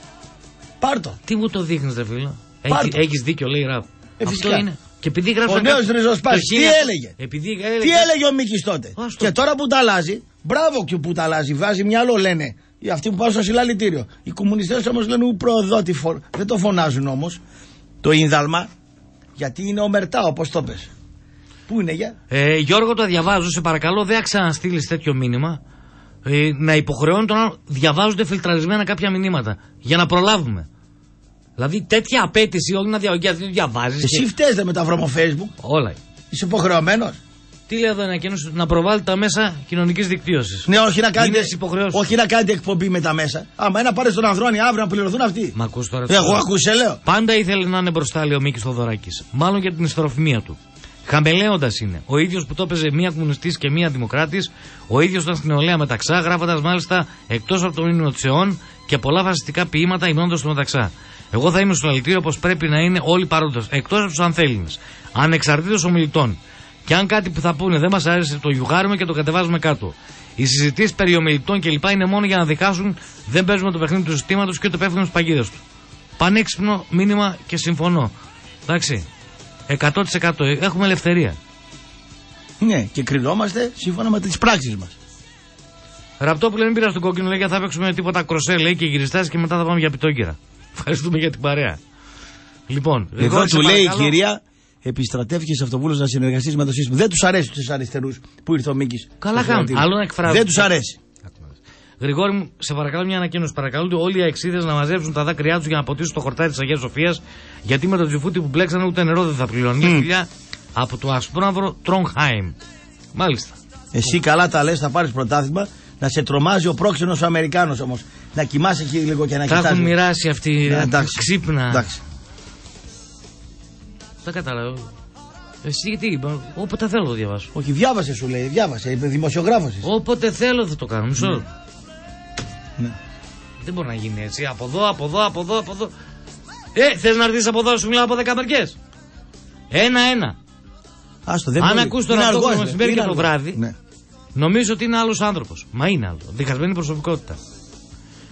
Πάρτο. Τι μου το δείχνεις, ρε φίλο. Έχεις δίκιο, λέει ραπ. Ε, αυτό είναι. Και επειδή ο νέος ριζοσπάστης, τι έλεγε. Επειδή έλεγε. Τι έλεγε ο Μίκης τότε. Άστο. Και τώρα που τα αλλάζει, μπράβο και που τα αλλάζει, βάζει μυαλό λένε. Οι αυτοί που πάνε στο συλλαλητήριο. Οι κομμουνιστές όμως λένε προδότη φω... Δεν το φωνάζουν όμως το ίνδαλμα, γιατί είναι ομερτά όπως το πες. Πού είναι για. Ε, Γιώργο, το διαβάζω, σε παρακαλώ, δεν ξαναστείλεις τέτοιο μήνυμα. Ε, να υποχρεώνει τον άλλο. Διαβάζονται φιλτραρισμένα κάποια μηνύματα. Για να προλάβουμε. Δηλαδή τέτοια απέτηση, όχι να διαβάζει. διαβάζεις. Εσύ και... φταίς με τα βρώμο Facebook. Όλα. Είσαι υποχρεωμένος. Τι λέει εδώ ανακοίνωση, να προβάλλει τα μέσα κοινωνικής δικτύωσης. Ναι, όχι να κάνετε, όχι να κάνετε εκπομπή με τα μέσα. Άμα ένα πάρει στον Ανδρώνη αύριο να πληρωθούν αυτοί. Μ' ακούς τώρα. Εγώ ακούσε, λέω. Πάντα ήθελε να είναι μπροστά, λέει ο Μίκης Θοδωράκης. Μάλλον για την ιστεροφημία του. Χαμελέοντας είναι. Ο ίδιος που το έπαιζε μία κομμουνιστής και μία δημοκράτης, ο ίδιος ήταν στην νεολαία μεταξά, γράφοντας μάλιστα εκτός από το μήνυμα της αιών και πολλά φασιστικά ποίηματα υμνώντας το μεταξά. Εγώ θα είμαι στο λαλητήριο όπως πρέπει να είναι όλοι παρόντες, εκτός από τους ανθέληνες, ανεξαρτήτως ομιλητών. Και αν κάτι που θα πούνε δεν μας άρεσε, το γιουγάρουμε και το κατεβάζουμε κάτω. Οι συζητήσεις περί ομιλητών κλπ. Είναι μόνο για να δικάσουν, δεν παίζουμε το παιχνίδι του συστήματος και ούτε πέφτουν στις παγίδες του. Πανέξυπνο μήνυμα και συμφωνώ. Εντάξει. εκατό τοις εκατό έχουμε ελευθερία. Ναι, και κρινόμαστε σύμφωνα με τις πράξεις μας. Ραπτό που λένε πήρα στον κόκκινο, λέει, θα παίξουμε τίποτα κροσέ, λέει, και γυριστάς και μετά θα πάμε για πιτόκυρα. Ευχαριστούμε για την παρέα. Λοιπόν, εδώ του λέει η κυρία, επιστρατεύτηκε σε αυτοβούλος να συνεργαστείς με το σύστημα. Δεν τους αρέσει τους αριστερούς που ήρθε ο Μίκης. Καλά κάνουν. Άλλο να εκφράζουν. Δεν τους αρέσει. Γρηγόρη μου, σε παρακαλώ μια ανακοίνωση. Παρακαλούνται όλοι οι αεξίδες να μαζέψουν τα δάκρυά τους για να ποτίσουν το χορτάρι της Αγίας Σοφίας. Γιατί με το τζιφούτι που μπλέξανε ούτε νερό δεν θα πληρώνει. Μια δουλειά από το ασπρόμαυρο Τρονχάιμ. Μάλιστα. Εσύ καλά τα λες, θα πάρεις πρωτάθλημα. Να σε τρομάζει ο πρόξενος ο Αμερικάνος όμως. Να κοιμάσαι εκεί λίγο και να κοιτάζει. Τα έχουν μοιράσει αυτοί. Ξύπνα. Εντάξει. Δεν κατάλαβα. Εσύ γιατί, όποτε θέλω το διαβάσω. Όχι, διάβασε σου λέει, διάβασε. Είπε δημοσιογράφος. Όποτε θέλω θα το κάνω. Μισό. Ναι. Ναι. Δεν μπορεί να γίνει έτσι. Από εδώ, από εδώ, από εδώ, από εδώ. Ε, θες να έρθεις από εδώ, σου μιλάω από δέκα μερικές. Ένα-ένα. Άστο, δεν Αν μπορεί. ακούς τον αυτό το μεσημέρι και το βράδυ, ναι. νομίζω ότι είναι άλλος άνθρωπος. Μα είναι άλλο. Διχασμένη προσωπικότητα.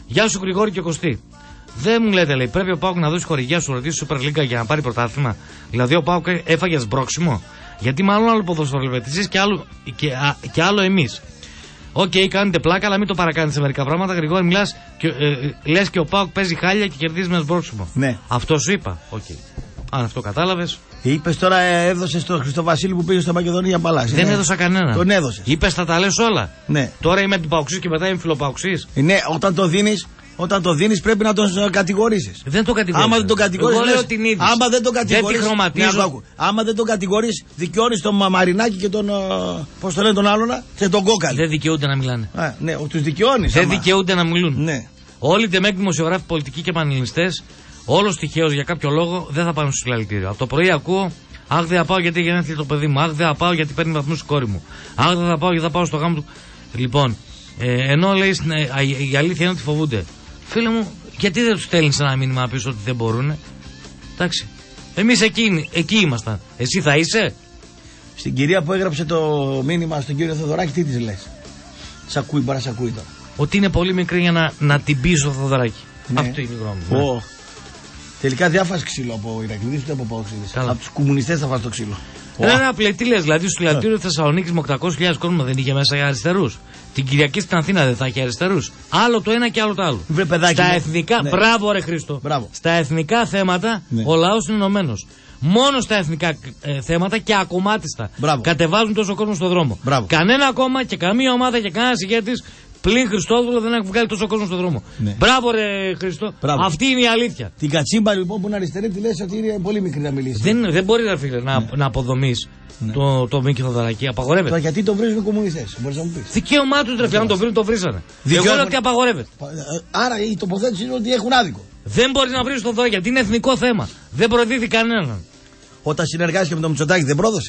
Γεια σου Γρηγόρη και Κωστή. Δεν μου λέτε, λέει, πρέπει ο Πάοκ να δώσει χορηγία σου ρωτήσει Super League για να πάρει πρωτάθλημα. Δηλαδή ο Πάοκ έφαγε σμπρόξιμο. Γιατί μάλλον άλλο ποδόσφαιρο βλέπετε εσείς και άλλο, και, και άλλο εμείς. Οκ, okay, κάνετε πλάκα, αλλά μην το παρακάνετε σε μερικά πράγματα. Γρηγόρη, μιλάς και, ε, λες και ο Πάοκ παίζει χάλια και κερδίζει με σμπρόξιμο. Ναι. Αυτό σου είπα. Okay. Αν αυτό κατάλαβες. Είπε τώρα, ε, έδωσε στον Χριστοβασίλη που πήγε στο Μακεδονία Παλάσι. Δεν ναι. έδωσα κανένα. Τον έδωσε. Είπε θα τα λες όλα. Ναι. Τώρα είμαι του Παοξής και μετά είμαι φιλοπαοξής. Ναι, όταν το δίνεις. Όταν το δίνεις πρέπει να τον κατηγορήσεις. Δεν το κατηγορείς. Άμα δεν τον κατηγορείς. Εγώ λέω την είδηση. Άμα δεν τον κατηγορείς. Δεν τη χρωματίζω. Ναι, άμα δεν τον κατηγορείς, δικαιώνεις τον Μαρινάκη και τον. Πώς το λένε τον άλλον, και τον Κόκαλη. Δεν δικαιούνται να μιλάνε. Α, ναι, τους δικαιώνεις. Δεν άμα. δικαιούνται να μιλούν. Ναι. Όλοι οι τεμέκ δημοσιογράφοι, πολιτικοί και πανελληνιστές, όλος τυχαίος για κάποιο λόγο δεν θα πάνε στο συλλαλητήριο. Από το πρωί ακούω. Αχ, δεν θα πάω γιατί γεννήθηκε το παιδί μου. Αχ, δεν θα πάω γιατί παίρνει βαθμούς η κόρη μου. Αχ, δεν θα πάω γιατί θα πάω στο γάμο του. Λοιπόν, ε, ενώ λέει ε, η αλήθεια είναι ότι φοβούνται. Φίλε μου, γιατί δεν του στέλνει ένα μήνυμα να πει ότι δεν μπορούν. Εντάξει. Εμείς εκεί, εκεί ήμασταν. Εσύ θα είσαι. Στην κυρία που έγραψε το μήνυμα στον κύριο Θοδωράκη, τι τη λες? Σ' ακούει, bara σ' ακούει τώρα. Ότι είναι πολύ μικρή για να, να την πει στο Θοδωράκη. Ναι. Αυτό είναι η γνώμη μου. Ναι. Τελικά δεν θα φας ξύλο από Ηρακλήδη ούτε από Παοξίδης. Από τους κομμουνιστές θα φας το ξύλο. Ένα πλετή λες, δηλαδή στο λατήριο Θεσσαλονίκης με οκτακόσιες χιλιάδες κόσμο δεν είχε μέσα για αριστερούς. Την Κυριακή στην Αθήνα δεν θα είχε αριστερούς. Άλλο το ένα και άλλο το άλλο. Βρε, παιδάκι, Στα ναι. εθνικά. Ναι. Μπράβο, ρε Χρήστο. Μπράβο. Στα εθνικά θέματα ναι. ο λαός είναι ενωμένος. Μόνο στα εθνικά ε, θέματα και ακομμάτιστα Μπράβο. κατεβάζουν τόσο κόσμο στον δρόμο. Μπράβο. Κανένα κόμμα και καμία ομάδα και κανένα ηγέτης πλην Χριστόδουλο δεν έχει βγάλει τόσο κόσμο στον δρόμο. Ναι. Μπράβο, ρε Χριστό. Μπράβο. Αυτή είναι η αλήθεια. Την Κατσίμπα λοιπόν που είναι αριστερή, τη λες ότι είναι πολύ μικρή να μιλήσει. Δεν, δεν μπορεί ρε φίλε να, ναι. να αποδομείς ναι. το, το Μίκη Θοδωράκη. Απαγορεύεται. Τώρα γιατί το βρίζουν οι κομμουνιστές, μπορείς να μου πεις. Δικαίωμά του ρε φίλε, αν το βρουν, το βρίζανε. Εγώ λέω ότι απαγορεύεται. Άρα η τοποθέτηση είναι ότι έχουν άδικο. Δεν μπορεί να βρει τον Θοδωράκη γιατί είναι εθνικό θέμα. Δεν προδίδει κανέναν. Όταν συνεργάστηκε με τον Μητσοτάκη δεν πρόδωσε.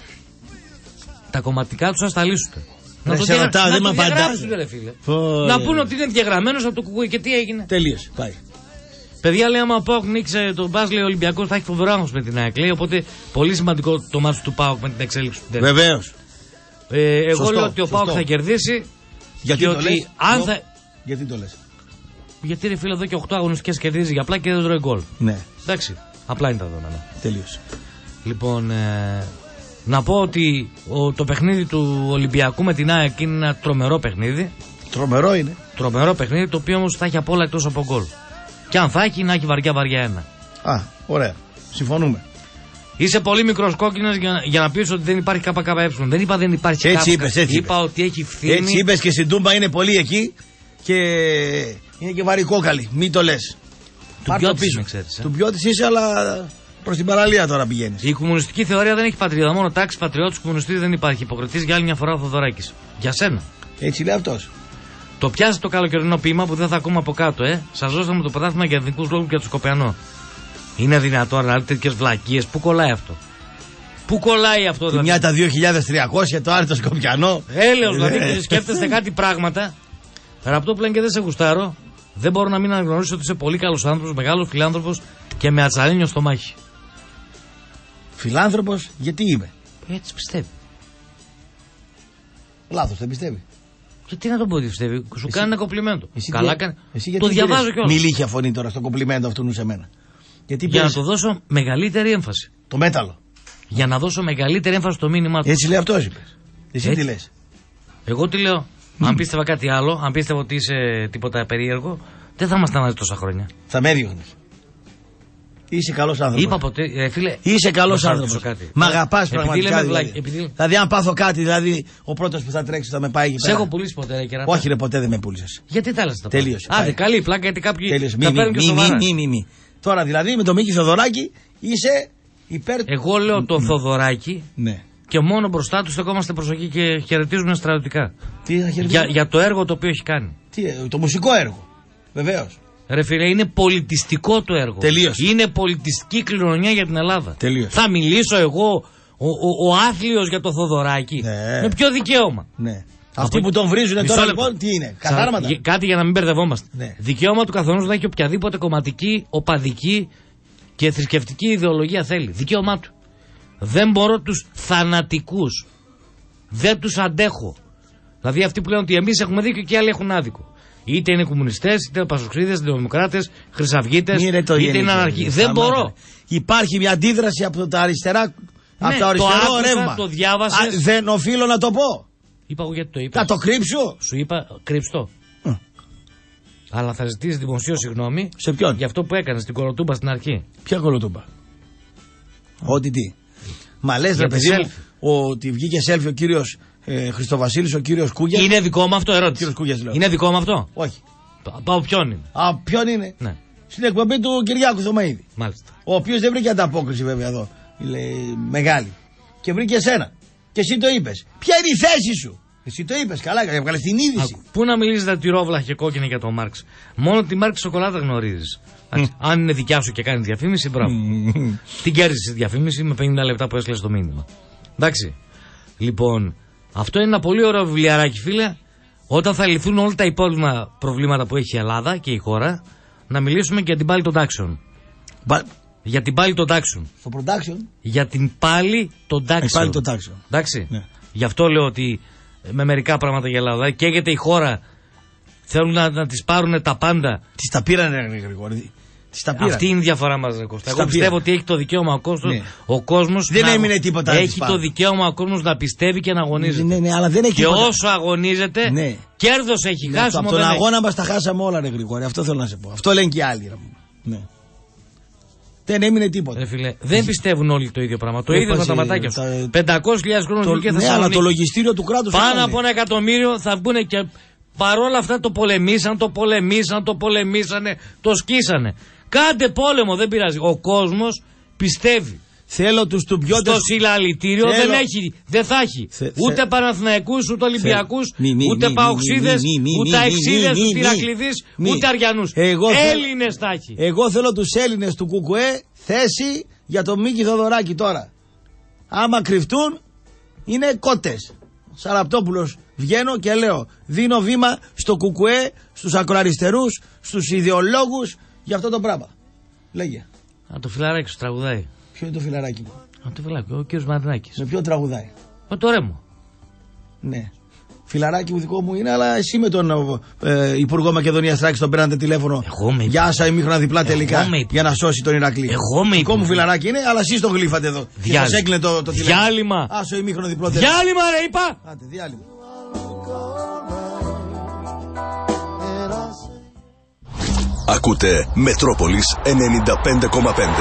Τα κομματικά του θα τα λύσουν. Να το διαγράψουν, ρε φίλε. Να πούνε ότι είναι διαγραμμένο από το κουκούι και τι έγινε. Τελείωσε. Πάει. Παιδιά, λέει, άμα ο Πάοκ νίξε τον Μπάζ, λέει ο Ολυμπιακός θα έχει φοβερό άγχος με την ΑΕΚ. Λέει, οπότε πολύ σημαντικό το μάτι του Πάοκ με την εξέλιξη του τέλους. Βεβαίως. Ε, εγώ σωστό, λέω ότι ο Πάοκ θα κερδίσει. Γιατί και το ότι λες, αν νο, θα... Γιατί το λες. Γιατί ρε φίλε εδώ και οκτώ αγωνιστικές κερδίζει για απλά και δεν τρώει γκολ. Ναι. Εντάξει. Απλά είναι τα δεδομένα. Τελείωσε. Λοιπόν, ε, να πω ότι ο, το παιχνίδι του Ολυμπιακού με την ΑΕΚ είναι ένα τρομερό παιχνίδι. Τρομερό είναι. Τρομερό παιχνίδι, το οποίο όμως θα έχει απ' όλα εκτός από γκολ. Και αν θα έχει, να έχει βαριά βαριά ένα. Α, ωραία. Συμφωνούμε. Είσαι πολύ μικρός κόκκινος για, για να πεις ότι δεν υπάρχει ΚΚΕ. Δεν είπα δεν υπάρχει έτσι είπες, έτσι είπα είπες. ότι έχει ευθύνη. Έτσι είπες και στην Τούμπα είναι πολύ εκεί και είναι και βαρύ κόκαλη. Μην το λες. Του Πιώτης με ξέρεις. Ε? Του Πιώτης είσαι, αλλά προς την παραλία τώρα πηγαίνεις. Η κομμουνιστική θεωρία δεν έχει πατρίδα. Μόνο τάξη, πατριώτης, κομμουνιστής δεν υπάρχει. Υποκριτής για άλλη μια φορά ο Θοδωράκης. Για σένα. Έτσι λέει αυτός. Το πιάσε το καλοκαιρινό ποίημα που δεν θα ακούμε από κάτω, ε. Σας δώσαμε το πρωτάθλημα για εθνικούς λόγους για το Σκοπιανό. Είναι δυνατόν να λέτε τέτοιες βλακίες. Πού κολλάει αυτό. Πού κολλάει αυτό, δηλαδή. Μια τα δύο χιλιάδες τριακόσια, το άλλο το Σκοπιανό. Έλεος, δηλαδή σκέφτεστε κάτι πράγματα. Ραπτό που λένε και δεν σε γουστάρω. Δεν μπορώ να μην αναγνωρίσω ότι είσαι πολύ καλός άνθρωπος, μεγάλος φιλάνθρωπος και με ατσαλένιο στο μάχη. Φιλάνθρωπος, γιατί είμαι. Έτσι πιστεύει. Λάθος, δεν πιστεύει. Γιατί να τον πω ότι πιστεύει, σου εσύ, κάνει ένα κομπλιμέντο. Καλά κάνει. Εσύ το διαβάζω κιόλας. Μιλήχια φωνή τώρα στο κομπλιμέντο αυτού σε μένα. Γιατί για πες... να το δώσω μεγαλύτερη έμφαση. Το μέταλλο. Για να δώσω μεγαλύτερη έμφαση στο μήνυμα του. Έτσι λέει αυτός είπες. Εσύ έτσι. Τι λες. Εγώ τι λέω. Mm. Αν πίστευα κάτι άλλο, αν πίστευα ότι είσαι τίποτα περίεργο, δεν θα ήμασταν μαζί τόσα χρόνια. Θα με έδιωχνες. Είσαι καλός άνθρωπος. Είπα ποτέ, ε, φίλε. Είσαι καλός άνθρωπος. Μ' αγαπάς πραγματικά. Δηλαδή. Επειδή... δηλαδή, αν πάθω κάτι, δηλαδή ο πρώτος που θα τρέξει θα με πάει εκεί πέρα. Σε έχω πουλήσει ποτέ, ρε κερατά. Όχι, ρε, ποτέ δεν με πούλησες. Γιατί τα λες τα Τελείωσε. Άντε, καλή πλάκα γιατί κάποιοι. Τελείωσε. Μη, μη, μη, μη, μη, μη. Τώρα δηλαδή με τον Μίκη Θοδωράκη είσαι υπέρ. Εγώ λέω τον Θοδωράκη. Ναι. Και μόνο μπροστά του στεκόμαστε προσοχή και χαιρετίζουμε στρατιωτικά. Τι θα για, για το έργο το οποίο έχει κάνει. Τι, το μουσικό έργο. Βεβαίως. Ρε φίλε, είναι πολιτιστικό το έργο. Τελείωσε. Είναι πολιτιστική κληρονομιά για την Ελλάδα. Τελείωσε. Θα μιλήσω εγώ, ο, ο, ο άθλιος για το Θοδωράκη. Ναι. Με ποιο δικαίωμα. Ναι. Αυτοί που τον βρίζουν τώρα λοιπόν, τι είναι, κατάρματα. Σα, κάτι για να μην μπερδευόμαστε. Ναι. Δικαίωμα του καθενός να έχει οποιαδήποτε κομματική, οπαδική και θρησκευτική ιδεολογία θέλει. Δικαίωμά του. Δεν μπορώ τους θανατικούς. Δεν τους αντέχω. Δηλαδή αυτοί που λένε ότι εμείς έχουμε δίκιο και οι άλλοι έχουν άδικο. Είτε είναι κομμουνιστές, είτε πασοξίδες, είτε δημοκράτες, χρυσαυγίτες, είτε είναι είναι αναρχοί. Δεν μπορώ. Υπάρχει μια αντίδραση από τα αριστερά, ναι, από το αριστερό το άκουσα, ρεύμα. Το διάβασες. Α, δεν οφείλω να το πω. Είπα εγώ γιατί το είπα. Θα το κρύψω. Σου είπα, κρύψτο. Mm. Αλλά θα ζητήσει δημοσίως συγγνώμη. Σε ποιον? Για αυτό που έκανε στην Κολοτούμπα στην αρχή. Ποια Κολοτούμπα? Mm. Ό,τι τι. Μα λες ρε παιδί μου, ότι βγήκε selfie ο κύριος ε, Χριστοβασίλης, ο κύριος Κούγιας. Είναι δικό μου αυτό, ερώτηση. Κούγιας, είναι δικό μου αυτό? Όχι. Από ποιον είναι? Α, ποιον είναι? Ναι. Στην εκπομπή του Κυριάκου Θωμαίδη. Μάλιστα. Ο οποίος δεν βρήκε ανταπόκριση βέβαια εδώ. Λέει, μεγάλη. Και βρήκε εσένα. Και εσύ το είπες. Ποια είναι η θέση σου? Εσύ το είπες καλά, έβγαλες την είδηση. Α, πού να μιλήσεις για τη ρόβλα και κόκκινη για τον Μάρξ? Μόνο τη Μάρξ σοκολάτα γνωρίζεις. Mm. Αν είναι δικιά σου και κάνει διαφήμιση, μπράβο. Mm. Την κέρδισες τη διαφήμιση με πενήντα λεπτά που έστειλες το μήνυμα. Εντάξει. Λοιπόν, αυτό είναι ένα πολύ ωραίο βιβλιαράκι, φίλε. Όταν θα λυθούν όλα τα υπόλοιπα προβλήματα που έχει η Ελλάδα και η χώρα, να μιλήσουμε και για την πάλη των τάξεων. Μπα... Για την πάλη των τάξεων. Στο production. Για την πάλη των τάξεων. Πάλη των τάξεων. Εντάξει. Ναι. Γι' αυτό λέω ότι με μερικά πράγματα για Ελλάδα καίγεται η χώρα. Θέλουν να, να τις πάρουν τα πάντα. Τις τα πήρανε, ρε Γρηγόρη. Αυτή είναι η διαφορά μας, ρε Κώστα. Εγώ πιστεύω ότι έχει το δικαίωμα ο κόσμος. Ναι. Ο κόσμος δεν να... έμεινε τίποτα. Έχει το δικαίωμα ο κόσμος να πιστεύει και να αγωνίζεται. Ναι, ναι, αλλά δεν έχει και τίποτα. όσο αγωνίζεται, ναι. κέρδος έχει. Ναι, χάσιμο. Από τον αγώνα μας τα χάσαμε όλα, ρε Γρηγόρη. Αυτό θέλω να σε πω. Αυτό λένε και οι άλλοι. Ναι. Δεν έμεινε τίποτα. Ρε φίλε, δεν πιστεύουν όλοι το ίδιο πράγμα. Το ίδιο με τα ματάκια σου. πεντακόσιες χιλιάδες χρόνους βγήκε Θεσσαλονίκη. Ναι, αλλά το λογιστήριο του κράτους. Πάνω από ένα εκατομμύριο θα βγουν και παρόλα αυτά το πολεμήσαν, το πολεμήσαν, το πολεμήσανε, το σκίσανε. Κάντε πόλεμο, δεν πειράζει. Ο κόσμος πιστεύει. Θέλω τους τουμπιώτες. Στο συλλαλητήριο δεν έχει, δεν θα έχει. Θε, ούτε θε... Παναθηναϊκούς, ούτε Ολυμπιακούς, ούτε Παοξίδες, ούτε Αεξίδες, ούτε Ηρακλειδείς, ούτε Αριανούς. Έλληνες θα έχει. Εγώ θέλω τους Έλληνες του Κουκουέ θέση για τον Μίκη Θοδωράκη τώρα. Άμα κρυφτούν είναι κότες. Σαραπτόπουλος, βγαίνω και λέω, δίνω βήμα στο Κουκουέ, στους ακροαριστερούς, στους ιδεολόγους για αυτό το πράγμα. Λέγε. Α, το φιλαράκι σου τραγουδάει. Ποιο είναι το φιλαράκι μου? Α, το φιλαράκι, ο κύριος Μαρινάκης. Με ποιο τραγουδάει? Με το Ρέμο. Ναι. Φιλαράκι μου δικό μου είναι, αλλά εσύ με τον ε, Υπουργό Μακεδονίας Θράκης τον πέρατε τηλέφωνο. Εγώ με για άσα ημίχρονα διπλά τελικά για να σώσει τον Ηρακλή. Εγώ με δικό μου φιλαράκι είναι, αλλά εσείς το γλύφατε εδώ. Και σας έκλεινε το, το τηλέφωνο. Διάλειμμα. Άσο ημίχρονα διπλό τελικά. Διάλειμμα ρε είπα. Άντε, διάλειμμα. Ακούτε Μετρόπολης ενενήντα πέντε κόμμα πέντε.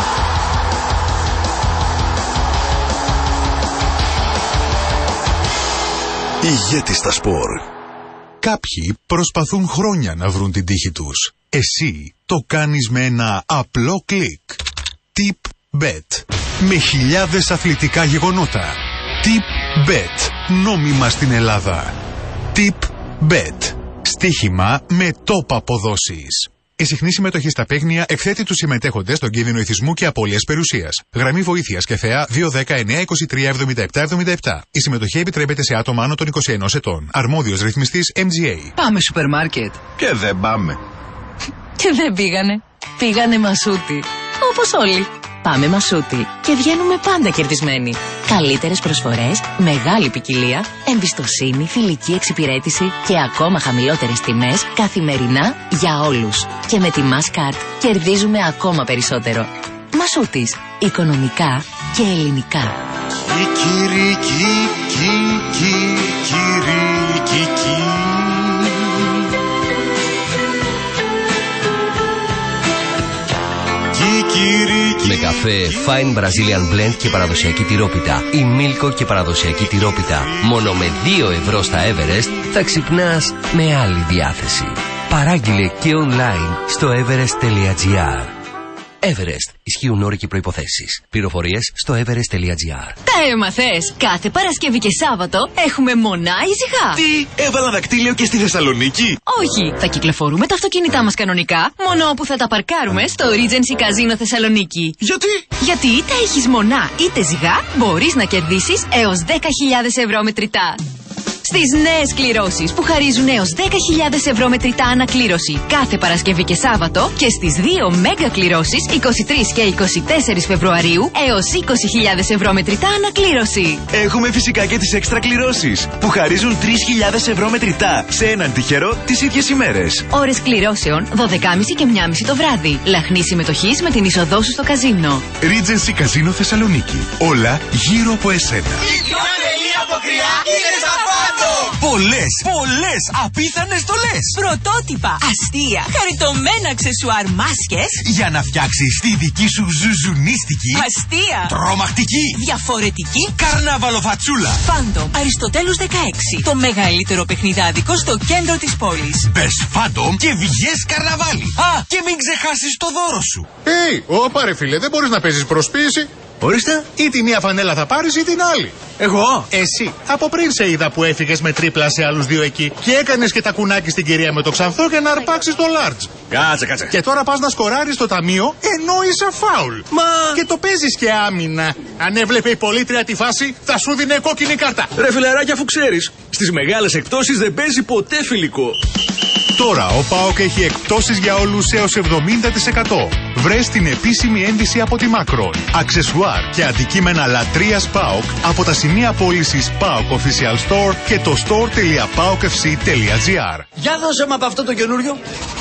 Ηγέτης στα σπορ. Κάποιοι προσπαθούν χρόνια να βρουν την τύχη τους. Εσύ το κάνεις με ένα απλό κλικ. TipBet. Με χιλιάδες αθλητικά γεγονότα. TipBet. Νόμιμα στην Ελλάδα. TipBet. Στοίχημα με top αποδόσεις. Η συχνή συμμετοχή στα παίγνια εκθέτει τους συμμετέχοντες στον κίνδυνο ηθισμού και απώλειας περιουσίας. Γραμμή βοήθειας και ΘΕΑ δύο ένα μηδέν εννιά είκοσι τρία εβδομήντα επτά εβδομήντα επτά. Η συμμετοχή επιτρέπεται σε άτομα άνω των είκοσι ενός ετών. Αρμόδιος ρυθμιστής εμ τζι έι. Πάμε σούπερ μάρκετ. Και δεν πάμε. Και δεν πήγανε. Πήγανε Μασούτι. Όπως όλοι. Πάμε Μασούτι και βγαίνουμε πάντα κερδισμένοι. Καλύτερες προσφορές, μεγάλη ποικιλία, εμπιστοσύνη, φιλική εξυπηρέτηση και ακόμα χαμηλότερες τιμές καθημερινά για όλους. Και με τη Masscard κερδίζουμε ακόμα περισσότερο. Μασούτις. Οικονομικά και ελληνικά. Κικυρίκι, κικυρίκι. Με καφέ Fine Brazilian Blend και παραδοσιακή τυρόπιτα ή Μίλκο και παραδοσιακή τυρόπιτα μόνο με δύο ευρώ στα Everest θα ξυπνάς με άλλη διάθεση. Παράγγειλε και online στο everest τελεία gr. Everest. Ισχύουν όροι και προϋποθέσεις. Πληροφορίες στο everest τελεία gr. Τα έμαθες! Κάθε Παρασκευή και Σάββατο έχουμε μονά ησυχά. Τι, έβαλα δακτύλιο και στη Θεσσαλονίκη? Όχι, θα κυκλοφορούμε τα αυτοκίνητά μας κανονικά, μόνο όπου θα τα παρκάρουμε στο Regency Casino Θεσσαλονίκη. Γιατί? Γιατί είτε έχεις μονά είτε ζυγά, μπορείς να κερδίσεις έως δέκα χιλιάδες ευρώ μετρητά. στις νέες κληρώσεις που χαρίζουν έως δέκα χιλιάδες ευρώ μετρητά ανακλήρωση κάθε Παρασκευή και Σάββατο και στις δύο μέγα κληρώσεις είκοσι τρεις και είκοσι τέσσερις Φεβρουαρίου έως είκοσι χιλιάδες ευρώ μετρητά ανακλήρωση. Έχουμε φυσικά και τις έξτρα κληρώσεις που χαρίζουν τρεις χιλιάδες ευρώ μετρητά σε έναν τυχερό τις ίδιες ημέρες. Ώρες κληρώσεων δώδεκα και μισή και μία και μισή το βράδυ. Λαχνή συμμετοχής με την είσοδό σου στο καζίνο. Regency Casino Θεσσαλονίκη. Όλα γύρω από εσένα. Πολλές, πολλές απίθανες στολές. Πρωτότυπα, αστεία, χαριτωμένα αξεσουάρ, μάσκες. Για να φτιάξεις τη δική σου ζουζουνίστικη, αστεία, τρομακτική, διαφορετική, καρναβαλοφατσούλα. Φάντομ, Αριστοτέλους δεκαέξι. Το μεγαλύτερο παιχνιδάδικο στο κέντρο της πόλης. Μπες Φάντομ και βγες καρναβάλι. Α, και μην ξεχάσεις το δώρο σου. Hey, όπα ρε φίλε, δεν μπορείς να παίζεις προσποίηση. Ορίστε. Ή τη μία φανέλα θα πάρεις ή την άλλη. Εγώ. Εσύ. Από πριν σε είδα που έφυγες με τρίπλα σε άλλους δύο εκεί και έκανες και τα κουνάκι στην κυρία με το ξανθό για να αρπάξεις το large. Κάτσε, κάτσε. Και τώρα πας να σκοράρεις το ταμείο ενώ είσαι φάουλ. Μα. Και το παίζεις και άμυνα. Αν έβλεπε η πολίτρια τη φάση, θα σου δίνε κόκκινη κάρτα. Ρε φιλαράκι, αφού ξέρεις, στις μεγάλες εκπτώσεις δεν παίζει ποτέ φιλικό. Τώρα ο ΠΑΟΚ έχει εκπτώσεις για όλους έως εβδομήντα τοις εκατό. Βρες την επίσημη ένδυση από τη Macron, αξεσουάρ και αντικείμενα λατρείας ΠΑΟΚ από τα σημεία πώλησης ΠΑΟΚ Official Store και το store τελεία πάοκ εφ σι τελεία τζι άρ. Για δώσε μου από αυτό το καινούριο.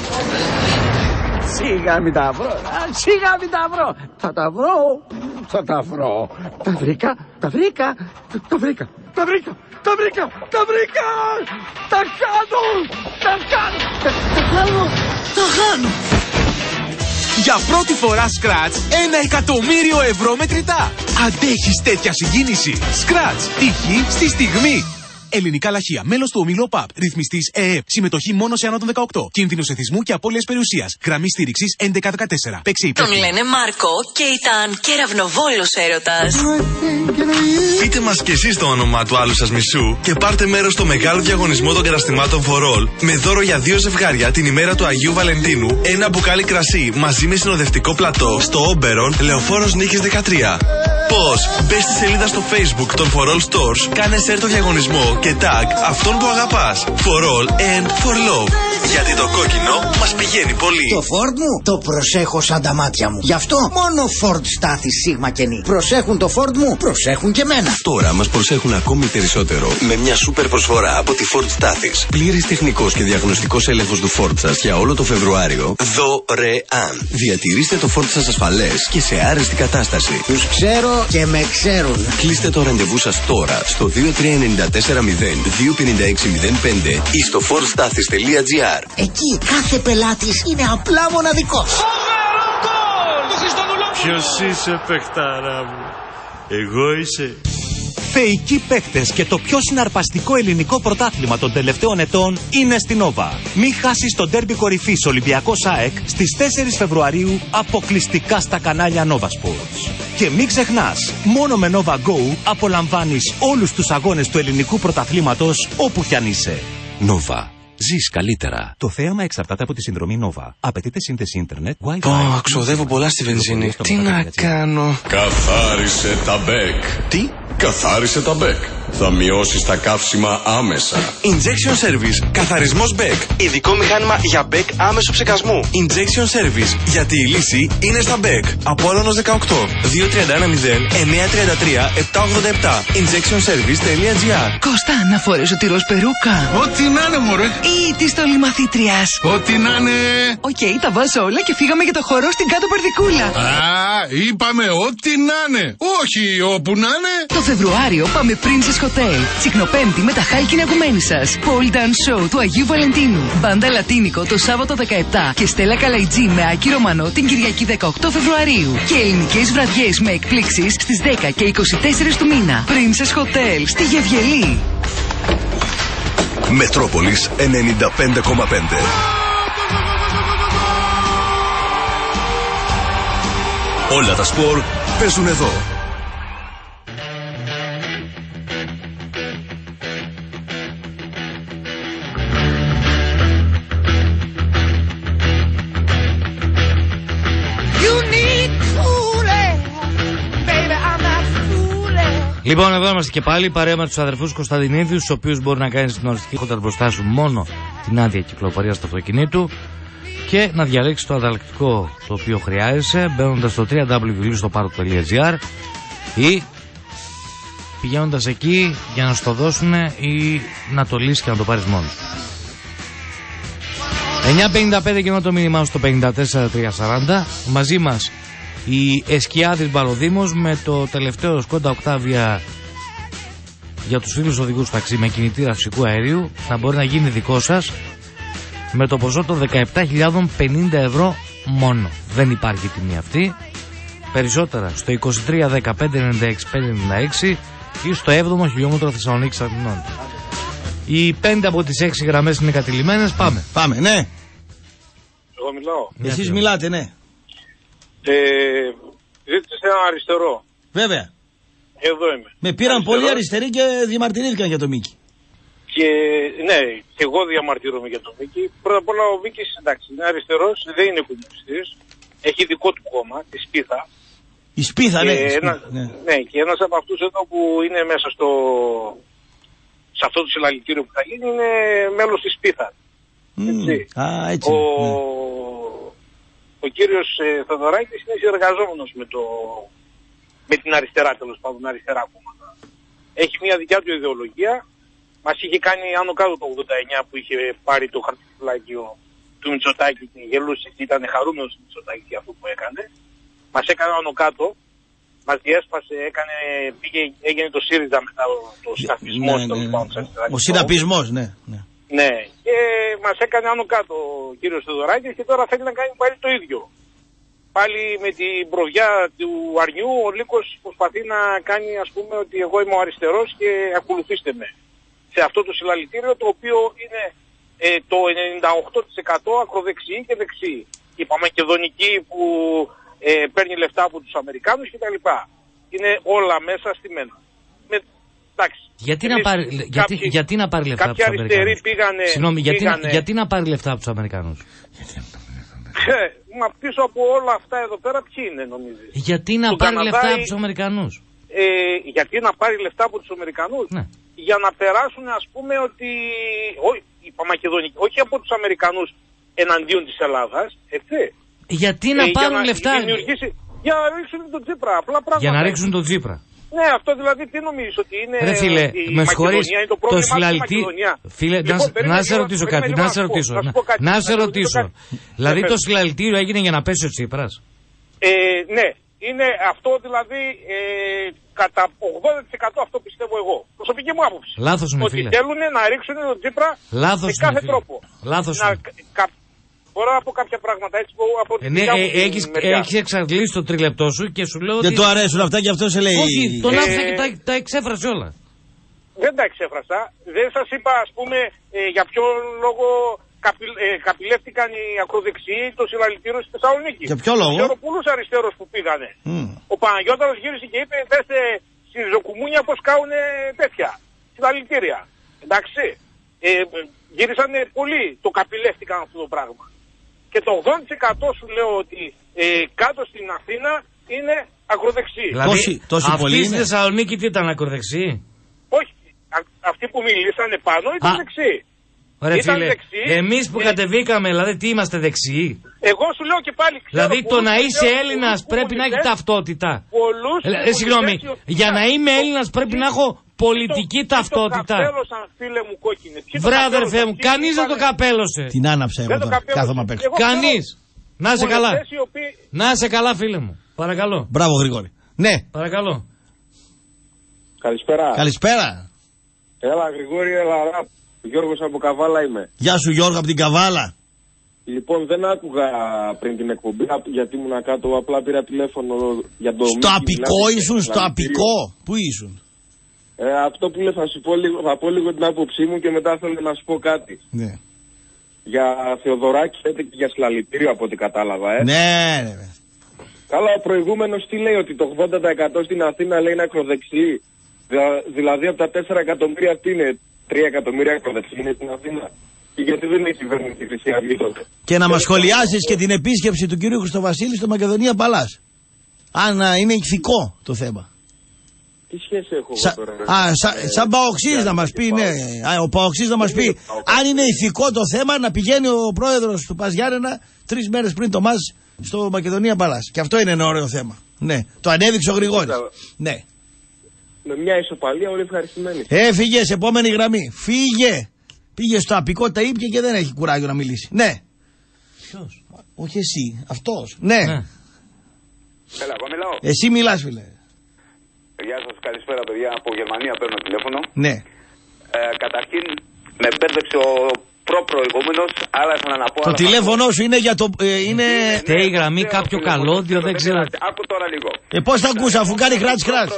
Σιγά μην τα βρω, σιγά μην τα βρω. Θα τα βρω, θα τα βρω. Τα βρήκα, τα βρήκα, τα βρήκα, τα βρήκα, τα βρήκα, τα βρήκα. Τα κάνω, τα κάνω, τα κάνω, τα κάνω. Για πρώτη φορά Scratch, ένα εκατομμύριο ευρώ μετρητά. Αντέχεις τέτοια συγκίνηση? Scratch, τύχη στη στιγμή. Ελληνικά λαχεία. Μέλος του ομίλου ΠΑΠ. Ρυθμιστής ΕΕΠ. Συμμετοχή μόνο σε άνω των δεκαοκτώ. Κίνδυνος εθισμού και απώλειας περιουσίας. Γραμμή στήριξης έντεκα δεκατέσσερα. Παίξει Τον λένε Μάρκο και ήταν κεραυνοβόλος έρωτας. Πείτε μας κι εσείς το όνομά του άλλου σας μισού και πάρτε μέρος στο μεγάλο διαγωνισμό των καταστημάτων For All με δώρο για δύο ζευγάρια την ημέρα του Αγίου Βαλεντίνου, ένα μπουκάλι κρασί μαζί με συνοδευτικό πλατό στο Όμπερον, Λεωφόρος Νίκης δεκατρία. Πώς? Μπες στη σελίδα στο Facebook των For All Stores, κάνε share το διαγωνισμό και tag αυτόν που αγαπάς. For All and For Love. Γιατί το κόκκινο μας πηγαίνει πολύ. Το Ford μου το προσέχω σαν τα μάτια μου. Γι' αυτό μόνο Ford στάθη σίγμα και νη. Προσέχουν το Ford μου, προσέχουν και μένα. Τώρα μας προσέχουν ακόμη περισσότερο με μια σούπερ προσφορά από τη Ford Στάθης. Πλήρης τεχνικός και διαγνωστικός έλεγχος του Ford σας για όλο το Φεβρουάριο δωρεάν. Διατηρήστε το Ford σας ασφαλές και σε άρεστη κατάσταση. Τους ξέρω και με ξέρουν. Κλείστε το ραντεβού σας τώρα στο δύο τρία εννιά τέσσερα μηδέν δύο πέντε έξι μηδέν πέντε ή στο φορ στάθης τελεία τζι άρ. Εκεί κάθε πελάτης είναι απλά μοναδικός. Ποιος είσαι, παιχτάρα μου? Εγώ είσαι. Θεϊκοί παίκτες και το πιο συναρπαστικό ελληνικό πρωτάθλημα των τελευταίων ετών είναι στην Nova. Μην χάσεις το ντέρμπι κορυφής Ολυμπιακός ΑΕΚ στις τέσσερις Φεβρουαρίου αποκλειστικά στα κανάλια Nova Sports. Και μην ξεχνάς, μόνο με Nova Go απολαμβάνεις όλους τους αγώνες του ελληνικού πρωταθλήματος όπου κι αν είσαι. Nova. Ζεις καλύτερα. Το θέαμα εξαρτάται από τη συνδρομή Nova. Απαιτείται σύνδεση ίντερνετ, Wi-Fi. Πω, ξοδεύω πολλά στη βενζίνη. Τι να κάνω? Καθάρισε τα μπέκ. Τι? Καθάρισε τα μπέκ. Θα μειώσεις τα καύσιμα άμεσα. Injection Service. Καθαρισμός μπέκ. Ειδικό μηχάνημα για μπέκ άμεσου ψεκασμού. Injection Service. Γιατί η λύση είναι στα μπέκ. Απόλλωνος δεκαοκτώ. δύο τρία ένα μηδέν εννιά τρία τρία επτά ογδόντα επτά. injection service τελεία τζι άρ. Κώστα, να φορέσω τη ροζ περούκα. Ό,τι να είναι, μωρέ. Ή τη στολή μαθήτριας. Ό,τι να είναι. Οκ, okay, τα βάζω όλα και φύγαμε για το χορό στην κάτω Περδικούλα. Α, είπαμε ό,τι να είναι. Όχι όπου να είναι. Το Φεβρουάριο πάμε Princess Hotel. Τσικνοπέμπτη με τα χάλκινα ακουμένη σας. Pole Dance Show του Αγίου Βαλεντίνου. Μπάντα Λατίνικο το Σάββατο δεκαεπτά και Στέλλα Καλαϊτζή με Άκη Ρωμανό την Κυριακή δεκαοκτώ Φεβρουαρίου. Και ελληνικές βραδιές με εκπλήξεις στις δέκα και είκοσι τέσσερα του μήνα. Princess Hotel στη Γευγελή. Μετρόπολης ενενήντα πέντε κόμμα πέντε. Όλα τα σπορ παίζουν εδώ. Λοιπόν, εδώ είμαστε και πάλι παρέα με τους αδερφούς Κωνσταντινίδιους, τους οποίους μπορεί να κάνεις την οριστική έχοντας μπροστά σου μόνο την άδεια κυκλοφορίας του αυτοκινήτου και να διαλέξεις το ανταλλακτικό το οποίο χρειάζεσαι μπαίνοντας στο double-u double-u double-u τελεία στοπάρτο τελεία τζι άρ ή πηγαίνοντας εκεί για να σου το δώσουν ή να το λύσεις και να το πάρεις μόνος. εννιά πενήντα πέντε και το μήνυμά στο πενήντα τέσσερα τριακόσια σαράντα. Μαζί μας η Εσκιάδης Μπαλοδήμος με το τελευταίο Σκόντα Οκτάβια για τους φίλους οδηγούς ταξί με κινητήρα φυσικού αερίου να μπορεί να γίνει δικό σας με το ποσό των δεκαεπτά χιλιάδες πενήντα ευρώ μόνο. Δεν υπάρχει τιμή αυτή. Περισσότερα στο είκοσι τρία δεκαπέντε ενενήντα έξι πεντακόσια ενενήντα έξι ή στο έβδομο χιλιόμετρο Θεσσαλονίκης Αθηνών. Οι πέντε από τις έξι γραμμές είναι κατηλημένες. Πάμε. Πάμε, ναι. Εγώ μιλάω. Εσείς μιλάτε, ναι. Ε, ζήτησε ένα αριστερό. Βέβαια. Εδώ είμαι. Με πήραν αριστερός. πολλοί αριστεροί και διαμαρτυρήθηκαν για το Μίκη. Και ναι, και εγώ διαμαρτύρομαι για τον Μίκη. Πρώτα απ' όλα ο Μίκης, εντάξει, είναι αριστερός, δεν είναι κομμουνιστής. Έχει δικό του κόμμα, τη Σπίθα. Η Σπίθα, ναι. Και ένα, ναι. ναι, και ένας από αυτούς εδώ που είναι μέσα στο... σε αυτό το συλλαλητήριο που θα γίνει είναι μέλος της Σπίθα. Mm. Έτσι. Α, έτσι. Ο, ναι. ο κύριος ε, Θεοδωράκης είναι συνεργαζόμενος με, το, με την αριστερά, τέλος πάντων, αριστερά κόμματα. Έχει μια δικιά του ιδεολογία. Μας είχε κάνει άνω κάτω το ογδόντα εννιά που είχε πάρει το χαρτοφυλάκιο του Μητσοτάκη και γελούσε και ήταν χαρούμενος του Μητσοτάκη για αυτό που έκανε. Μας έκανε άνω κάτω, μας διέσπασε, έκανε, πήγε, έγινε το ΣΥΡΙΖΑ μετά το συναπισμό. Ναι, ναι, ναι. Ο συναπισμός, ναι, ναι. Ναι, και μας έκανε άνω κάτω ο κύριος Θεοδωράκης και τώρα θέλει να κάνει πάλι το ίδιο. Πάλι με την προβιά του αρνιού ο Λύκος προσπαθεί να κάνει, ας πούμε, ότι εγώ είμαι ο αριστερός και ακολουθήστε με. Σε αυτό το συλλαλητήριο το οποίο είναι ε, το ενενήντα οκτώ τοις εκατό ακροδεξιοί και δεξιοί. Η Παμακεδονική που ε, παίρνει λεφτά από τους Αμερικάνους κτλ. Είναι όλα μέσα στημένα. Με, εντάξει. Γιατί, να πάρει, κάποιοι, γιατί, γιατί να πάρει λεφτά από τους Αμερικάνους. Πήγανε, Συγγνώμη, γιατί, πήγανε, γιατί να πάρει λεφτά από τους Αμερικάνους. Ε, μα πίσω από όλα αυτά εδώ πέρα ποιοι είναι νομίζεις. Γιατί να Του πάρει Καναδά, λεφτά από τους Αμερικανούς. Ε, γιατί να πάρει λεφτά από τους Αμερικανούς. Ναι. Για να περάσουν, ας πούμε, ότι όχι, η Παμακεδονική, όχι από τους Αμερικανούς εναντίον της Ελλάδας, έτσι. Γιατί να ε, πάρουν για να λεφτά. Για να ρίξουν τον Τσίπρα, απλά πράγματα. Για να ρίξουν τον Τσίπρα. Ναι, αυτό δηλαδή τι νομίζεις, ότι είναι. Ρε φίλε, η με συγχωρείς, είναι το, το συλλαλητήριο. Φίλε, λοιπόν, να, να σε ρωτήσω κάτι, να σε ρωτήσω. Να, να, να σε ρωτήσω. Δηλαδή το συλλαλητήριο έγινε για να πέσει ο Τσίπρας. Ε, ναι, είναι αυτό δηλαδή ε, κατά ογδόντα τοις εκατό αυτό πιστεύω εγώ. Προσωπική μου άποψη. Λάθος είναι, ότι φίλε. Ότι θέλουν να ρίξουν τον Τσίπρα Λάθος με κάθε είναι, τρόπο. Λάθος να, είναι. κα, μπορώ να πω κάποια πράγματα έτσι από ε, ναι, ε, έχεις, έχεις εξαντλήσει το τριλεπτό σου και σου λέω δεν ότι... του αρέσουν αυτά και αυτό σε λέει. Όχι, τον ε, άφησα και τα, τα εξέφρασε όλα. Δεν τα εξέφρασα. Δεν σας είπα, ας πούμε, ε, για ποιο λόγο καπη, ε, καπηλεύτηκαν οι ακροδεξιοί το συλλαλητήριο στη Θεσσαλονίκη. Για ποιο λόγο? Ξέρω πολλούς αριστερούς που πήγανε. Mm. Ο Παναγιώταρος γύρισε και είπε, δέστε στη Ριζοκουμούνια πως κάουν τέτοια συλλαλητήρια. Εντάξει. Ε, γύρισαν πολλοί, το καπηλεύτηκαν αυτό το πράγμα. Και το ογδόντα τοις εκατό σου λέω ότι ε, κάτω στην Αθήνα είναι ακροδεξιοί. Δηλαδή, τόση, τόση αυτοί στη Θεσσαλονίκη τι ήταν, ακροδεξιοί? Όχι, α, αυτοί που μιλήσανε πάνω ήταν Α. δεξιοί. Ωραία, ήταν φίλε, δεξιοί, εμείς που ε, κατεβήκαμε, δηλαδή τι είμαστε δεξιοί? Εγώ σου λέω και πάλι ξέρω. Δηλαδή το να είσαι λέω, Έλληνας πρέπει να έχει ταυτότητα. Πολλούς ε, συγγνώμη, για να είμαι Έλληνας πρέπει να έχω πολιτική το, ταυτότητα. Το καπέλωσαν, φίλε μου, κόκκινε. Βρε αδερφέ μου, κανείς δεν το καπέλωσε. Την άναψε εγώ τώρα, κάθομαι απ' έξω. Κανείς. Να είσαι καλά. Να είσαι καλά, φίλε μου. Παρακαλώ. Μπράβο, Γρηγόρη. Ναι. Παρακαλώ. Καλησπέρα. Καλησπέρα. Έλα, Γρηγόρη, έλα, ραπ. Γιώργος από Καβάλα είμαι. Γεια σου, Γιώργο, από την Καβάλα. Λοιπόν, δεν άκουγα πριν την εκπομπή γιατί ήμουν κάτω. Απλά πήρα τηλέφωνο για το. Στο απικό ήσουν, στο απικό. Πού ήσουν? Ε, αυτό που λέω θα σου πω λίγο, θα πω λίγο την άποψή μου και μετά θέλω να σου πω κάτι. Ναι. Για Θεοδωράκη λέτε και για συλλαλητήριο από ό,τι κατάλαβα, ε. Ναι, ναι. Καλά, ο προηγούμενος τι λέει, ότι το ογδόντα τοις εκατό στην Αθήνα λέει είναι ακροδεξιή. Δηλαδή από τα τέσσερα εκατομμύρια τι είναι, τρία εκατομμύρια ακροδεξιή είναι στην Αθήνα. Και γιατί δεν έχει κυβέρνηση η Χρυσή Αυγή τότε. Και να μας σχολιάσεις και την επίσκεψη του κυρίου Χριστοβασίλη στο Μακεδονία Παλάς. Αν είναι ηθικό το θέμα. Τι τι σχέση έχω Σα... εγώ τώρα. Α, σα... σαν Παοξής να μας πει, ναι. Α, ο Παοξής να μας πει, αν είναι ηθικό το θέμα, να πηγαίνει ο πρόεδρος του Πας Γιάννενα τρεις μέρες πριν το ΜΑΣ στο Μακεδονία Μπαλάς. Και αυτό είναι ένα ωραίο θέμα. Ναι, το ανέδειξε ο Γρηγόρης. Ναι. Με μια ισοπαλία όλοι ευχαριστημένοι. Έφυγε σε επόμενη γραμμή. Φύγε. Πήγε στο απικό, τα ήπια και δεν έχει κουράγιο να μιλήσει. Ναι. Ποιος? Όχι εσύ, αυτός. Ναι. ναι. Έλα, εγώ μιλάω. Εσύ μιλάς, φίλε. Γεια σας, καλησπέρα παιδιά. Από Γερμανία παίρνω τηλέφωνο. Ναι. Ε, καταρχήν με μπέρδεψε ο προ-προηγούμενος, άρα ήθελα να πω. Το τηλέφωνο σου είναι για το. Ε, είναι. Φταίει η γραμμή κάποιο καλώδιο, δεν ξέρω. Άκου τώρα λίγο. Ε, πώς θα ακούσα αφού κάνει κράτς κράτς.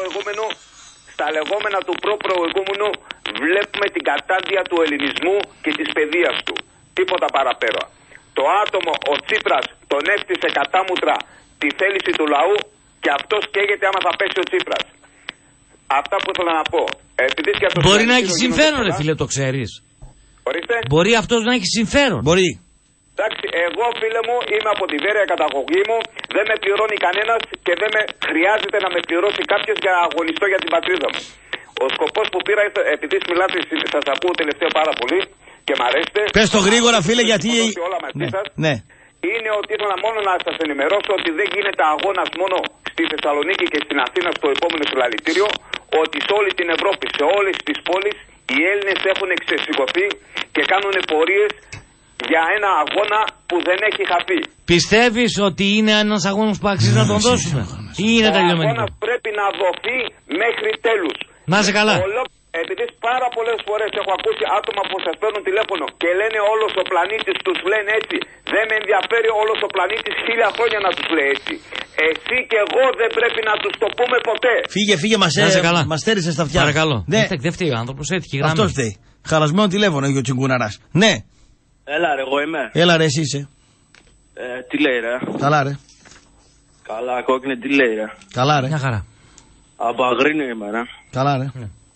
Στα λεγόμενα του προ-προηγούμενου βλέπουμε την κατάντια του ελληνισμού και της παιδείας του. Τίποτα παραπέρα. Το άτομο, ο Τσίπρας, τον έκτισε κατάμουτρα τη θέληση του λαού και αυτός καίγεται άμα θα πέσει ο Τσίπρας. Αυτά που ήθελα να πω. Επειδή και αυτός μπορεί να έχει συμφέρον, ρε φίλε, το ξέρεις. Ορίστε. Μπορεί αυτός να έχει συμφέρον. Μπορεί. Εντάξει, εγώ φίλε μου είμαι από τη Βέρεια καταγωγή μου, δεν με πληρώνει κανένας και δεν με χρειάζεται να με πληρώσει κάποιος για να αγωνιστώ για την πατρίδα μου. Ο σκοπός που πήρα, επειδή μιλάτε, σας ακούω τελευταία πάρα πολύ και μ' αρέσετε. Πες το γρήγορα φίλε γιατί. Όλα μαζί ναι. σας, ναι. Είναι ότι ήθελα μόνο να σας ενημερώσω ότι δεν γίνεται αγώνας μόνο στη Θεσσαλονίκη και στην Αθήνα στο επόμενο συλλαλητήριο, ότι σε όλη την Ευρώπη, σε όλες τις πόλεις, οι Έλληνες έχουν εξεσηκωθεί και κάνουν πορείες για ένα αγώνα που δεν έχει χαθεί. Πιστεύεις ότι είναι ένας αγώνας που αξίζει να τον δώσουμε ή είναι τελειωμένο? Ο αγώνας πρέπει να δοθεί μέχρι τέλους. Να είσαι καλά. Ολό... Επειδή πάρα πολλές φορές έχω ακούσει άτομα που σας παίρνουν τηλέφωνο και λένε όλος ο πλανήτης τους λένε έτσι. Δεν με ενδιαφέρει όλος ο πλανήτης χίλια χρόνια να τους λέει έτσι. Εσύ και εγώ δεν πρέπει να τους το πούμε ποτέ. Φύγε, φύγε, μας, ε, μας στέρισε στα αυτιά. Παρακαλώ. Ναι. Δεν φταίει ο άνθρωπος, έτυχε γράμμα. Αυτός φταίει. Χαλασμένο τηλέφωνο έχει ο Τσιγκούναρας. Ναι. Έλα ρε, εγώ είμαι. Έλα ρε, εσύ είσαι. Ε, τι λέει ρε. Καλά ρε. Καλά, κόκκινε, τι λέει ρε. Καλά ρε. Μια χαρά. Από Αγρίνιο είμαι ρε. Καλά ρε.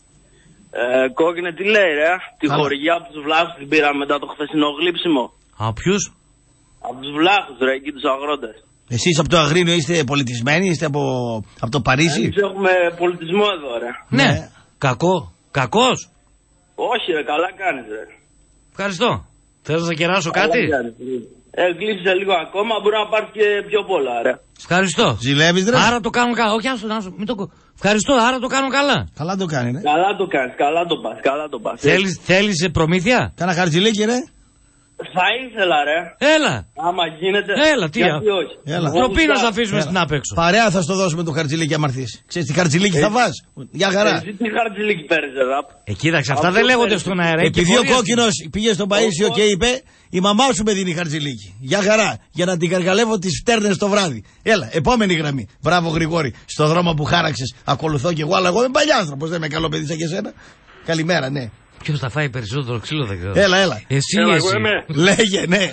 Ε, κόκκινε, τι λέει ρε. Τη Καλά. χορηγιά από τους βλάχους την πήραμε μετά το χθεσινό γλύψιμο. Από ποιους? Από τους βλάχους ρε, εκεί τους αγρότες. Εσείς από το Αγρίνιο είστε πολιτισμένοι, είστε από, από το Παρίσι? Εμείς έχουμε πολιτισμό εδώ ρε. Ναι. ναι. Κακό. Κακός. Όχι ρε, καλά κάνεις ρε. Ευχαριστώ. Θες να σε κεράσω κάτι? Ε, γλύψε λίγο ακόμα, μπορεί να πάρει και πιο πολλά ρε. Ευχαριστώ. Ζηλεύεις ρε. Άρα το κάνω καλά. Όχι, άσο, άσο, μην το... Ευχαριστώ, άρα το κάνω καλά. Καλά το κάνει, ναι. Καλά το κάνεις, καλά το πας, καλά το πας. Θέλεις, θέλεις προμήθεια? Κάνα χαρτζηλίκι ρε. Θα ήθελα ρε. Έλα. Άμα γίνεται. Έλα, τι γιατί όχι. Έλα. Τροπή να σε αφήσουμε στην άπεξω. Παρέα θα στο δώσουμε το χαρτζηλίκι άμα έρθεις. Ξέρεις τι χαρτζηλίκι θα βάζ. Για χαρά. Εσύ τι χαρτζηλίκι παίρνεις ρε. Ε, κοίταξε, αυτά δεν λέγονται στον αέρα. Επειδή ο κόκκινος πήγε στον Παΐσιο και είπε η μαμά σου με δίνει χαρτζηλίκι. Για χαρά. Για να την καργαλεύω τις φτέρνες το βράδυ. Έλα, επόμενη γραμμή. Μπράβο Γρηγόρη. Στο δρόμο που χάραξες ακολουθώ κι εγώ, αλλά εγώ είμαι παλιάνθρωπος. Δεν είμαι καλό παιδί σαν και εσένα. Καλημέρα, ναι. Ποιος θα φάει περισσότερο ξύλο δεν ξέρω. Έλα, έλα. Εσύ, έλα, εσύ. Λέγε, ναι.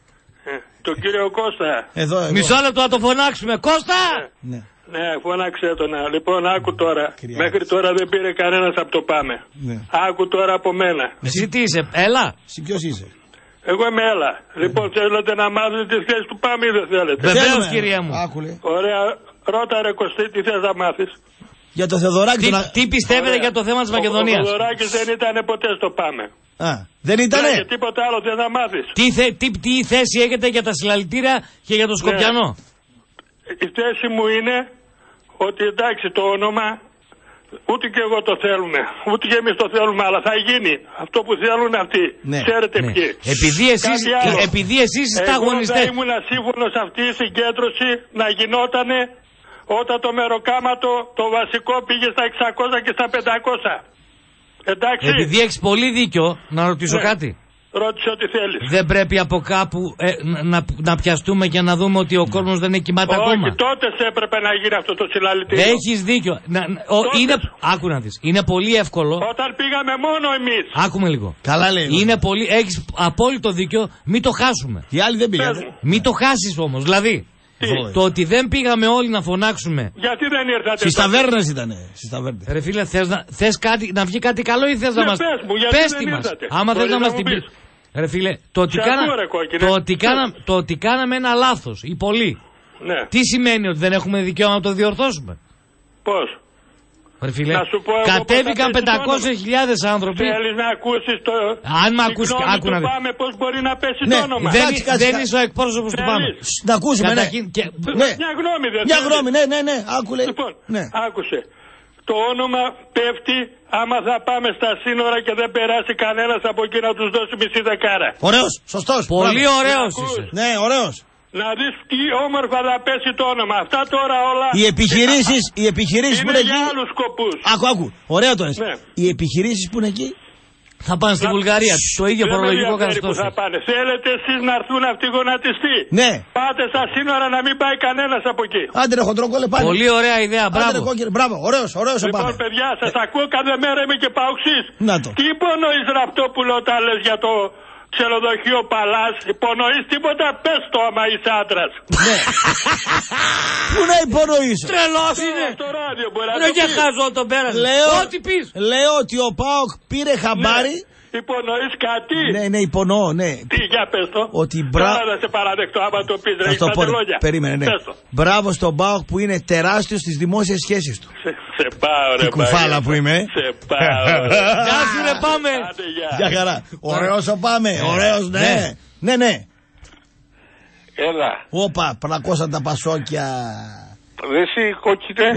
Τον κύριο Κώστα. Εδώ, εδώ. Μισό λεπτό να το φωνάξουμε. Κώστα! Ναι, ναι φώναξε τον. Λοιπόν, άκου τώρα. Κρυά. Μέχρι τώρα δεν πήρε κανένας από το Πάμε. Ναι. Άκου τώρα από μένα. Εσύ τι είσαι, έλα. Εσύ ποιος είσαι? Εγώ είμαι έλα. Λοιπόν, θέλετε να μάθετε τις σχέσεις του Πάμε ή δεν θέλετε? Βεβαίως, κυρία μου. Άκουλε. Ωραία. Ρώτα ρε Κωστή, τι θες να μάθεις? Για το Θεοδωράκη. Τι, τον... τι πιστεύετε Ωραία. για το θέμα της Μακεδονίας? Ο Θεοδωράκης δεν ήταν ποτέ στο Πάμε. Α, δεν ήτανε. Και τίποτα άλλο δεν θα μάθεις. Τι, θε, τι, τι θέση έχετε για τα συλλαλητήρια και για το Σκοπιανό? Ναι. Η θέση μου είναι ότι εντάξει το όνομα ούτε και εγώ το θέλουμε, ούτε και εμείς το θέλουμε, αλλά θα γίνει αυτό που θέλουν αυτοί. Ναι. Ξέρετε ναι. ποιοι. Επειδή εσείς, επειδή εσείς είστε αγωνιστές. Εγώ θα ήμουν σύμφωνος αυτή η συγκέντρωση να γινότανε όταν το μεροκάματο το βασικό πήγε στα εξακόσια και στα πεντακόσια. Εντάξει. Επειδή έχεις πολύ δίκιο, να ρωτήσω ναι. κάτι. Ρώτησε ό,τι θέλεις. Δεν πρέπει από κάπου ε, να, να πιαστούμε και να δούμε ότι ο κόσμος δεν έχει κοιμάται Όχι, ακόμα? Όχι, τότε σε έπρεπε να γίνει αυτό το συλλαλητήριο. Έχεις δίκιο. Να, ο, είναι, άκου να δεις. Είναι πολύ εύκολο. Όταν πήγαμε μόνο εμείς. Άκουμε λίγο. Καλά λέει. Είναι πολύ, έχεις απόλυτο δίκιο. Μην το χάσουμε. Οι άλλοι δεν πήγανε. Μην το χάσεις όμως. Δηλαδή. Τι? Το ότι δεν πήγαμε όλοι να φωνάξουμε. Γιατί δεν ήρθατε? Στις ταβέρνες ήτανε. Στις ταβέρνες. Ρε φίλε, θες να, θες κάτι, να βγει κάτι καλό ή θες ναι, να μας... Πες μου, γιατί πες δεν τι μας. ήρθατε? Άμα θες να μας την πεις. Ρε φίλε, το ότι, κάνα... το, ότι κάνα... το ότι κάναμε ένα λάθος, ή πολύ, ναι. τι σημαίνει? Ότι δεν έχουμε δικαίωμα να το διορθώσουμε? Πώς? Ρε φίλε, να σου πω εγώ κατέβηκαν πεντακόσιες χιλιάδες άνθρωποι. Θέλεις να ακούσεις το... Αν με ακούσει, άκου να δεις. Πάμε πώς μπορεί να πέσει ναι, το όνομα. Δεν, κάτσε, κάτσε, δεν κάτσε. είσαι ο εκπρόσωπος του Πάμε. Να ακούσουμε, ναι. Και... ναι. Μια γνώμη δεν Μια γνώμη, ναι, ναι, ναι. Άκου λέει. Λοιπόν, ναι. άκουσε. Το όνομα πέφτει άμα θα πάμε στα σύνορα και δεν περάσει κανένας από εκεί να τους δώσει μισή δεκάρα. Ωραίος, σωστός. Πολύ ωραίος είσαι. Ναι, ωραίος. Να δεις τι όμορφα θα πέσει το όνομα. Αυτά τώρα όλα... Οι επιχειρήσεις, οι επιχειρήσεις που είναι εκεί... Είναι για άλλους σκοπούς. Άκου, άκου. Ωραίο το λες. Ναι. Οι επιχειρήσεις που είναι εκεί... Θα πάνε στη να... Βουλγαρία. Το ίδιο φορολογικό καθεστώς. Θα πάνε. Θέλετε εσείς να έρθουν αυτοί γονατιστοί. Ναι. Πάτε στα σύνορα να μην πάει κανένας από εκεί. Άντε ρε χοντρόκολε πάλι. Πολύ ωραία ιδέα. Μπράβο. Άντε, ρε, μπράβο. Ωραίος, ωραίος ο Λοιπόν, Πάμε. παιδιά, σας ε... ακούω κάθε μέρα, είμαι και παοξής. Να το. Τι υπονοείς Ραπτόπουλο όταν λες για το ξενοδοχείο Παλάς? Υπονοείς τίποτα? Πες το άμα είσαι άντρας. Ναι. Πού να υπονοήσω? Τρελός είναι. Στο ράδιο μπορεί να είναι το και πεις. χάζω τον πέρασε. Λέω, ό,τι πεις. Λέω ότι ο ΠΑΟΚ πήρε χαμπάρι. Ναι. Υπονοείς κάτι? Ναι, ναι, υπονοώ, ναι. Τι, για πες το. Ότι μπρα... Τώρα να σε παραδεχτώ, άμα το πεις, ρε, το πω, λόγια. περίμενε, ναι. Μπράβο στον ΠΑΟΚ που είναι τεράστιος στις δημόσιες σχέσεις του. Σε, σε πάω, ρε. Τι κουφάλα που είμαι. Σε πάω, ρε. Γεια σου, ρε, Πάμε. Γεια χαρά. Ωραίος ο Πάμε, ωραίος, ναι. Ναι, ναι. Έλα. Όπα, πλακώσαν τα πασόκια. Ρε εσύ, κόκκινε.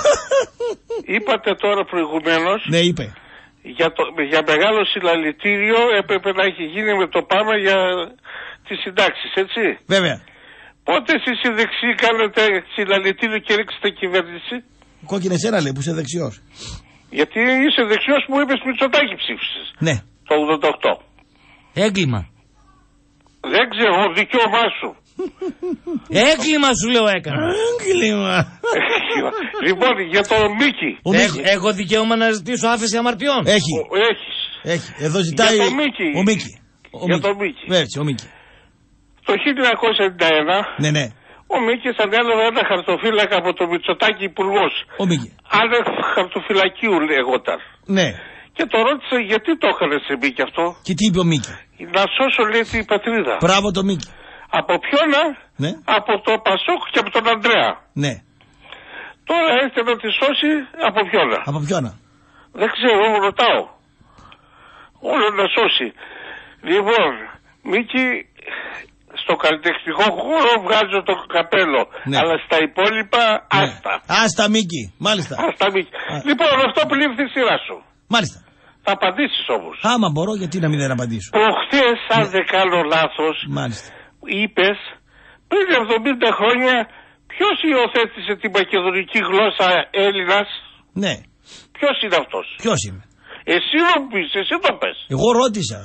Είπατε τώρα προηγουμένως. Ναι, είπε. Για, το, για μεγάλο συλλαλητήριο έπρεπε να έχει γίνει με το Πάμε για τις συντάξεις, έτσι. Βέβαια. Πότε εσείς οι δεξιοί κάνετε συλλαλητήριο και ρίξετε κυβέρνηση? Κόκκινε σένα λέει που είσαι δεξιός. Γιατί είσαι δεξιός που είπες Μητσοτάκη ψήφισες. Ναι. Το ογδόντα οκτώ. Έγκλημα. Δεν ξέρω, δικαίωμά σου. Έγκλημα σου λέω έκανα. Έγκλημα. Λοιπόν, για το Μίκη. Έχω, έχω δικαίωμα να ζητήσω άφεση αμαρτιών. Έχει. Ο, έχεις. Έχει. Εδώ ζητάει για το Μίκη. ο Μίκη. Ο για Μίκη. το Μίκη. Έτσι, ο Μίκη. Το χίλια εννιακόσια ενενήντα ένα. Ναι, ναι. Ο Μίκης ανέλαβε ένα χαρτοφύλακα από το Μητσοτάκη υπουργός. Ο Μίκη. Άνευ χαρτοφυλακίου λέγονταν. Ναι. Και το ρώτησε γιατί το έκανε σε Μίκη αυτό. Και τι είπε ο Μίκη? Να σώσω λέει την πατρίδα. Μπράβο το Μίκη. Από ποιον? Ναι. Από το Πασόκ και από τον Ανδρέα. Ναι. Τώρα έρχεται να τη σώσει από ποιον? Από ποιον? Δεν ξέρω, ρωτάω. Όλο να σώσει. Λοιπόν, Μίκη, στο καλλιτεχνικό χώρο βγάζω το καπέλο. Ναι. Αλλά στα υπόλοιπα, ναι. άστα. Άστα Μίκη, μάλιστα. Άστα Μίκη. Α. Λοιπόν, αυτό που λήφθη η σειρά σου. Μάλιστα. Θα απαντήσεις όμως. Άμα μπορώ, γιατί να μην δεν απαντήσω. Προχθές, αν ναι. δεν κάνω λάθος, μάλιστα. Είπες, πριν εβδομήντα χρόνια, ποιος υιοθέτησε την μακεδονική γλώσσα Έλληνας? Ναι. Ποιος είναι αυτός? Ποιος είμαι? Εσύ το πεις, εσύ το πες. Εγώ ρώτησα.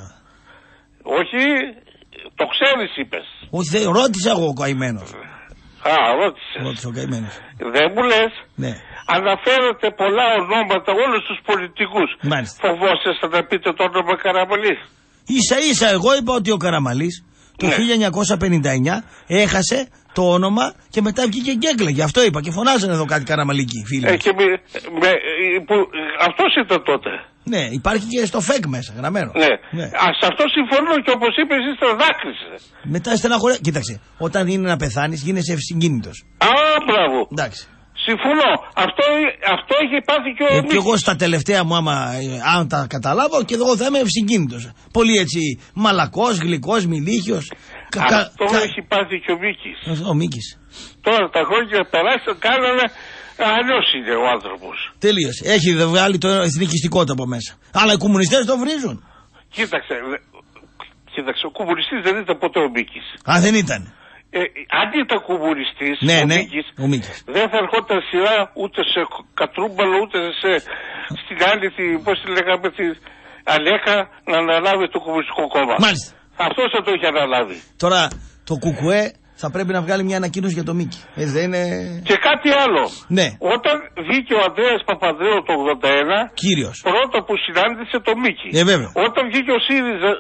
Όχι, το ξέρεις είπες. Όχι, δεν ρώτησα εγώ ο καημένος. Α, ρώτησε. Ρώτησα ο καημένος. Δεν μου λες. Ναι. Αναφέρατε πολλά ονόματα όλους τους πολιτικούς. Μάλιστα. Φοβόσαστε να πείτε το όνομα Καραμαλής? Ίσα ίσα εγώ είπα ότι ο Καραμαλής το ναι. χίλια εννιακόσια πενήντα εννιά έχασε το όνομα και μετά βγήκε και έκλαιγε. Αυτό είπα και φωνάζανε εδώ κάτι Καραμαλικοί φίλοι. Ε, και με, με, που, αυτός ήταν τότε. Ναι, υπάρχει και στο ΦΕΚ μέσα γραμμένο. Ναι. ναι. Α, σε αυτό συμφωνώ και όπως είπες είσαι δάκρυσε. Μετά στεναχωρέ. Κοίταξε, όταν είναι να πεθάνεις γίνεσαι ευσυγκίνητος. Α, μπράβο. Εντάξει. Συμφωνώ. Αυτό, αυτό έχει πάθει και ο ε, και εγώ στα τελευταία μου, άμα αν τα καταλάβω, και εγώ θα είμαι ευσυγκίνητος. Πολύ έτσι μαλακός, γλυκός, μιλίχιος. Αυτό κα... έχει πάθει και ο Μίκης. Ο Μίκης. Τώρα τα χρόνια περάσαν, κάνανε. Αλλιώς είναι ο άνθρωπος. Τελείωσε. Έχει βγάλει το εθνικιστικό από μέσα. Αλλά οι κομμουνιστές το βρίζουν. Κοίταξε. Κοίταξε, ο κομμουνιστής δεν ήταν ποτέ ο Μίκης. Α, δεν ήταν. Ε, αν ήταν κομμουνιστής, ναι, ο, ναι, Μίκης, ο Μίκης δεν θα ερχόταν σειρά ούτε σε κατρούμπαλο ούτε σε, στην άλλη, τη, πώς τη λέγαμε, τη Αλέκα να αναλάβει το Κομμουνιστικό Κόμμα. Μάλιστα. Αυτός θα το είχε αναλάβει. Τώρα το Κουκουέ θα πρέπει να βγάλει μια ανακοίνωση για το Μίκη. Έτσι δεν είναι... Και κάτι άλλο. Ναι. Όταν βγήκε ο Ανδρέας Παπανδρέου το ογδόντα ένα, Κύριος. πρώτο που συνάντησε το Μίκη. Ε, βέβαια. Όταν βγήκε ο ΣΥΡΙΖΑ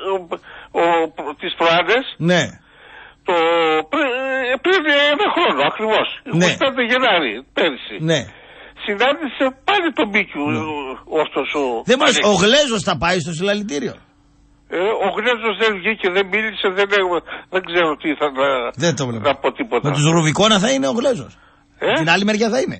τις προάλλες, ναι. Το, πριν, πριν ένα χρόνο ακριβώς, ναι. είκοσι πέντε Γενάρη πέρυσι, ναι. συνάντησε πάλι τον Μίκη ναι. ο, αυτός ο... Δεν μας, ο Γλέζος θα πάει στο συλλαλητήριο. Ε, ο Γλέζος δεν βγήκε, δεν μίλησε, δεν, δεν ξέρω τι θα να, δεν το να πω τίποτα. Με τους Ρουβικόνα θα είναι ο Γλέζος. Ε? Την άλλη μεριά θα είναι.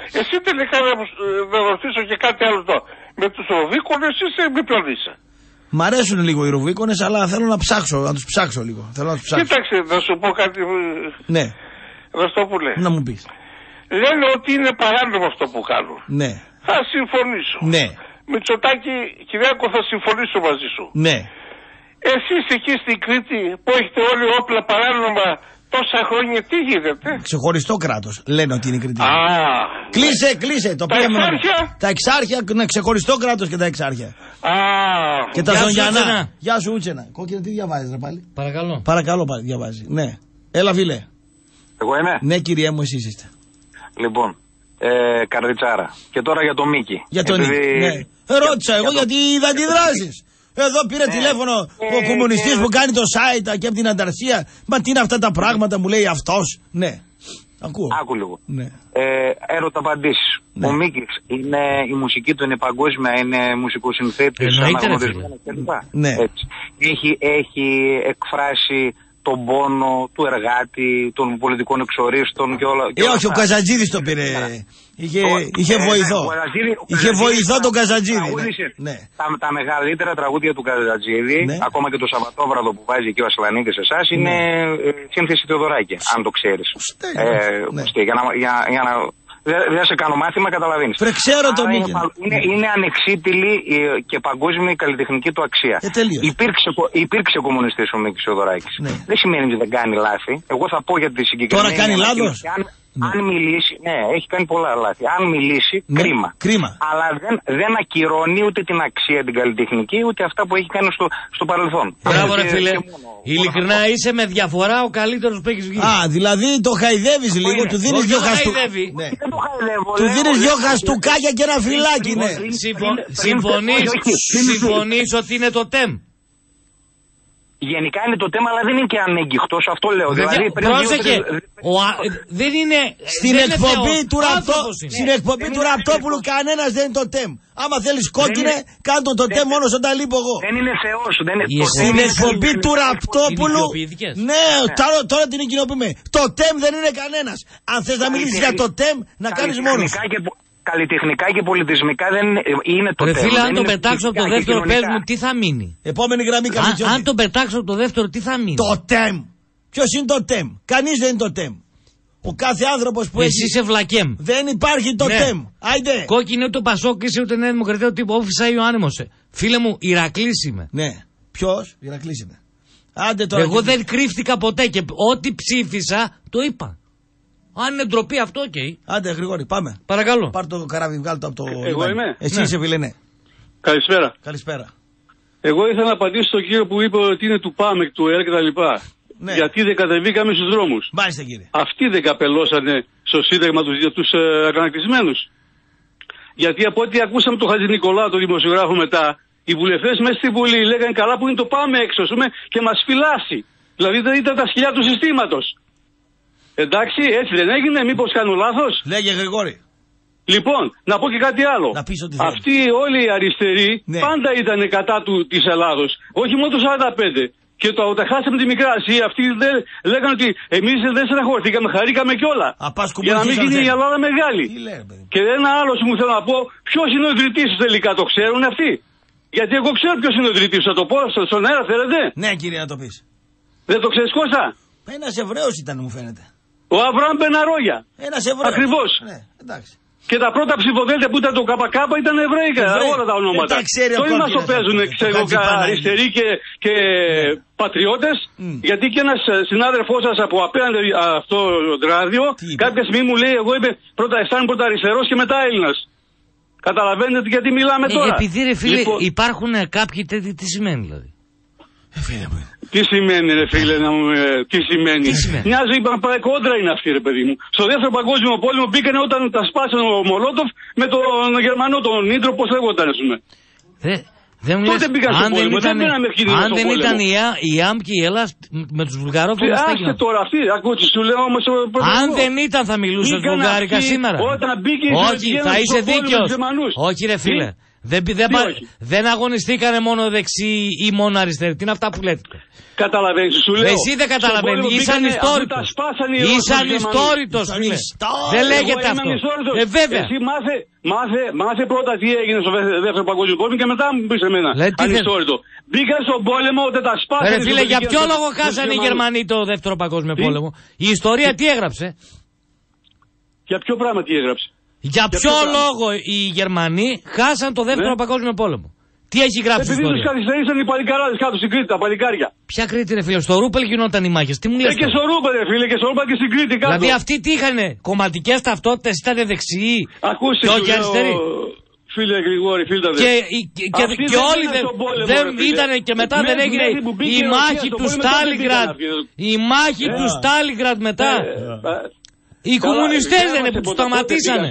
Εσύ τελικά να ρωτήσω και κάτι άλλο εδώ. Με τους Ρουβίκονες είσαι με ποιον είσαι? Μ' αρέσουν λίγο οι Ρουβίκονες, αλλά θέλω να ψάξω, να τους ψάξω λίγο. Θέλω να τους ψάξω. Κοίταξε, να σου πω κάτι. Ναι. Ρωστόπουλε. Να μου πεις. Λένε ότι είναι παράνομο αυτό που κάνουν. Ναι. Θα συμφωνήσω. Ναι. Μητσοτάκη, Κυριάκο, θα συμφωνήσω μαζί σου. Ναι. Εσείς εκεί στην Κρήτη που έχετε όλοι όπλα παράνομα τόσα χρόνια, τι γίνεται? Ξεχωριστό κράτος. Λένε ότι είναι η Κρήτη. Α, κλείσε, κλείσε. Το τα πήγαμε. εξάρχεια. Τα εξάρχεια, ναι, ξεχωριστό κράτος και τα εξάρχεια. Α, και τα Ζωνιανά. Γεια σου, Ούτσενα. Κόκκινο, τι διαβάζεις, ρε πάλι? Παρακαλώ. Παρακαλώ, πάλι διαβάζει. Ναι. Έλα, φίλε. Εγώ είμαι. Ναι, κυρία μου, εσείς είστε. Λοιπόν, ε, καρδιτσάρα. Και τώρα για το Μίκη. Για τον Επειδή... Μίκη. Ναι. Ρώτησα εγώ το... γιατί είδα αντιδράσεις. Εδώ πήρε ναι. τηλέφωνο ε, ο κομμουνιστής ε, που κάνει το site και από την Ανταρσία. Μα τι είναι αυτά τα πράγματα, μου λέει αυτός. Ναι. Ακούω. Άκου λίγο. Ναι. Ε, έρωτα απαντήσεις. Ναι. Ο Μίκης, είναι, η μουσική του είναι παγκόσμια, είναι μουσικοσυνθέτης, αναγνωρισμένος κλπ. Ναι. Έχει, έχει εκφράσει τον πόνο του εργάτη, των πολιτικών εξορίστων και όλα. Ε, όχι, ο Καζατζίδης το πήρε. Είχε, είχε βοηθό. Είχε βοηθό τον Καζατζίδη. Ναι. Τα, τα μεγαλύτερα τραγούδια του Καζατζίδη, ναι. ακόμα και το Σαββατόβραδο που βάζει εκεί ο Ασλανίδης εσάς, είναι ναι. σύνθεση Θεοδωράκη, αν το ξέρεις. Ε, ναι. για να, για, για να, δεν δε σε κάνω μάθημα, καταλαβαίνεις. Πρε ξέρω το Μίκη. Είναι, είναι, είναι ανεξίτηλη και παγκόσμια η καλλιτεχνική του αξία. Ε, υπήρξε, υπήρξε κομμουνιστής ο Μίκης Θεοδωράκης. Ναι. Δεν σημαίνει ότι δεν κάνει λάθη. Εγώ θα πω για τη συγκεκριμένη. Τώρα κάνει λάθος. Αν, ναι. αν μιλήσει, ναι, έχει κάνει πολλά λάθη. Αν μιλήσει, ναι. κρίμα. κρίμα. Αλλά δεν, δεν ακυρώνει ούτε την αξία την καλλιτεχνική, ούτε αυτά που έχει κάνει στο, στο παρελθόν. Μπράβο, ρε φίλε. Ειλικρινά είσαι με διαφορά ο καλύτερος που έχεις βγει. Α, δηλαδή το χαϊδεύεις λίγο, του δίνεις δυο Του δίνεις δυο χαστούκάκια και ένα φυλάκι, ναι. Συμφωνείς ότι είναι το τεμ? Γενικά είναι το θέμα, αλλά δεν είναι και ανέγκυχτος, αυτό λέω. Δηλαδή, πρόσεχε, δεν είναι... Στην εκπομπή του Ραπτό, στην εκπομπή του Ραπτόπουλου κανένας δεν είναι το τεμ. Άμα θέλεις κόκκινε, κάντο το τεμ μόνος όταν λείπω εγώ. Δεν είναι θεός. Στην εκπομπή του Ραπτόπουλου, ναι, τώρα την κοινοποιούμε. Το τεμ δεν είναι κανένας. Αν θες να μιλήσεις για το τεμ, να κάνεις μόνος. Καλλιτεχνικά και πολιτισμικά δεν είναι το θέμα. Ρε φίλε, αν το πετάξω από το δεύτερο, πες μου, τι θα μείνει? Επόμενη γραμμή, Καμιτσιώτη. Αν το πετάξω από το δεύτερο, τι θα μείνει? Το τεμ. Ποιος είναι το τεμ? Κανείς δεν είναι το τεμ. Ο κάθε άνθρωπος που εσύ έχει... είσαι βλακέμ. Δεν υπάρχει το ναι. τεμ. Άιντε. Κόκκινη ούτε Πασόκ είσαι ούτε Νέα Δημοκρατία, ούτε όφισα ή ο άνεμος. Φίλε μου, Ηρακλής είμαι. Ναι. Ποιος? Ηρακλής είμαι. Άντε τώρα. Εγώ και... δεν κρύφτηκα ποτέ και ό,τι ψήφισα το είπα. Αν είναι ντροπή αυτό, οκ. Okay. Άντε, Γρηγόρη, πάμε. Παρακαλώ. Πάρ' το καράβι, βγάλ' το από το. Εγώ λιμάνι. είμαι. Εσύ ναι. είσαι, φίλε, ναι. Καλησπέρα. Καλησπέρα. Εγώ ήθελα να απαντήσω στον κύριο που είπε ότι είναι του ΠΑΜΕΚ, του ΕΡ και τα λοιπά. Ναι. Γιατί δεν κατεβήκαμε στους δρόμους. Μάλιστα, κύριε. Αυτοί δεν καπελώσανε στο Σύνταγμα τους, τους ε, αγανακτισμένους. Γιατί από ό,τι ακούσαμε τον Χατζη Νικολάου, τον δημοσιογράφο μετά, οι βουλευτές μέσα στην Βουλή λέγανε καλά που είναι το ΠΑΜΕΚ έξω, πούμε, και μας φυλάσει. Δηλαδή δεν ήταν τα σκυλιά του συστήματος. Εντάξει, έτσι δεν έγινε, μήπως κάνω λάθος? Λέγε, Γρηγόρη. Λοιπόν, να πω και κάτι άλλο. Να πεις ότι αυτοί όλοι οι αριστεροί ναι. πάντα ήταν κατά του της Ελλάδος. Όχι μόνο το σαράντα πέντε. Και το όταν χάσαμε τη Μικρά Ασία, αυτοί δεν, λέγανε ότι εμείς δεν στεναχωρηθήκαμε, χαρήκαμε κιόλα. Για να μην γίνει η Ελλάδα μεγάλη. Λέει, και ένα άλλο που μου θέλω να πω, ποιος είναι ο ιδρυτής τελικά, το ξέρουν αυτοί? Γιατί εγώ ξέρω ποιος είναι ο ιδρυτής, θα το πω στον αέρα, θέλετε? Ναι, κύριε, να το πεις. Δεν το ξέρεις, Κώστα? Ένας Εβραίος ήταν, μου φαίνεται. Ο Αβραάμ Μπεναρόγια. Ένας Εβραίος. Ακριβώς. Ναι, εντάξει. Και τα πρώτα ψηφοδέλτια που ήταν το ΚΚ ήταν εβραϊκά, όλα τα ονόματα. Τώρα μας το παίζουν αριστεροί και, και ναι. πατριώτες, mm. γιατί και ένας συνάδελφός σας από απέναντι αυτό το ράδιο, κάποια στιγμή μου λέει, εγώ είμαι πρώτα αισθάνομαι πρώτα αριστερός και μετά Έλληνας. Καταλαβαίνετε γιατί μιλάμε ναι, τώρα? Επειδή ρε φίλε λοιπόν... υπάρχουν κάποιοι τέτοιοι, τι σημαίνει δηλαδή? Τι σημαίνει ρε φίλε, να μου, ε, τι σημαίνει. Τι σημαίνει. Μια ζωή κόντρα είναι αυτή ρε παιδί μου. Στο δεύτερο παγκόσμιο πόλεμο μπήκανε όταν τα σπάσανε ο Μολότοφ με τον Γερμανό, τον Ίντρο, πώς λέγονταν ας πούμε. Δε, δεν μου Τότε μπήκαν στον πόλεμο, δεν πήγαμε εκείνοι αν δεν ήταν η ΑΜ και η Ελλάδα με τους Βουλγαρόφωνους. Άστε τώρα αυτή, ακούτε, σου λέω όμως. Αν δεν ήταν θα μιλούσες βουλγάρικα σήμερα. Όταν μπήκε όχι, θα είσαι δίκαιος. Όχι ρε φίλε. Δεν, δεν, πα, δεν αγωνιστήκανε μόνο δεξί ή μόνο αριστερή. Τι είναι αυτά που λέτε. Καταλαβαίνεις, σου λέω. Εσύ δεν καταλαβαίνεις. Είσαι ανιστόρητος. Είσαι ανιστόρητος, φίλε. Δεν λέγεται αυτό. Ε, βέβαια. Εσύ μάθε, μάθε, μάθε πρώτα τι έγινε στο δεύτερο παγκόσμιο πόλεμο και μετά μου πεις εμένα. Ανιστόρητο. Μπήκαν στον πόλεμο, δεν τα σπάσανε. Ρε φίλε, για ποιο λόγο χάσανε οι Γερμανοί το δεύτερο παγκόσμιο πόλεμο? Η ιστορία τι έγραψε? Για ποιο πράγμα τι έγραψε? Για ποιο λόγο οι Γερμανοί χάσαν το δεύτερο παγκόσμιο πόλεμο? Τι έχει γράψει η ιστορία? Επειδή τους καθυστερήσαν οι παλικάράδες κάτω στην Κρήτη, τα παλικάρια. Ποια Κρήτη, ρε φίλε? Στο Ρούπελ γινόταν οι μάχες. Τι μου λες? Ε, και στο Ρούπελ, ρε φίλε, και στο Ρούπελ και στην Κρήτη κάτω. Δηλαδή αυτοί τι είχανε? Κομματικές ταυτότητες, ήταν δεξιοί? Ακούστε, και όχι αριστεροί. Φίλε Γρηγόρη, φίλε. Και, και, και, και όλοι δεν, δεν ήταν και μετά δεν έγινε η μάχη του Στάλινγκραντ. Η μάχη του Στάλινγκραντ μετά. Οι κομμουνιστές δεν είναι που τους σταματήσανε.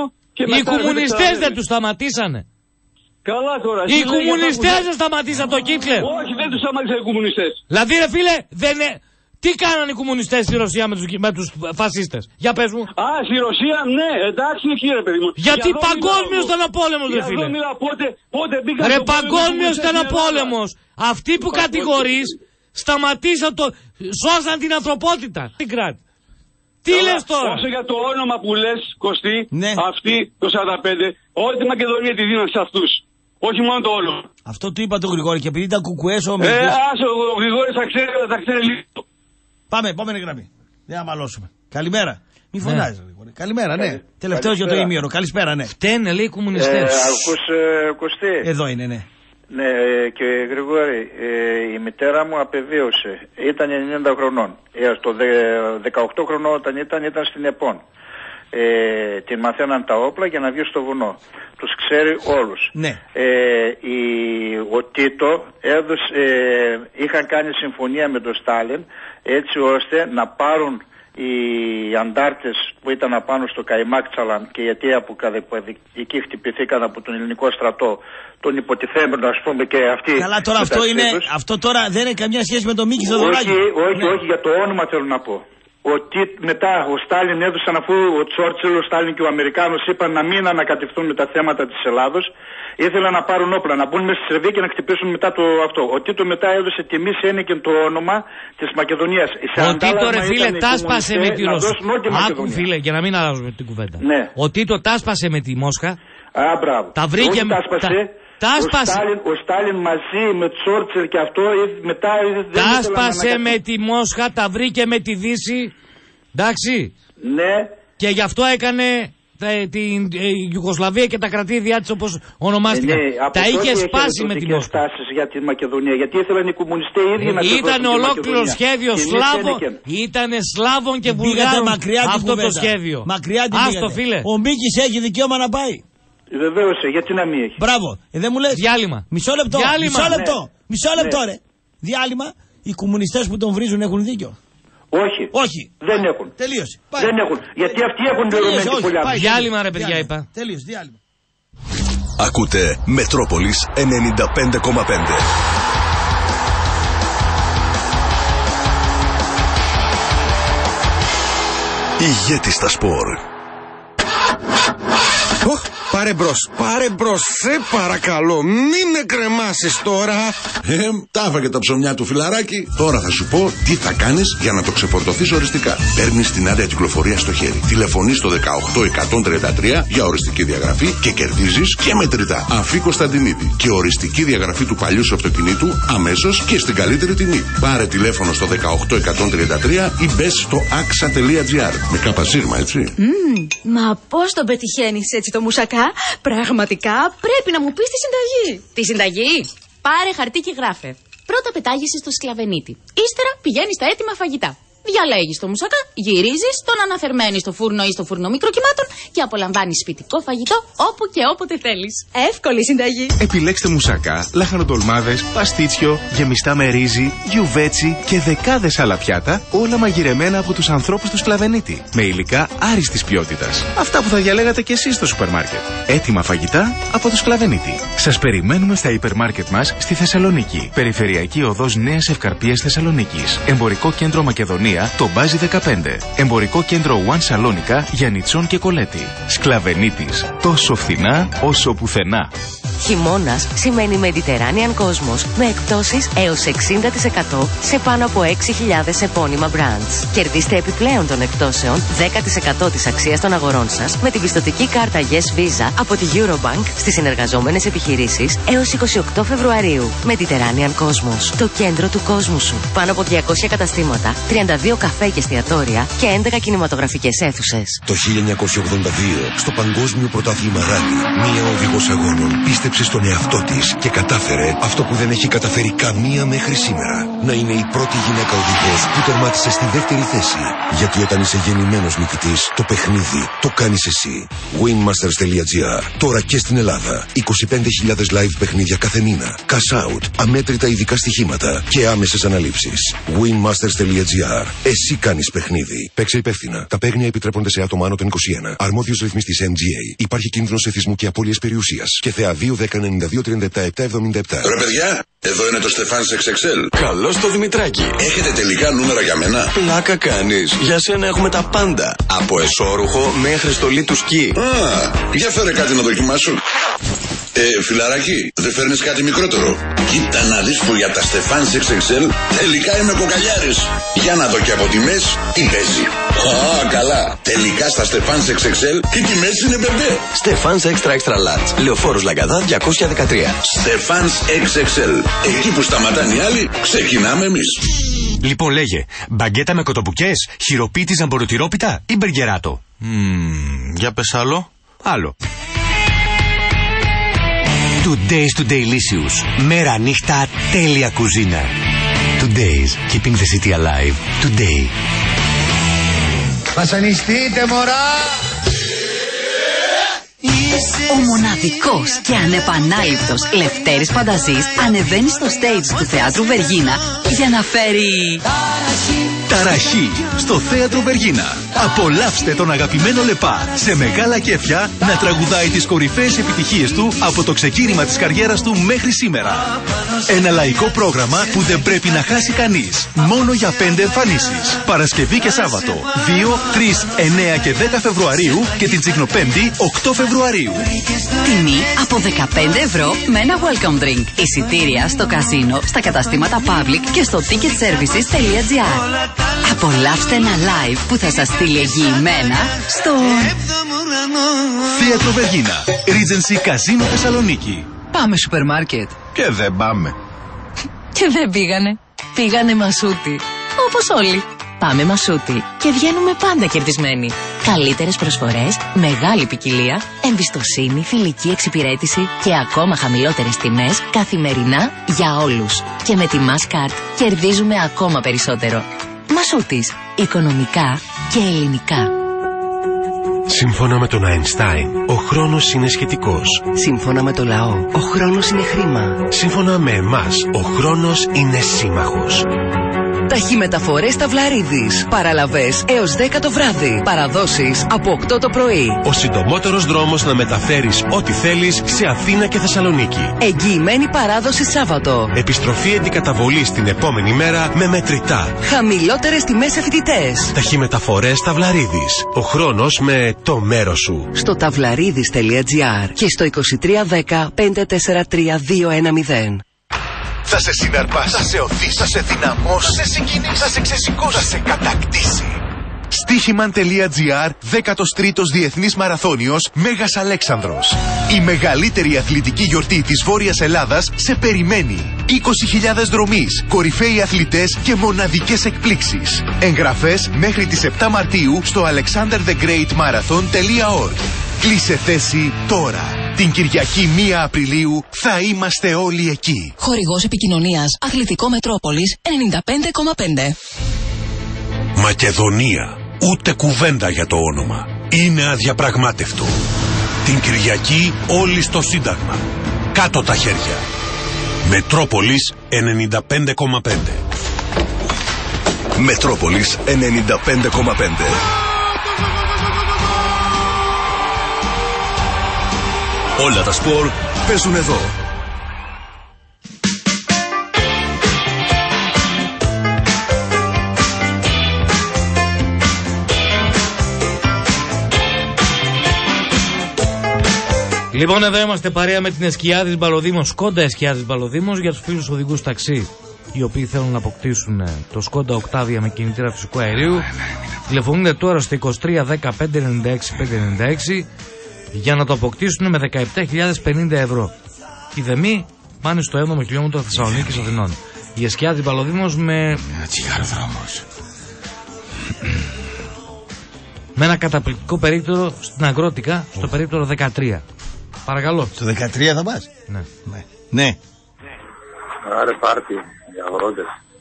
Οι κομμουνιστές δεν τους σταματήσανε. Καλά τώρα. Οι κομμουνιστές δεν σταματήσαν το Χίτλερ. Όχι, δεν τους σταματήσαν οι κομμουνιστές. Δηλαδή ρε φίλε, δεν είναι... τι κάνανε οι κομμουνιστές στη Ρωσία με τους, με τους φασίστες? Για πες μου. Α, στη Ρωσία, ναι, εντάξει είναι κύριε παιδί μου. Γιατί παγκόσμιος ήταν ο πόλεμος, ρε φίλε. Πότε, πότε ρε παγκόσμιος ήταν ο πόλεμος. Αυτοί που κατηγορείς σταματήσαν το... σώσαν την ανθρωπότητα. Τι κράτη. Τι Τώρα, λες τώρα? Όσο για το όνομα που λες, Κωστή, ναι. Αυτή το σαράντα πέντε, όλη τη Μακεδονία τη δίναν σε αυτούς. Όχι μόνο το όνομα. Αυτό του είπα το Γρηγόρη και επειδή ήταν κουκουές ο Ε, άσο, ο Γρηγόρης θα ξέρει, θα ξέρει λίγο. Πάμε, επόμενη γραμμή. Δεν αμαλώσουμε. Καλημέρα. Μη φωνάζεις, Γρηγόρη. Καλημέρα, ναι. Τελευταίος για το ημίωρο. Καλησπέρα, ναι. Φταίνε, λέει, οι κομμουνιστές. Ε, ακούς, ε, Κωστή. Εδώ είναι, ναι. Ναι, και Γρηγόρη, ε, η μητέρα μου απεβίωσε. Ήταν ενενήντα χρονών. Ε, στο δεκαοκτώ χρονών όταν ήταν, ήταν στην ΕΠΟΝ. Ε, την μαθαίναν τα όπλα για να βγει στο βουνό. Τους ξέρει όλους. Ναι. Ε, η, ο Τίτο έδωσε, ε, είχαν κάνει συμφωνία με τον Στάλιν έτσι ώστε να πάρουν οι αντάρτες που ήταν απάνω στο Καϊμάκτσαλαν και η αιτία που εκεί χτυπηθήκαν από τον ελληνικό στρατό, τον υποτιθέμενο ας πούμε και αυτοί. Καλά τώρα αυτό, είναι, αυτό τώρα δεν έχει καμιά σχέση με τον Μίκη Θοδωράκη. Όχι, όχι, ναι. όχι, για το όνομα θέλω να πω. Ότι μετά ο Στάλιν έδωσαν, αφού ο Τσόρτσιλ, ο Στάλιν και ο Αμερικάνος είπαν να μην ανακατευθούν με τα θέματα της Ελλάδος, ήθελαν να πάρουν όπλα, να μπουν μέσα στη Σερβία και να χτυπήσουν μετά το αυτό. Ο Τίτο μετά έδωσε τιμή σε Ένικεν το όνομα της Μακεδονίας. Ο Τίτο ρε φίλε τάσπασε με τη Ρωσία. Άκου φίλε, για να μην αλλάζουμε την κουβέντα. Ναι. Ο Τίτο τάσπασε με τη Μόσχα. Α, μπράβο. Τα βρήκε με... Ο Στάλιν, ο Στάλιν μαζί με Τσόρτσιλ και αυτό μετά δεν τάσπασε με τη Μόσχα, τα βρήκε με τη Δύση. Εντάξει. Ναι. Και γι' αυτό έκανε ε, την ε, Ιουγκοσλαβία και τα κρατήδια της όπως ονομάστηκαν. Ε, ναι, τα είχε σπάσει με τη Μόσχα. Για τη Μακεδονία, γιατί ήθελαν οι κομμουνιστές οι ίδιοι ε, να ήταν ολόκληρο σχέδιο Σλάβων. Ήταν Σλάβων και Βουλγάρων αυτό το σχέδιο. Μακριά την Άστο φίλε. Ο Μίκης έχει δικαίωμα να πάει. Βεβαίως, γιατί να μην έχει. Μπράβο. Ε, δεν μου λες. Διάλειμμα. Μισό λεπτό. Διάλειμμα. Μισό λεπτό. Ναι. Μισό λεπτό, ναι. ρε. Διάλειμμα. Οι κομμουνιστές που τον βρίζουν έχουν δίκιο. Όχι. Όχι. Δεν έχουν. Τελείωσε. Πάει. Δεν έχουν. Γιατί αυτοί έχουν πληρωμένη πολλά. Διάλειμμα, ρε παιδιά, είπα. Τελείωσε. Διάλειμμα. Ακούτε Μετρόπολης ενενήντα πέντε κόμμα πέντε. Ηγέτη στα σπορ. Oh, πάρε μπρος, πάρε μπρος, σε παρακαλώ, μην με κρεμάσεις τώρα. Ε, τα έφαγε τα ψωμιά του φιλαράκι. Τώρα θα σου πω τι θα κάνεις για να το ξεφορτωθείς οριστικά. Παίρνεις την άδεια κυκλοφορία στο χέρι. Τηλεφωνείς στο δεκαοκτώ εκατόν τριάντα τρία για οριστική διαγραφή και κερδίζεις και μετρητά. Αφή Κωνσταντινίδη και οριστική διαγραφή του παλιού σου αυτοκινήτου αμέσως και στην καλύτερη τιμή. Πάρε τηλέφωνο στο δεκαοκτώ εκατόν τριάντα τρία ή μπες στο axa τελεία gr. Με κάπα σύρμα, έτσι. Mm, μα πώς τον πετυχαίνεις έτσι το μουσακά? Πραγματικά πρέπει να μου πεις τη συνταγή. Τη συνταγή? Πάρε χαρτί και γράφε. Πρώτα πετάγεσαι στο σκλαβενίτη. Ύστερα πηγαίνεις στα έτοιμα φαγητά. Διαλέγεις το μουσακά, γυρίζεις, τον αναθερμαίνεις στο φούρνο ή στο φούρνο μικροκυμάτων και απολαμβάνεις σπιτικό φαγητό όπου και όποτε θέλεις. Εύκολη συνταγή. Επιλέξτε μουσακά, λαχανοτολμάδες, παστίτσιο, γεμιστά με ρύζι, γιουβέτσι και δεκάδες άλλα πιάτα, όλα μαγειρεμένα από τους ανθρώπους του Σκλαβενίτη. Με υλικά άριστης ποιότητας. Αυτά που θα διαλέγατε κι εσείς στο σούπερ μάρκετ. Έτοιμα φαγητά από το Σκλαβενίτη. Σας περιμένουμε στα υπερ μάρκετ μας στη Θεσσαλονίκη. Περιφερειακή οδός Νέας Ευκαρπίας Θεσσαλονίκης. Εμπορικό κέντρο Μακεδονία. Το Μπάζι δεκαπέντε. Εμπορικό κέντρο One Σαλόνικα, Γιαννιτσών και Κολέτη. Σκλαβενίτης. Τόσο φθηνά όσο πουθενά. Χειμώνας σημαίνει Mediterranean Cosmos με εκπτώσεις έως εξήντα τοις εκατό σε πάνω από έξι χιλιάδες επώνυμα brands. Κερδίστε επιπλέον των εκπτώσεων δέκα τοις εκατό της αξίας των αγορών σας με την πιστωτική κάρτα Yes Visa από τη Eurobank στις συνεργαζόμενες επιχειρήσεις έως είκοσι οκτώ Φεβρουαρίου. Mediterranean Cosmos, το κέντρο του κόσμου σου. Πάνω από διακόσια καταστήματα, τριάντα δύο καφέ και εστιατόρια και έντεκα κινηματογραφικές αίθουσες. Το χίλια εννιακόσια ογδόντα δύο, στο Παγκόσμιο Πρωτάθλημα Ράλι, μία οδηγός αγώνων πίστεψε στον εαυτό της και κατάφερε αυτό που δεν έχει καταφέρει καμία μέχρι σήμερα. Να είναι η πρώτη γυναίκα οδηγός που τερμάτισε στη δεύτερη θέση. Γιατί όταν είσαι γεννημένος νικητής, το παιχνίδι το κάνεις εσύ. winmasters τελεία gr. Τώρα και στην Ελλάδα. είκοσι πέντε χιλιάδες live παιχνίδια κάθε μήνα. Cash out, αμέτρητα ειδικά στοιχήματα και άμεσες αναλήψεις. winmasters τελεία gr. Εσύ κάνεις παιχνίδι. Παίξε υπεύθυνα. Τα παίγνια επιτρέπονται σε άτομα άνω των είκοσι ένα. Αρμόδιος ρυθμιστής εμ τζι έι. Υπάρχει κίνδυνος εθισμού και απώλειας περιουσίας. Και θεά δύο δέκα ενενήντα δύο τριάντα επτά επτά εβδομήντα επτά. Ρε παιδιά, εδώ είναι το Στεφάνς εξ εξ ελ. Καλώς το Δημητράκη. Έχετε τελικά νούμερα για μένα? Πλάκα κάνεις. Για σένα έχουμε τα πάντα. Από εσώρουχο μέχρι στολή του σκι. Α, για φέρε κάτι να δοκιμάσω. Ε, φιλαράκι, δεν φέρνεις κάτι μικρότερο? Κοίτα να δεις που για τα Στεφάνς εξ εξ ελ τελικά είμαι κοκαλιάρης. Για να δω και από τιμές τι παίζει. Α, καλά. Τελικά στα Στεφάνς εξ εξ ελ οι τιμές είναι μπεμπέ. Στεφάνς Extra Extra Large. Λεωφόρος Λαγκαδά διακόσια δεκατρία. Στεφάνς εξ εξ ελ. Εκεί που σταματάνε οι άλλοι, ξεκινάμε εμείς. Λοιπόν, λέγε, μπαγκέτα με κοτοπουκές, χειροποίητη ζαμποροτυρόπιτα ή μπεργκεράτο? Mm, για πες άλλο. Άλλο. Today's to Delicious. Μέρα νύχτα τέλεια κουζίνα. Today's, keeping the city alive. Today. Βασανιστείτε μωρά! Ο μοναδικός και ανεπανάληπτος Λευτέρης Πανταζής ανεβαίνει στο stage του Θεάτρου Βεργίνα για να φέρει... Ταραχή στο Θέατρο Βεργίνα. Απολαύστε τον αγαπημένο Λεπά σε μεγάλα κέφια να τραγουδάει τις κορυφαίες επιτυχίες του από το ξεκίνημα της καριέρας του μέχρι σήμερα. Ένα λαϊκό πρόγραμμα που δεν πρέπει να χάσει κανείς. Μόνο για πέντε εμφανίσεις. Παρασκευή και Σάββατο. δύο, τρεις, εννέα και δέκα Φεβρουαρίου και την Τσικνοπέμπτη οκτώ Φεβρουαρίου. Τιμή από δεκαπέντε ευρώ με ένα welcome drink. Εισιτήρια στο καζίνο, στα καταστήματα Public και στο ticket services τελεία gr. Απολαύστε ένα live που θα σας στείλει εγγυημένα στο Θέατρο Βεργίνα, Regency Casino Θεσσαλονίκη. Πάμε σούπερ μάρκετ. Και δεν πάμε. Και δεν πήγανε. Πήγανε Μασούτι. Όπως όλοι. Πάμε Μασούτι και βγαίνουμε πάντα κερδισμένοι. Καλύτερες προσφορές, μεγάλη ποικιλία, εμπιστοσύνη, φιλική εξυπηρέτηση και ακόμα χαμηλότερες τιμές καθημερινά για όλους. Και με τη Masscard κερδίζουμε ακόμα περισσότερο. Μασούτης. Οικονομικά και ελληνικά. Σύμφωνα με τον Αϊνστάιν, ο χρόνος είναι σχετικός. Σύμφωνα με το λαό, ο χρόνος είναι χρήμα. Σύμφωνα με εμάς, ο χρόνος είναι σύμμαχος. Ταχυμεταφορές Ταυλαρίδης. Παραλαβές έως δέκα το βράδυ. Παραδόσεις από οκτώ το πρωί. Ο συντομότερος δρόμος να μεταφέρεις ό,τι θέλεις σε Αθήνα και Θεσσαλονίκη. Εγγυημένη παράδοση Σάββατο. Επιστροφή αντικαταβολής την επόμενη μέρα με μετρητά. Χαμηλότερες τιμές σε φοιτητές. Ταχυμεταφορές Ταυλαρίδης. Ο χρόνος με το μέρος σου. Στο ταυλαρίδης τελεία gr και στο είκοσι τρία δέκα πέντε τέσσερα τρία δύο ένα μηδέν. Θα σε συναρπάσει, θα σε οθήσει, θα σε δυναμώσει, θα σε συγκινήσει, θα σε ξεσηκώσει, θα σε κατακτήσει. Στοίχημαν.gr, δέκατος τρίτος Διεθνής Μαραθώνιος Μέγας Αλέξανδρος. Η μεγαλύτερη αθλητική γιορτή της Βόρειας Ελλάδας σε περιμένει. είκοσι χιλιάδες δρομείς, κορυφαίοι αθλητές και μοναδικές εκπλήξεις. Εγγραφές μέχρι τις επτά Μαρτίου στο αλεξάνδερ δε γκρέιτ μάραθον τελεία org. Κλείσε θέση τώρα. Την Κυριακή πρώτη Απριλίου θα είμαστε όλοι εκεί. Χορηγός επικοινωνίας Αθλητικό Μετρόπολης ενενήντα πέντε κόμμα πέντε. Μακεδονία. Ούτε κουβέντα για το όνομα. Είναι αδιαπραγμάτευτο. Την Κυριακή όλοι στο Σύνταγμα. Κάτω τα χέρια. Μετρόπολης ενενήντα πέντε κόμμα πέντε. Μετρόπολης ενενήντα πέντε κόμμα πέντε. Όλα τα σπορ παίζουν εδώ. Λοιπόν, εδώ είμαστε παρέα με την Εσκιάδης Μπαλοδήμος, Σκόντα Εσκιάδης Μπαλοδήμος, για τους φίλους οδηγούς ταξί, οι οποίοι θέλουν να αποκτήσουν το Σκόντα Octavia με κινητήρα φυσικού αερίου. Τηλεφωνείτε τώρα στο είκοσι τρία δέκα πέντε ενενήντα έξι πεντακόσια ενενήντα έξι για να το αποκτήσουν με δεκαεπτά χιλιάδες πενήντα ευρώ. Οι δεμοί πάνε στο έβδομο χιλιόμετρο Θεσσαλονίκης Αθηνών. Η Εσκιάδης Μπαλοδήμος με... με ένα καταπληκτικό περίπτερο στην Αγρότικα, στο περίπτερο δεκατρία. Παρακαλώ. Στο δεκατρία θα πας? Ναι. Ναι. Ναι. Άρε πάρτι, οι αγρότες.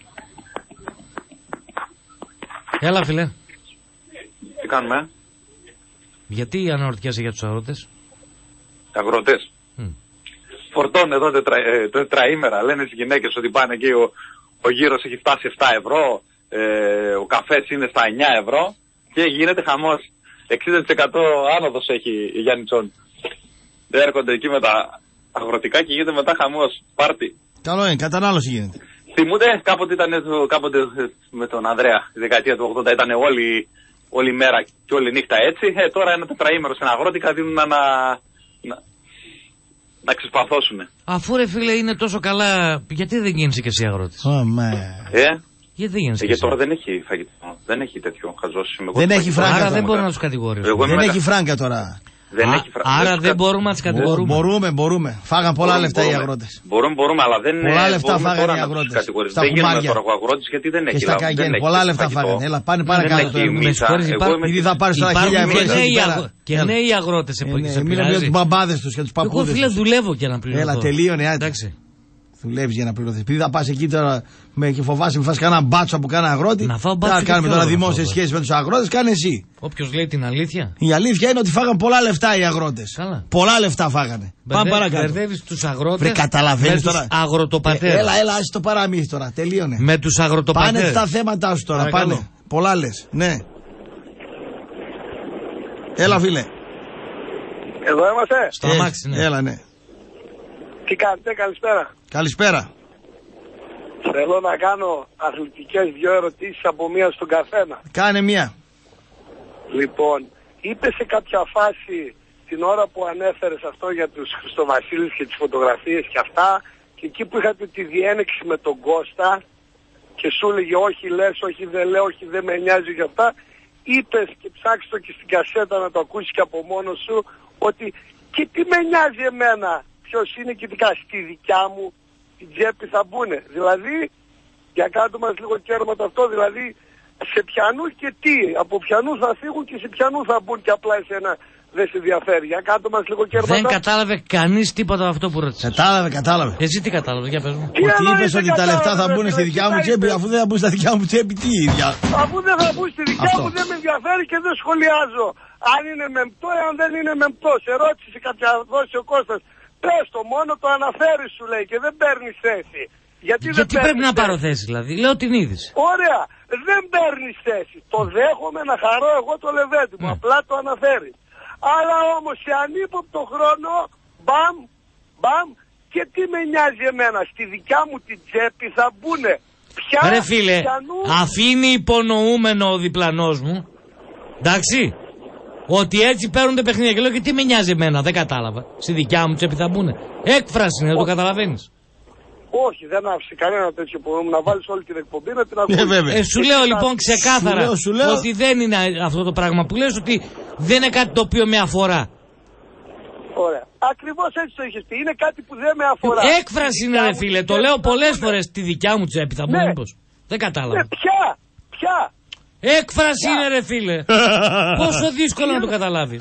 Έλα φίλε. Τι κάνουμε? Γιατί αναρωτιάσαι για τους αγρότες? Αγρότες. Mm. Φορτώνουν εδώ τετρα, ε, τετραήμερα, λένε στις γυναίκες ότι πάνε εκεί ο, ο γύρος έχει φτάσει επτά ευρώ, ε, ο καφές είναι στα εννιά ευρώ και γίνεται χαμός. εξήντα τοις εκατό άνοδος έχει η Γιάννητσον. Έρχονται εκεί με τα αγροτικά και γίνεται μετά χαμός, πάρτι. Καλό είναι, κατανάλωση γίνεται. Θυμούνται, κάποτε ήταν κάποτε με τον Ανδρέα, η δεκαετία του ογδόντα ήταν όλη, όλη μέρα και όλη νύχτα έτσι. Ε, τώρα ένα τετραήμερο στην αγρότικα δίνουν να, να, να ξεσπαθώσουν. Αφού ρε φίλε είναι τόσο καλά, γιατί δεν γίνεσαι και εσύ αγρότης? Oh, ε? Γιατί δεν γίνεσαι? Ε, γιατί τώρα δεν έχει φαγητό, δεν έχει τέτοιο χαζός. Δεν έχει φράγκα. Άρα δεν μπορεί να τους κατηγορήσουμε. Δεν έχει φράγκα τώρα. Δεν Α, έχει φρα... άρα δεν, δεν μπορούμε να τις κατηγορούμε. Μπορούμε, μπορούμε. Φάγαν πολλά μπορούμε, λεφτά μπορούμε. οι αγρότες. Μπορούμε, μπορούμε, αλλά δεν είναι. Πολλά λεφτά φάγαν οι αγρότες. Δεν γίνομαι τώρα ο αγρότης γιατί δεν έχει. Και στα καγέν, πολλά λεφτά φάγαν. Έλα, πάνε παρακάτω. Ήδη θα πάρει στα χίλια ευρώ. Και νέοι αγρότες. Μιλάμε για τους μπαμπάδες τους και τους παππούδες. Εγώ φίλε δουλεύω για να πληρώσω. Έλα, τελείωνε. Εντάξει. Δουλεύει για να πληρωθεί. Επειδή θα πα εκεί τώρα με, και φοβάσαι, μην φας κανένα μπάτσο από κανένα αγρότη. Να φάω μπάτσο. Θα κάνουμε τώρα δημόσιες σχέσεις με τους αγρότες, κάνε εσύ. Όποιος λέει την αλήθεια. Η αλήθεια είναι ότι φάγαν πολλά λεφτά οι αγρότες. Πολλά λεφτά φάγανε. Πάμε παρακάτω. Μπερδεύεις τους αγρότες. Βρε, καταλαβαίνεις τώρα. Τους αγροτοπατέρες. Ε, έλα, έλα, άσε το παραμύθι τώρα. Τελείωνε. Με τους αγροτοπατέρες. Πάνε στα θέματα σου τώρα. Παρακαλώ. Πάνε. Πολλά λες. Ναι. Έλα, φίλε. Εδώ είμαστε. Στο αμάξι, ναι. Έλα, ναι. Τι κάνετε, καλησπέρα. Καλησπέρα. Θέλω να κάνω αθλητικές δυο ερωτήσεις από μία στον καθένα. Κάνε μία. Λοιπόν, είπε σε κάποια φάση την ώρα που ανέφερες αυτό για τους Χριστοβασίλης και τις φωτογραφίες και αυτά, και εκεί που είχατε τη διένεξη με τον Κώστα και σου έλεγε όχι λες, όχι δεν λέω, όχι δεν με νοιάζει και αυτά, είπες και ψάξεις το και στην κασέτα να το ακούσεις και από μόνος σου ότι και τι με νοιάζει εμένα ποιος είναι και τι κάνει, στη δικιά μου την τσέπη θα μπουνε. Δηλαδή, για κάτω μας λίγο κέρματα αυτό, δηλαδή σε ποιανού και τι, από ποιανού θα φύγουν και σε ποιανού θα μπουν και απλά εσένα δεν σε ενδιαφέρει. Για κάτω μας λίγο κέρματα. Δεν κατάλαβε κανείς τίποτα από αυτό που ρώτησε. Κατάλαβε, κατάλαβε. Εσύ τι κατάλαβε, για πες μου. Τι ότι είπες ότι τα λεφτά θα μπουν στη δικιά μου τσέπη, αφού δεν θα μπουν στα δικιά μου τσέπη, τι ίδια. Αφού δεν θα μπουν στη δικιά μου δεν με ενδιαφέρει και δεν σχολιάζω. Αν είναι μεμπτό, αν δεν είναι μεμπτό. Σε ρώτησε κάποια δόση ο Κώστας. Πες το μόνο, το αναφέρει σου λέει και δεν παίρνει θέση. Γιατί, Γιατί δεν πρέπει να θέση. πάρω θέση, δηλαδή. Λέω την είδηση. Ωραία. Δεν παίρνει θέση. Το δέχομαι να χαρώ εγώ το λεβέντι μου. Mm. Απλά το αναφέρει. Αλλά όμως σε ανύποπτο χρόνο, μπαμ, μπαμ, και τι με νοιάζει εμένα. Στη δικιά μου την τσέπη θα μπουνε. Ποια, ρε φίλε, πιανού... αφήνει υπονοούμενο ο διπλανός μου. Εντάξει. Ότι έτσι παίρνουν παιχνίδια και λέω και τι με νοιάζει εμένα, δεν κατάλαβα. Στη δικιά μου τσέπη θα μπουνε. Έκφραση είναι, δεν το καταλαβαίνεις. Όχι, δεν άφησε κανένα τέτοιο πρόβλημα να βάλεις όλη την εκπομπή να την ακούσεις. Ε, βέβαια. Ε, σου λέω λοιπόν ξεκάθαρα σου λέω, σου λέω. ότι δεν είναι αυτό το πράγμα που λες, ότι δεν είναι κάτι το οποίο με αφορά. Ωραία. Ακριβώς έτσι το είχες πει. Είναι κάτι που δεν με αφορά. Έκφραση είναι ρε φίλε, το λέω πολλές φορές. Τη δικιά μου τσέπη θα μπουν, μήπως. Δεν κατάλαβα. Ναι, ποια, ποια. Έκφραση είναι ρε φίλε. Πόσο δύσκολο να το καταλάβεις.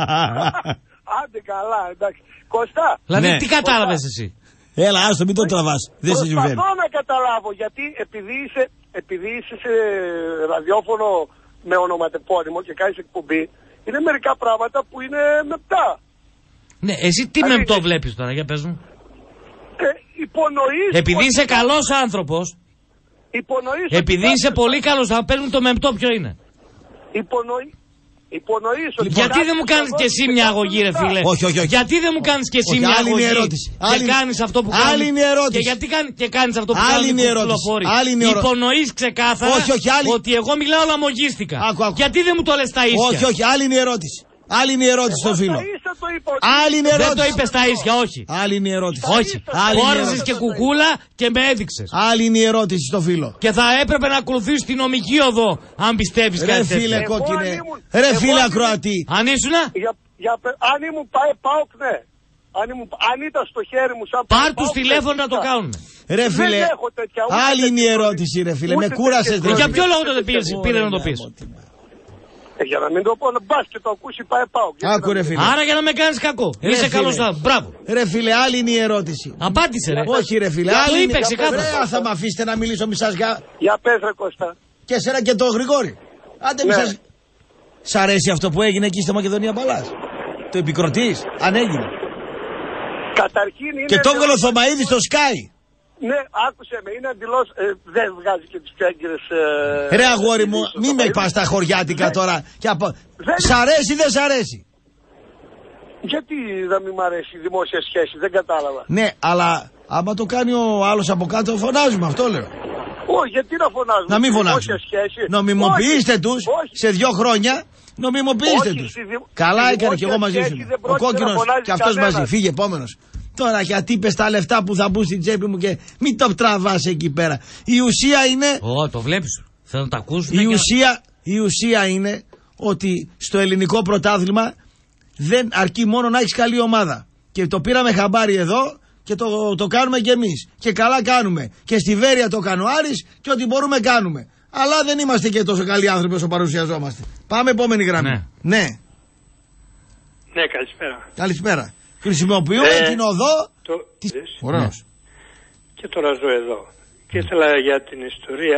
Άντε καλά, εντάξει. Κωστά. Δηλαδή ναι. τι κατάλαβες εσύ. Έλα, άστο, μην το τραβάς. Δεν σε συμβαίνει. Προσπαθώ να καταλάβω, γιατί επειδή είσαι, επειδή είσαι σε ραδιόφωνο με ονοματεπώνυμο και κάνεις εκπομπή, είναι μερικά πράγματα που είναι μεπτά. Ναι, εσύ τι δηλαδή, μεπτό βλέπεις τώρα, για πες μου. Ε, υπονοείς... Επειδή είσαι ότι... καλός άνθρωπος, υπονοείς επειδή είσαι πολύ καλός, θα παίρνουν το μεπτό ποιο είναι. Υπονοεί... Υπονοείς ότι... Γιατί δεν μου κάνεις και εσύ μια αγωγή ρε φίλε. Όχι, όχι, όχι. Γιατί δεν μου κάνεις και εσύ όχι, μια άλλη αγωγή ερώτηση. και άλλη... κάνεις αυτό που κάνεις. Άλλη είναι ερώτηση. Και γιατί κάνει... και κάνεις αυτό που άλλη κάνεις που κυκλοφορεί. Υπονοείς ξεκάθαρα όχι, όχι, άλλη... ότι εγώ μιλάω λαμογίστικα. Άκου, άκου. Γιατί δεν μου το λες τα ίσια. Όχι, όχι, άλλη είναι η ερώτηση. Άλλη είναι η ερώτηση στο φίλο. Άλλη είναι η ερώτηση. Δεν το είπες στα ίσια, όχι. Άλλη είναι η ερώτηση. Όχι. Φόρεσες και κουκούλα και με έδειξες. Άλλη είναι η ερώτηση στο φίλο. Και θα έπρεπε να ακολουθείς την νομική οδό, αν πιστεύεις κάτι τέτοιο. Ρε φίλε κόκκινε. Ρε φίλε ακροατή. Αν ήσουνα. Αν ήμουν πάει ΠΑΟΚ, ναι. Αν, ήμουν, αν ήταν στο χέρι μου σαν πάρ' τους τηλέφωνο να το κάνουν. Ρε φίλε, άλλη είναι η ερώτηση ρε φίλε, με κούρασες. Για ποιο λόγο τότε πήρε να το πεις? Ε, για να μην το πω, να μπας και το ακούσει πάει ΠΑΟΚ. Άκου ρε φίλε. Άρα για να με κάνεις κακό. Ρε είσαι καλός άνθρωπος. Μπράβο. Ρε φίλε, άλλη είναι η ερώτηση. Απάντησε ρε. Όχι ρε φίλε, άλλη είναι. Ρε, θα με αφήσετε να μιλήσω μισάς για... Για πες ρε Κώστα. Και εσένα και τον Γρηγόρη. Άντε ναι. Μισάς... Σ' αρέσει αυτό που έγινε εκεί στη Μακεδονία Παλάς? Το επικροτείς, αν έγινε? Καταρχήν είναι... Και το έβγαλε ο Θωμαίδης στο Sky. Ναι, άκουσε με, είναι αντιλώς, ε, δεν βγάζει και τις πιάγκυρες... Ε... Ρε αγόρι μου, μη με πας στα χωριάτικα τώρα. Και απο... δεν... Σ' αρέσει ή δεν σ' αρέσει? Γιατί δεν μη μ' αρέσει η δημόσια σχέση, δεν κατάλαβα. Ναι, αλλά άμα το κάνει ο άλλος από κάτω φωνάζουμε, αυτό λέω. Όχι, γιατί να φωνάζουμε? Να μην φωνάζουμε. Νομιμοποιήστε όχι, τους όχι. Σε δύο χρόνια. Νομιμοποιήστε όχι, τους. Δη... Καλά έκανε και εγώ μαζί σου. Ο κόκκινος και αυτός μαζί. Φύγε επόμενος. Τώρα γιατί είπες τα λεφτά που θα μπουν στην τσέπη μου και μην το τραβάς εκεί πέρα. Η ουσία είναι... Ω, το βλέπεις. Θέλω να τα ακούσουν. Η ουσία, η ουσία είναι ότι στο ελληνικό πρωτάθλημα δεν αρκεί μόνο να έχεις καλή ομάδα. Και το πήραμε χαμπάρι εδώ και το, το κάνουμε κι εμείς. Και καλά κάνουμε. Και στη Βέρεια το κάνει ο Άρης και ό,τι μπορούμε κάνουμε. Αλλά δεν είμαστε και τόσο καλοί άνθρωποι όσο παρουσιαζόμαστε. Πάμε επόμενη γραμμή. Ναι. Ναι, ναι καλησπέρα. Καλησπέρα. Χρησιμοποιούμε ε, την οδό το... της... Ναι. Και τώρα ζω εδώ. Και ήθελα για την ιστορία,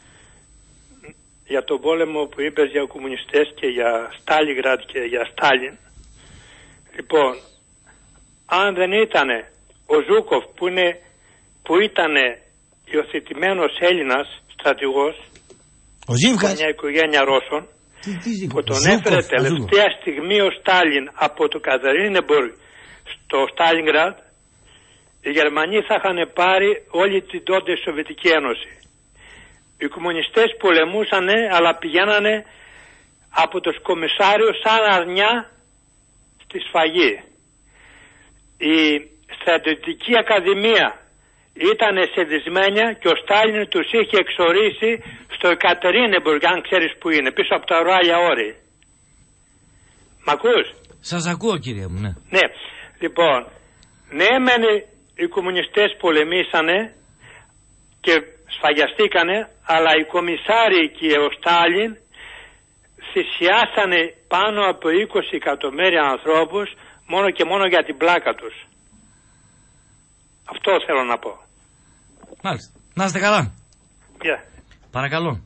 για τον πόλεμο που είπες για κομμουνιστές και για Στάλιγκραντ και για Στάλιν. Λοιπόν, αν δεν ήταν ο Ζούκοφ που, είναι, που ήταν υιοθετημένος Έλληνας στρατηγός, ο Ζήφκας, μια οικογένεια Ρώσων, τι, τι, που τον Ζούκοφ, έφερε τελευταία στιγμή ο Στάλιν από το Κατερίνεμποργκ στο Στάλινγκραντ, οι Γερμανοί θα είχαν πάρει όλη την τότε Σοβιετική Ένωση. Οι κομμουνιστές πολεμούσαν, αλλά πηγαίνανε από το κομισάριο σαν αρνιά στη σφαγή. Η στρατιωτική ακαδημία ήταν σε δυσμένια και ο Στάλιν τους είχε εξορίσει στο Εκατερίνεμποργκ, αν ξέρεις που είναι, πίσω από τα Ρουάλια Όρη. Μ' ακούς? Σας ακούω κύριε μου, ναι. Ναι, λοιπόν, ναι μεν οι κομμουνιστές πολεμήσανε και σφαγιαστήκανε, αλλά οι κομισάροι και ο Στάλιν θυσιάσανε πάνω από είκοσι εκατομμύρια ανθρώπους μόνο και μόνο για την πλάκα τους. Αυτό θέλω να πω. Μάλιστα. Να είστε καλά. Yeah. Παρακαλώ.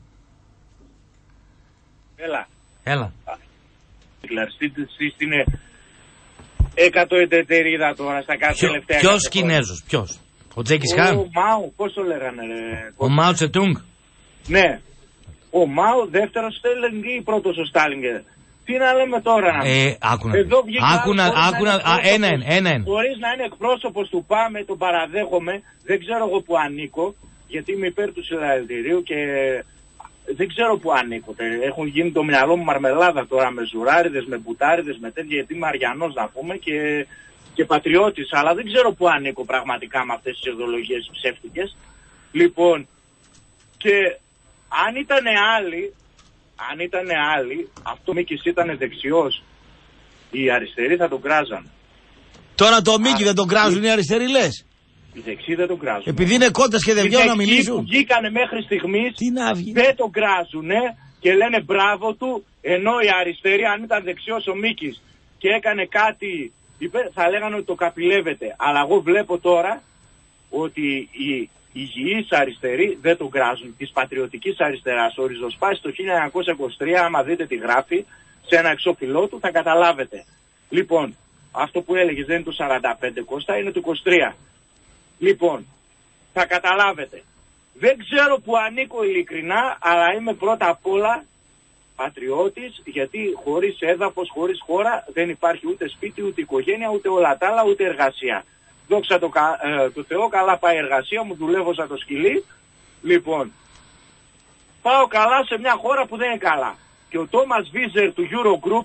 Έλα. Έλα. Η κλαριστήτηση είναι εκατό εταιρεία τώρα στα κάθε τελευταία. Ποιος Κινέζος, ποιος? Ο Τζέκις Χάν. Ο Μάου, πώς το λέγανε ρε. Ο Μάου Τσετούγκ. Ναι. Ο Μάου δεύτερος Στέλινγκ ή πρώτος ο Στάλινγκερ. Τι να λέμε τώρα να ε, άκουνα. Εδώ βγήκα άκουνα, άκουνα, α, ένα, ένα, ένα. Χωρίς να είναι εκπρόσωπος του ΠΑΜΕ, τον παραδέχομαι. Δεν ξέρω εγώ που ανήκω, γιατί είμαι υπέρ του συλλαλητηρίου και δεν ξέρω που ανήκω. Έχουν γίνει το μυαλό μου μαρμελάδα τώρα με ζουράριδες, με μπουτάριδες, με τέτοια, γιατί είμαι αριανός να πούμε και, και πατριώτης. Αλλά δεν ξέρω που ανήκω πραγματικά με αυτές τις ιδεολογίες ψεύτικες. Λοιπόν, και αν ήταν άλλοι, αν ήταν άλλοι, αυτό Μίκης ήταν δεξιός, οι αριστεροί θα τον κράζαν. Τώρα το Μίκη δεν τον κράζουν οι αριστεροί λες? Οι δεξιοί δεν τον κράζουν. Επειδή είναι κότες και δεν βγαίνουν να μιλήσουν. Οι βγήκανε μέχρι στιγμής Τι δεν τον κράζουνε και λένε μπράβο του, ενώ οι αριστεροί αν ήταν δεξιός ο Μίκης και έκανε κάτι, θα λέγανε ότι το καπηλεύεται. Αλλά εγώ βλέπω τώρα ότι οι υγιείς αριστεροί δεν τον κράζουν. Της πατριωτικής αριστεράς. Ο Ριζοσπάσης το χίλια εννιακόσια είκοσι τρία, άμα δείτε τη γράφει σε ένα εξώφυλλό του, θα καταλάβετε. Λοιπόν, αυτό που έλεγες δεν είναι το σαράντα πέντε Κώστα, είναι το είκοσι τρία. Λοιπόν, θα καταλάβετε. Δεν ξέρω που ανήκω ειλικρινά, αλλά είμαι πρώτα απ' όλα πατριώτης, γιατί χωρίς έδαφος, χωρίς χώρα δεν υπάρχει ούτε σπίτι, ούτε οικογένεια, ούτε όλα τα άλλα, ούτε εργασία. Δόξα το, ε, το Θεό, καλά πάει η εργασία μου, δουλεύω σαν το σκυλί. Λοιπόν, πάω καλά σε μια χώρα που δεν είναι καλά. Και ο Τόμας Βίζερ του Eurogroup,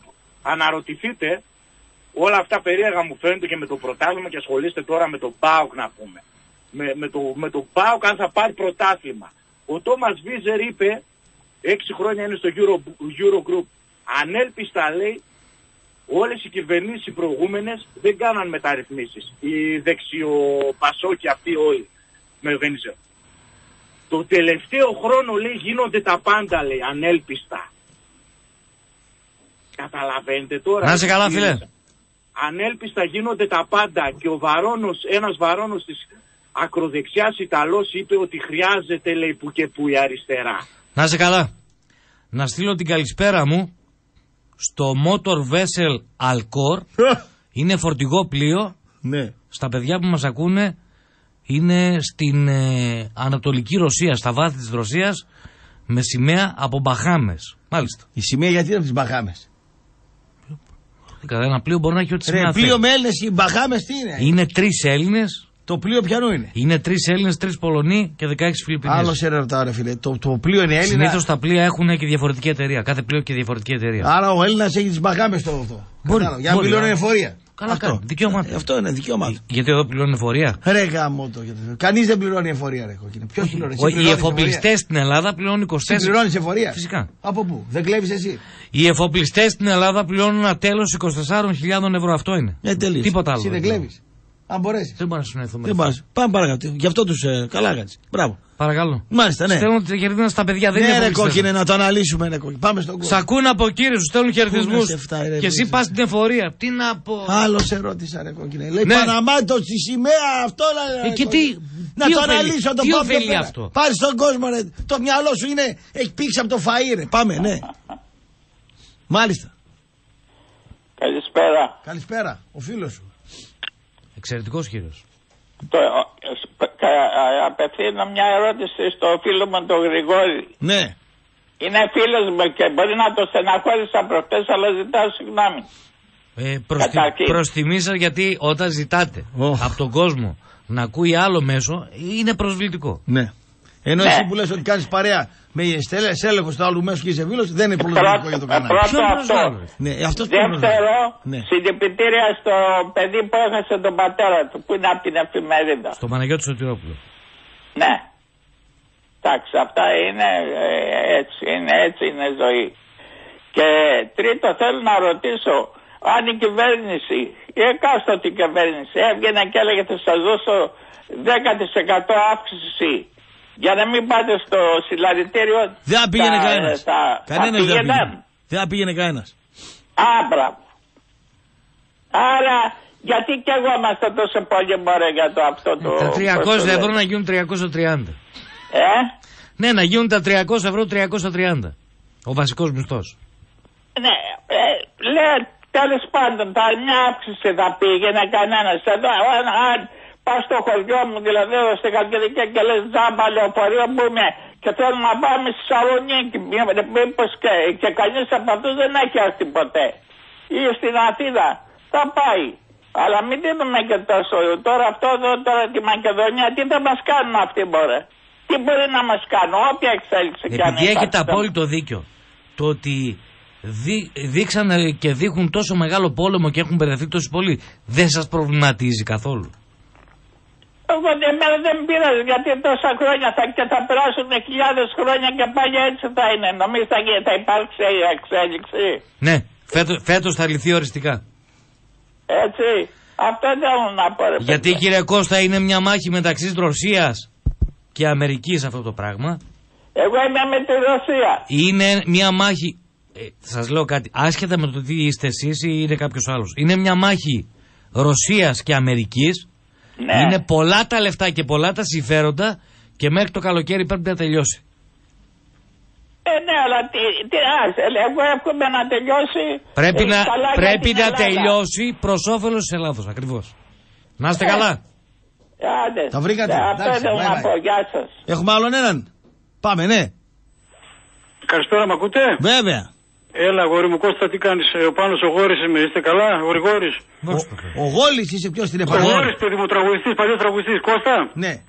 αναρωτηθείτε, όλα αυτά περίεργα μου φαίνεται και με το πρωτάθλημα και ασχολείστε τώρα με τον ΠΑΟΚ να πούμε. Με, με, το, με το ΠΑΟΚ αν θα πάρει πρωτάθλημα. Ο Τόμας Βίζερ είπε, έξι χρόνια είναι στο Euro, Eurogroup, ανέλπιστα λέει, όλες οι κυβερνήσεις οι προηγούμενες δεν κάναν μεταρρυθμίσεις. Οι δεξιοπασόκοι αυτοί όλοι με Βενιζέλ. Το τελευταίο χρόνο λέει γίνονται τα πάντα λέει, ανέλπιστα. Καταλαβαίνετε τώρα. Να είσαι καλά φίλε. Ανέλπιστα γίνονται τα πάντα και ο Βαρώνος, ένας Βαρώνος της ακροδεξιάς Ιταλός είπε ότι χρειάζεται λέει που και που η αριστερά. Να είσαι καλά. Να στείλω την καλησπέρα μου στο Motor Vessel Alcor. Είναι φορτηγό πλοίο. Ναι. Στα παιδιά που μας ακούνε, είναι στην ε, Ανατολική Ρωσία, στα βάθη της Ρωσίας, με σημαία από Μπαχάμες. Μάλιστα. Η σημαία γιατί είναι από τις Μπαχάμες? Κατά ένα πλοίο μπορεί να έχει ό,τι σημαία θέλει. Πλοίο με Έλληνες, οι Μπαχάμες τι είναι? Είναι τρεις Έλληνες. Το πλοίο ποιανού είναι? Είναι τρεις Έλληνες, τρεις Πολωνοί και δεκαέξι Φιλιππινέζοι. Άλλο σε ρωτάω ρε φίλε. Το, το πλοίο είναι Έλληνα. Συνήθως τα πλοία έχουν και διαφορετική εταιρεία. Κάθε πλοίο και διαφορετική εταιρεία. Άρα ο Έλληνας έχει τις Μπαχάμες στο αυτό. Μπορεί. Για να πληρώνει εφορία. Καλά αυτό. κάνει. Δικαίωμα. Ε, αυτό είναι δικαίωμα. Γιατί εδώ πληρώνει εφορία. Ρε γάμο το. Κανείς δεν πληρώνει εφορία, ρε κόκκινε. Ποιος πληρώνει? Οι εφοπλιστές στην Ελλάδα πληρώνουν είκοσι τέσσερα. Πληρώνεις εφορία. Φυσικά. Από πού? Δεν κλέβεις εσύ? Οι εφοπλιστές στην Ελλάδα πληρώνουν ένα τέλος είκοσι τέσσερις χιλιάδες ευρώ. Αυτό είναι. Ε, τίποτα άλλο. Εσύ δεν κλέβεις? Αν μπορέσει. Δεν μπορώ να συνοηθούμε. Δεν πας. Πάμε παρακάτω. Γι' αυτό τους ε, καλά κάνεις. Μπράβο. Παρακαλώ. Μάλιστα, ναι. Στέλνουν χαιρετίσματα στα παιδιά. Δεν ναι, είναι ρε κόκκινε, να το αναλύσουμε. Ρε, πάμε στον κόσμο. Σ' ακούν από κύριε, σου στέλνουν χαιρετισμούς. Και εσύ πας στην εφορία. Τι να πω. Άλλο σε ρώτησα, ρε κόκκινε. Λέει ναι. Παναμάτο στη σημαία αυτό να. Ε, και τι. Να τι το ωφελεί, αναλύσω το πάμε. Αυτό. Πάρει στον κόσμο, ρε. Το μυαλό σου είναι. Έχει πήξει από το φαΐ, ρε. Πάμε, ναι. Μάλιστα. Καλησπέρα. Καλησπέρα, ο φίλος σου. Εξαιρετικός κύριος. Το, απευθύνω μια ερώτηση στο φίλο μου τον Γρηγόρη. Ναι. Είναι φίλος μου και μπορεί να το στεναχώρησα προχτές, αλλά ζητάω συγγνώμη. Ε, προς, τη, προς τιμή σας, γιατί όταν ζητάτε oh. από τον κόσμο να ακούει άλλο μέσο, είναι προσβλητικό. Ναι. Ενώ ναι. εσύ που λες ότι κάνεις παρέα με στέλεχος του άλλου μέσου και είσαι φίλος, δεν είναι προσβλητικό για το κανάλι. Πρώτο αυτό. Ναι, δεύτερο, ναι. συντηρητήρια στο παιδί που έχασε τον πατέρα του, που είναι από την εφημερίδα. Στο Παναγιώτη Σωτηρόπουλο. Ναι. Εντάξει, αυτά είναι έτσι, είναι έτσι είναι ζωή. Και τρίτο, θέλω να ρωτήσω, αν η κυβέρνηση, η εκάστοτε κυβέρνηση, έβγαινε και έλεγε θα σας δώσω δέκα τοις εκατό αύξηση για να μην πάτε στο συλλαλητήριο. Δεν θα πήγαινε κανένας. Θα, κανένας θα δεν πήγαινε. Δεν θα πήγαινε κανένας. Άμπρα. Άρα, γιατί κι εγώ είμαστε τόσο πολύ μωρέ για το αυτό το... Τα τριακόσια ευρώ να γίνουν τριακόσια τριάντα. Ε? Ναι, να γίνουν τα τριακόσια ευρώ τριακόσια τριάντα. Ο βασικός μισθός. Ναι, ε, λέει τέλος πάντων, τα μια αύξηση θα πήγαινε κανένας. Εδώ, αν, αν πας στο χωριό μου, δηλαδή εδώ στην Καλκιδική και λες τζάμπα λεωφορείο που είμαι και θέλω να πάμε στη Σαλονίκη, μήπως και, και κανείς από αυτούς δεν έχει έρθει ποτέ. Ή στην Αθήνα, θα πάει. Αλλά μην δίνουμε και τόσο. Τώρα αυτό εδώ, τώρα τη Μακεδονία, τι θα μας κάνουν αυτοί μπορεί. Τι μπορεί να μας κάνουν, όποια εξέλιξη και αν επειδή έχετε απόλυτο δίκιο. Το ότι δί, δείξαν και δείχνουν τόσο μεγάλο πόλεμο και έχουν μπερδευτεί τόσο πολύ, δεν σας προβληματίζει καθόλου? Εγώ εμένα δεν πειράζει, γιατί τόσα χρόνια θα, και θα περάσουν χιλιάδες χρόνια και πάλι έτσι θα είναι. Νομίζω θα, θα υπάρξει η εξέλιξη. Ναι, φέτος, φέτος θα λυθεί οριστικά. Έτσι, αυτό θέλω να πω ρε. Γιατί παιδιά, κύριε Κώστα, είναι μια μάχη μεταξύ Ρωσίας και Αμερικής αυτό το πράγμα. Εγώ είμαι με τη Ρωσία. Είναι μια μάχη, ε, σας λέω κάτι, άσχετα με το τι είστε εσείς ή είναι κάποιος άλλος. Είναι μια μάχη Ρωσίας και Αμερικής. Ναι. Είναι πολλά τα λεφτά και πολλά τα συμφέροντα και μέχρι το καλοκαίρι πρέπει να τελειώσει. Ε, ναι, αλλά τι, τι άσε, εγώ εύχομαι να τελειώσει. Πρέπει ε, να, πρέπει να τελειώσει προς όφελος της Ελλάδος, ακριβώς. Να είστε ε. καλά. Άντε. Τα βρήκατε. Ε, αυτό θέλω να πω, γεια σας. Έχουμε άλλον έναν. Πάμε, ναι. Καλησπέρα, μ' ακούτε? Βέβαια. Έλα, αγόρι μου, Κώστα, τι κάνεις? Ο Πάνος ο Γόρης είμαι, είστε καλά, ο Γρηγόρης? Ο, ο Γόλης είσαι, ποιος την επαγγελματία? Ο Γόρης, παιδί μου, τραγουδιστής, παλιός τραγουδιστής, Κώστα. Ναι.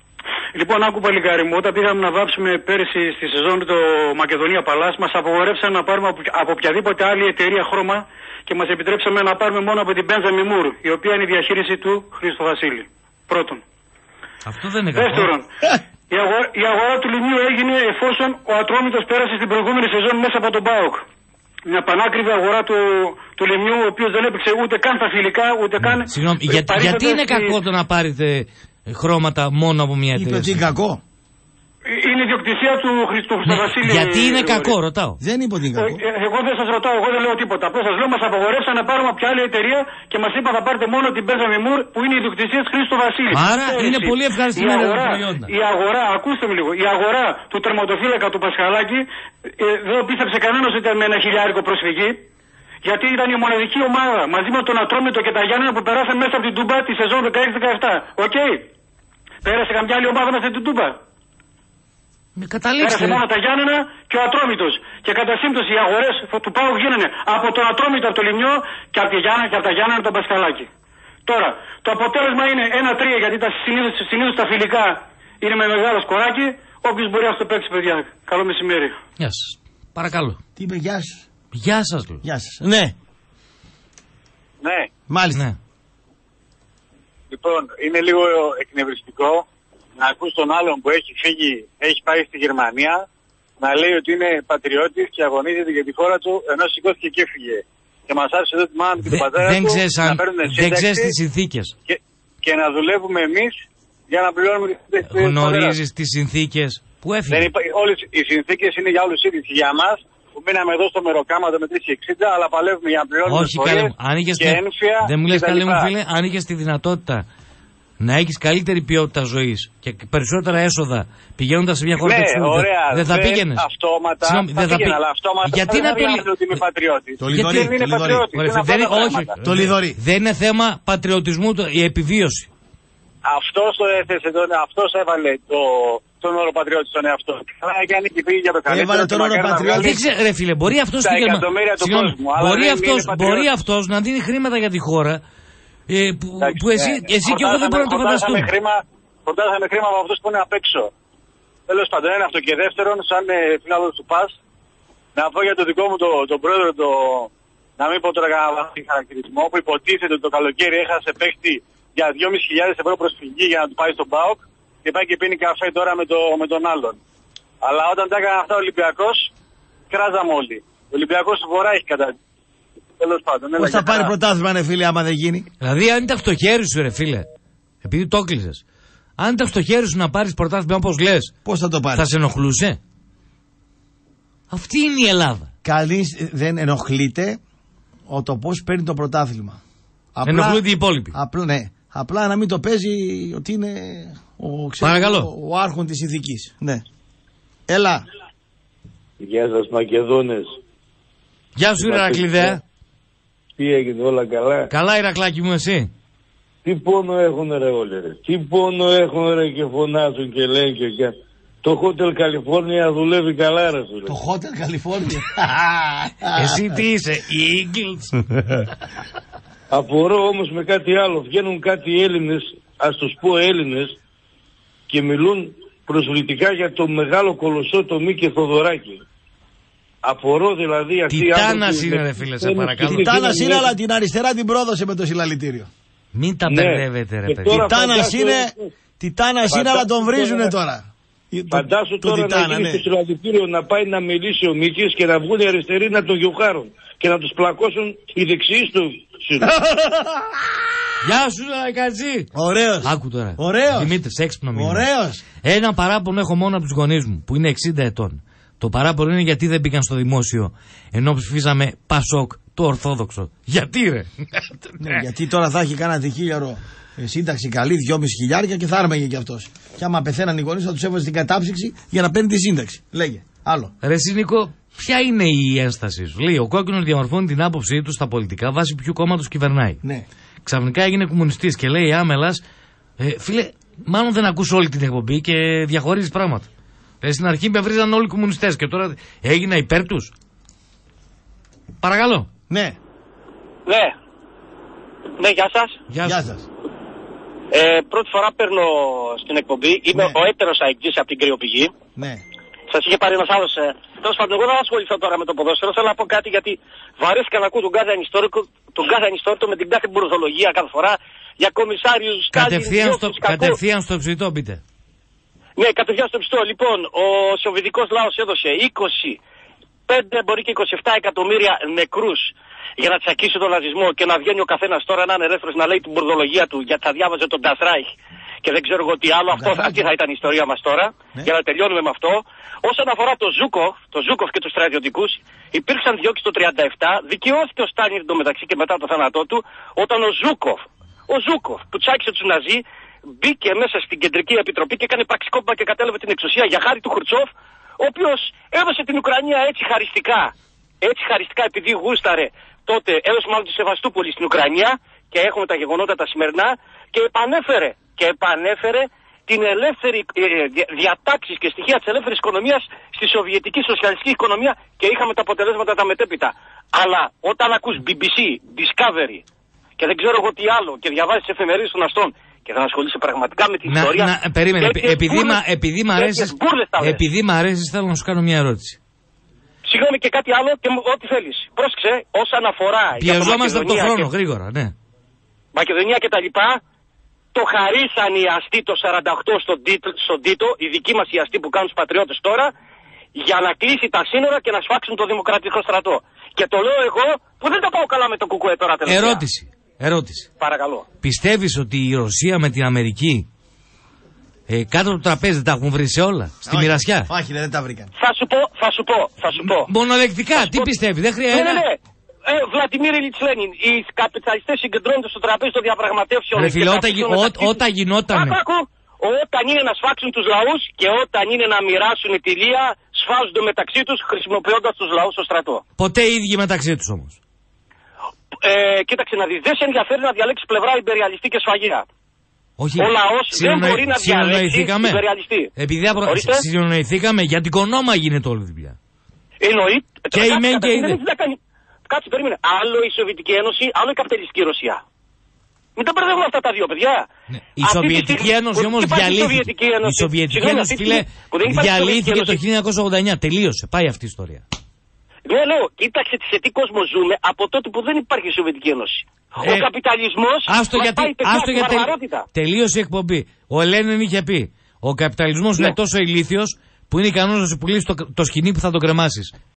Λοιπόν, άκου παλικάρι μου, όταν πήγαμε να βάψουμε πέρυσι στη σεζόν το Μακεδονία Παλάς, μας απογορεύσαν να πάρουμε από, από οποιαδήποτε άλλη εταιρεία χρώμα και μας επιτρέψαμε να πάρουμε μόνο από την Benjamin Moore, η οποία είναι η διαχείριση του Χρήστο Βασίλη. Πρώτον. Αυτό δεν είναι κακό. Δεύτερον, η αγορά, η αγορά του Λιμιού έγινε εφόσον ο Ατρόμητος πέρασε στην προηγούμενη σεζόν μέσα από τον ΠΑΟΚ. Μια πανάκριβη αγορά του, του Λιμιού, ο οποίος δεν έπαιξε ούτε καν τα φιλικά, ούτε καν. Συγγνώμη, για, γιατί είναι στη... κακό το να πάρετε χρώματα μόνο από μια εταιρεία? Είπε ότι είναι κακό. Είναι ιδιοκτησία του Χριστοβασίλη. Γιατί είναι κακό, ρωτάω. Δεν είπε ότι είναι κακό. Ε, εγώ δεν σας ρωτάω, εγώ δεν λέω τίποτα. Απλώς σας λέω, μας απογορεύσαν να πάρουμε από ποια άλλη εταιρεία και μας είπα θα πάρετε μόνο την Benjamin Moore που είναι η ιδιοκτησία της Χρήστο Βασίλη. Άρα Πέρυσι, είναι πολύ ευχαριστημένη τα προϊόντα. Η αγορά, ακούστε με λίγο, η αγορά του τερματοφύλακα του Πασχαλάκη ε, δεν πίστεψε κανένας ότι ήταν με ένα χιλιάρικο προσφυγή. Γιατί ήταν η μοναδική ομάδα μαζί με τον Ατρόμητο και τα Γιάννενα που περάσαν μέσα από την Τούμπα τη σεζόν δεκαέξι δεκαεπτά. Οκ. Okay. Πέρασε καμιά άλλη ομάδα μέσα στην Τούμπα? Πέρασε μόνο τα Γιάννενα και ο Ατρόμητος. Και κατά σύμπτωση οι αγορές του ΠΑΟΚ γίνανε από τον Ατρόμητο από το Λιμιό και από, και από τα Γιάννενα τον Πασχαλάκη. Τώρα, το αποτέλεσμα είναι ένα τρία γιατί τα συνήθως τα φιλικά είναι με μεγάλο σκοράκι. Όποιος μπορεί να το παίξει, παιδιά. Καλό μεσημέρι. Γεια σας. Παρακαλώ. Τι είπε, γεια σας? Γεια σας. Γεια σας. Ναι. Ναι. Μάλιστα. Ναι. Λοιπόν, είναι λίγο εκνευριστικό να ακούς τον άλλον που έχει φύγει, έχει πάει στη Γερμανία, να λέει ότι είναι πατριώτης και αγωνίζεται για τη χώρα του, ενώ σηκώθηκε και έφυγε. Και μας άφησε εδώ τη μάνα του και τον πατέρα δεν του ξέρεις, να αν, παίρνουν δεν ξέρεις σύνταξη τις συνθήκες. Και, και να δουλεύουμε εμείς για να πληρώνουμε τις σύνταξεις. Γνωρίζεις τις συνθήκες που έφυγε. Δεν υπά... Όλες οι συνθήκες είναι για όλους ίδιες. Για εμάς που μείναμε εδώ στο μεροκάματο με τρεις εξήντα, αλλά παλεύουμε για να πληρώνουμε όχι, καλέ, και ένφια. Δεν μου λες, καλέ μου φίλε, αν είχες τη δυνατότητα να έχεις καλύτερη ποιότητα ζωής και περισσότερα έσοδα πηγαίνοντας σε μια χώρα ναι, του ωραία, δεν θα πήγαινες. Αυτόματα, Συγνώμη, θα δεν θα πήγαινα, πήγαινε, αλλά αυτόματα γιατί δεν να θα πήγαινε ότι είμαι πατριώτης. Το λιδωρεί, δεν είναι πατριώτης. Δεν, όχι, το λιδωρεί. Δεν είναι θέμα πατριωτισμού η επιβίωση. Αυτός το έθεσε, τον, αυτός έβαλε το, τον όρο πατριώτη στον εαυτό. Καλά έκανε και πήγε για το καλύτερο. Έβαλε τον όρο πατριώτη. Δεν ξέρω, ρε φίλε, μπορεί αυτός τα εκατομμύρια του κόσμου. Μπορεί αυτός, μπορεί αυτός να δίνει χρήματα για τη χώρα ε, που, Εντάξει, που εσύ, ναι. εσύ και εγώ δεν μπορούμε να το φανταστούμε. Χορτάσαμε χρήμα από αυτούς που είναι απ' έξω. Τέλος πάντων, ένα αυτό. Και δεύτερον, σαν ε, φιλάδος του ΠΑΣ, να πω για το δικό μου τον το πρόεδρο, το, να μην πω τώρα κανένα βάθη χαρακτηρισμό, που υποτίθεται ότι το καλοκαίρι έχασε παίχτη για δυόμισι χιλιάδες ευρώ προσφυγή για να του πάει στον ΠΑΟΚ και πάει και πίνει καφέ τώρα με, το, με τον άλλον. Αλλά όταν τα έκανε αυτά ο Ολυμπιακός, κράζαμε όλοι. Ο Ολυμπιακός του Βορρά έχει καταδείξει. Τέλος πάντων. Πώς θα πάρει πρωτάθλημα, ρε φίλε, άμα δεν γίνει? Δηλαδή, αν ήταν στο χέρι σου, ρε φίλε, επειδή το κλείσες, αν ήταν στο χέρι σου να πάρεις πρωτάθλημα όπως λες, πώς θα το πάρεις? Θα σε ενοχλούσε? Αυτή είναι η Ελλάδα. Κανείς δεν ενοχλείται ο το πώς παίρνει το πρωτάθλημα. Ενοχλούνται οι υπόλοιποι. Απλά, ναι. Απλά να μην το παίζει ότι είναι ο, ξέρω, ο, ο άρχον της ηθικής. Ναι. Έλα. Γεια σας Μακεδόνες. Γεια σου Ηρακλήδεα. Τι έγινε, όλα καλά? Καλά Ηρακλάκι μου, εσύ? Τι πόνο έχουν ρε όλοι ρε. Τι πόνο έχουν ρε και φωνάζουν και λένε και και... Το Hotel California δουλεύει καλά ρε φίλε. Το Hotel California. Εσύ τι είσαι, οι Eagles? Απορώ όμως με κάτι άλλο. Βγαίνουν κάτι Έλληνες, ας τους πω Έλληνες, και μιλούν προσβλητικά για το μεγάλο κολοσσό το Μίκη Θοδωράκη. Απορώ δηλαδή αυτοί οι άνθρωποι... Τιτάνας είναι ρε φίλε, σε παρακαλώ. Τιτάνας είναι, αλλά την αριστερά την πρόδωσε με το συλλαλητήριο. Μην τα μπερδεύετε ρε παιδί. Τιτάνας είναι, Τιτάνας είναι, αλλά τον βρίζουνε τώρα. Φαντάσου τώρα να γίνει στο συλλαλητήριο να πάει να μιλήσει ο Μίκης και να βγουν οι αριστεροί να τον γιουχάρουν και να τους πλακώσουν οι δεξιοί του. Γεια σου Λαϊκατζή. Ωραίος. Άκου τώρα. Ωραίος. Δημήτρης, έξυπνο μήνυμα. Ωραίος. Ένα παράπονο έχω μόνο από τους γονείς μου που είναι εξήντα ετών. Το παράπονο είναι γιατί δεν μπήκαν στο δημόσιο ενώ ψηφίσαμε Πασόκ το Ορθόδοξο. Γιατί ρε? Ναι, γιατί τώρα θα έχει κανένα τυχίλιαρο σύνταξη καλή, δυόμισι χιλιάρια και θα άρμεγε κι αυτός. Και άμα πεθαίναν οι γονείς θα τους έβαζε στην κατάψυξη για να παίρνει τη σύνταξη. Λέγε. Άλλο. Ρε Νίκο, ποια είναι η ένσταση σου? Λέει: ο κόκκινος διαμορφώνει την άποψή του στα πολιτικά βάσει ποιου κόμματος κυβερνάει. Ναι. Ξαφνικά έγινε κομμουνιστής και λέει Άμελας, ε, φίλε, μάλλον δεν ακούς όλη την εκπομπή και διαχωρίζεις πράγματα. Ε, στην αρχή με βρίζαν όλοι οι κομμουνιστές και τώρα έγινα υπέρ τους. Παρακαλώ. Ναι. Ναι. Ναι, γεια σας. Γεια, γεια σας. Ε, πρώτη φορά παίρνω στην εκπομπή. Είμαι ναι. ο έτερος αεκτής από την Κρυοπηγή. Ναι. Σας είχε πάρει ένας άλλος. Ε... Τέλος πάντων, εγώ δεν θα ασχοληθώ τώρα με το ποδόσφαιρο. Θέλω να πω κάτι γιατί βαρέθηκα να ακούω τον κάθε ανιστόρικο, τον κάθε ανιστόρικο με την κάθε μπουρδολογία κάθε φορά για κομισάριους. Κατευθείαν, στο, κατευθείαν στο ψητό, πείτε. Ναι, κατευθείαν στο ψητό. Λοιπόν, ο σοβιετικός λαός έδωσε είκοσι πέντε, μπορεί και είκοσι επτά εκατομμύρια νεκρούς για να τσακίσει τον ναζισμό και να βγαίνει ο καθένας τώρα να είναι ελεύθερος να λέει την μπουρδολογία του γιατί θα διάβαζε τον Das Reich και δεν ξέρω εγώ τι άλλο. Αυτό, αυτή θα ήταν η ιστορία μας τώρα, ναι. Για να τελειώνουμε με αυτό. Όσον αφορά το Ζούκοφ, το Ζούκοφ και τους στρατιωτικούς, υπήρξαν διώξεις το τριάντα επτά, δικαιώθηκε ο Στάλιν εντωμεταξύ και μετά το θάνατό του, όταν ο Ζούκοφ, ο Ζούκοφ που τσάκισε τους Ναζί, μπήκε μέσα στην κεντρική επιτροπή και έκανε πραξικόπημα και κατέλαβε την εξουσία για χάρη του Χρουτσόφ, ο οποίος έδωσε την Ουκρανία έτσι χαριστικά, έτσι χαριστικά επειδή γούσταρε τότε, έδωσε μάλλον τη Σεβαστούπολη στην Ουκρανία και έχουμε τα γεγονότα τα σημερινά και επανέφερε, και επανέφερε την ελεύθερη ε, διατάξεις και στοιχεία της ελεύθερης οικονομίας στη σοβιετική σοσιαλιστική οικονομία και είχαμε τα αποτελέσματα τα μετέπειτα. Αλλά όταν ακούς μπι μπι σι, Discovery και δεν ξέρω εγώ τι άλλο και διαβάζεις τις εφημερίδες των αστών και θα ασχολείσαι πραγματικά με την να, ιστορία. Να, περίμενε, επειδή, μπούρλες, επειδή μ' αρέσεις, επειδή μ' αρέσεις θέλω να σου κάνω μια ερώτηση. Συγγνώμη και κάτι άλλο και ό,τι θέλεις. Πρόσεξε, όσον αφορά. Πιεζόμαστε από τον χρόνο, και... γρήγορα, ναι. Μακεδονία και τα λοιπά, το χαρίσαν οι αστεί το σαράντα οκτώ στον, τίτλ, στον Τίτο, οι δικοί μας οι αστεί που κάνουν τους πατριώτες τώρα, για να κλείσει τα σύνορα και να σφάξουν το δημοκρατικό στρατό. Και το λέω εγώ που δεν τα πάω καλά με το κουκουέ τώρα τελευταία. Ερώτηση, ερώτηση. Παρακαλώ. Πιστεύεις ότι η Ρωσία με την Αμερική ε, κάτω από το τραπέζι τα έχουν βρει σε όλα, στη όχι, μοιρασιά? Όχι, δεν τα βρήκαν. Θα σου πω, θα σου πω, θα σου πω. Μονολεκτικά, τι πω... πιστεύει, δεν χρειάζεται. Ναι, ναι, ναι. Ε, Βλαντιμίρ Ιλιτς Λένιν, οι καπιταλιστές συγκεντρώνονται στο τραπέζι των διαπραγματεύσεων. Ρε φίλε, όταν, ό, όταν γινότανε. Όταν είναι να σφάξουν τους λαούς και όταν είναι να μοιράσουν τη λία, σφάζονται μεταξύ τους χρησιμοποιώντας τους λαούς στο στρατό. Ποτέ οι ίδιοι μεταξύ τους όμως. Ε, κοίταξε να δεις, δεν σε ενδιαφέρει να διαλέξει πλευρά υπεριαλιστή και σφαγεία. Όχι, ο λαός δεν μπορεί να διαλέξει υπεριαλιστή. Επειδή απρο... συνεννοηθήκαμε για την κονόμα γίνεται όλη η δουλειά. Εννοείται. Και η μεν και η δε. Κάτσε, περίμενε. Άλλο η Σοβιετική Ένωση, άλλο η καπιταλιστική Ρωσία. Μην τα μπερδεύουμε αυτά τα δύο, παιδιά. Ναι. Η Σοβιετική Ένωση όμως διαλύθηκε. Η Σοβιετική Ένωση, φίλε, διαλύθηκε το χίλια εννιακόσια ογδόντα εννιά. Τελείωσε. Πάει αυτή η ιστορία. Ναι, λέω, κοίταξε σε τι κόσμο ζούμε από τότε που δεν υπάρχει η Σοβιετική Ένωση. Ε, ο καπιταλισμός άστο μας γιατί, πάει άστο για βαρβαρότητα. Τελείωσε η εκπομπή. Ο Λένιν είχε πει, ο καπιταλισμός ναι. είναι τόσο ηλίθιος που είναι ικανός να σου πουλήσει το, το σκηνή που θα το κρεμάσεις.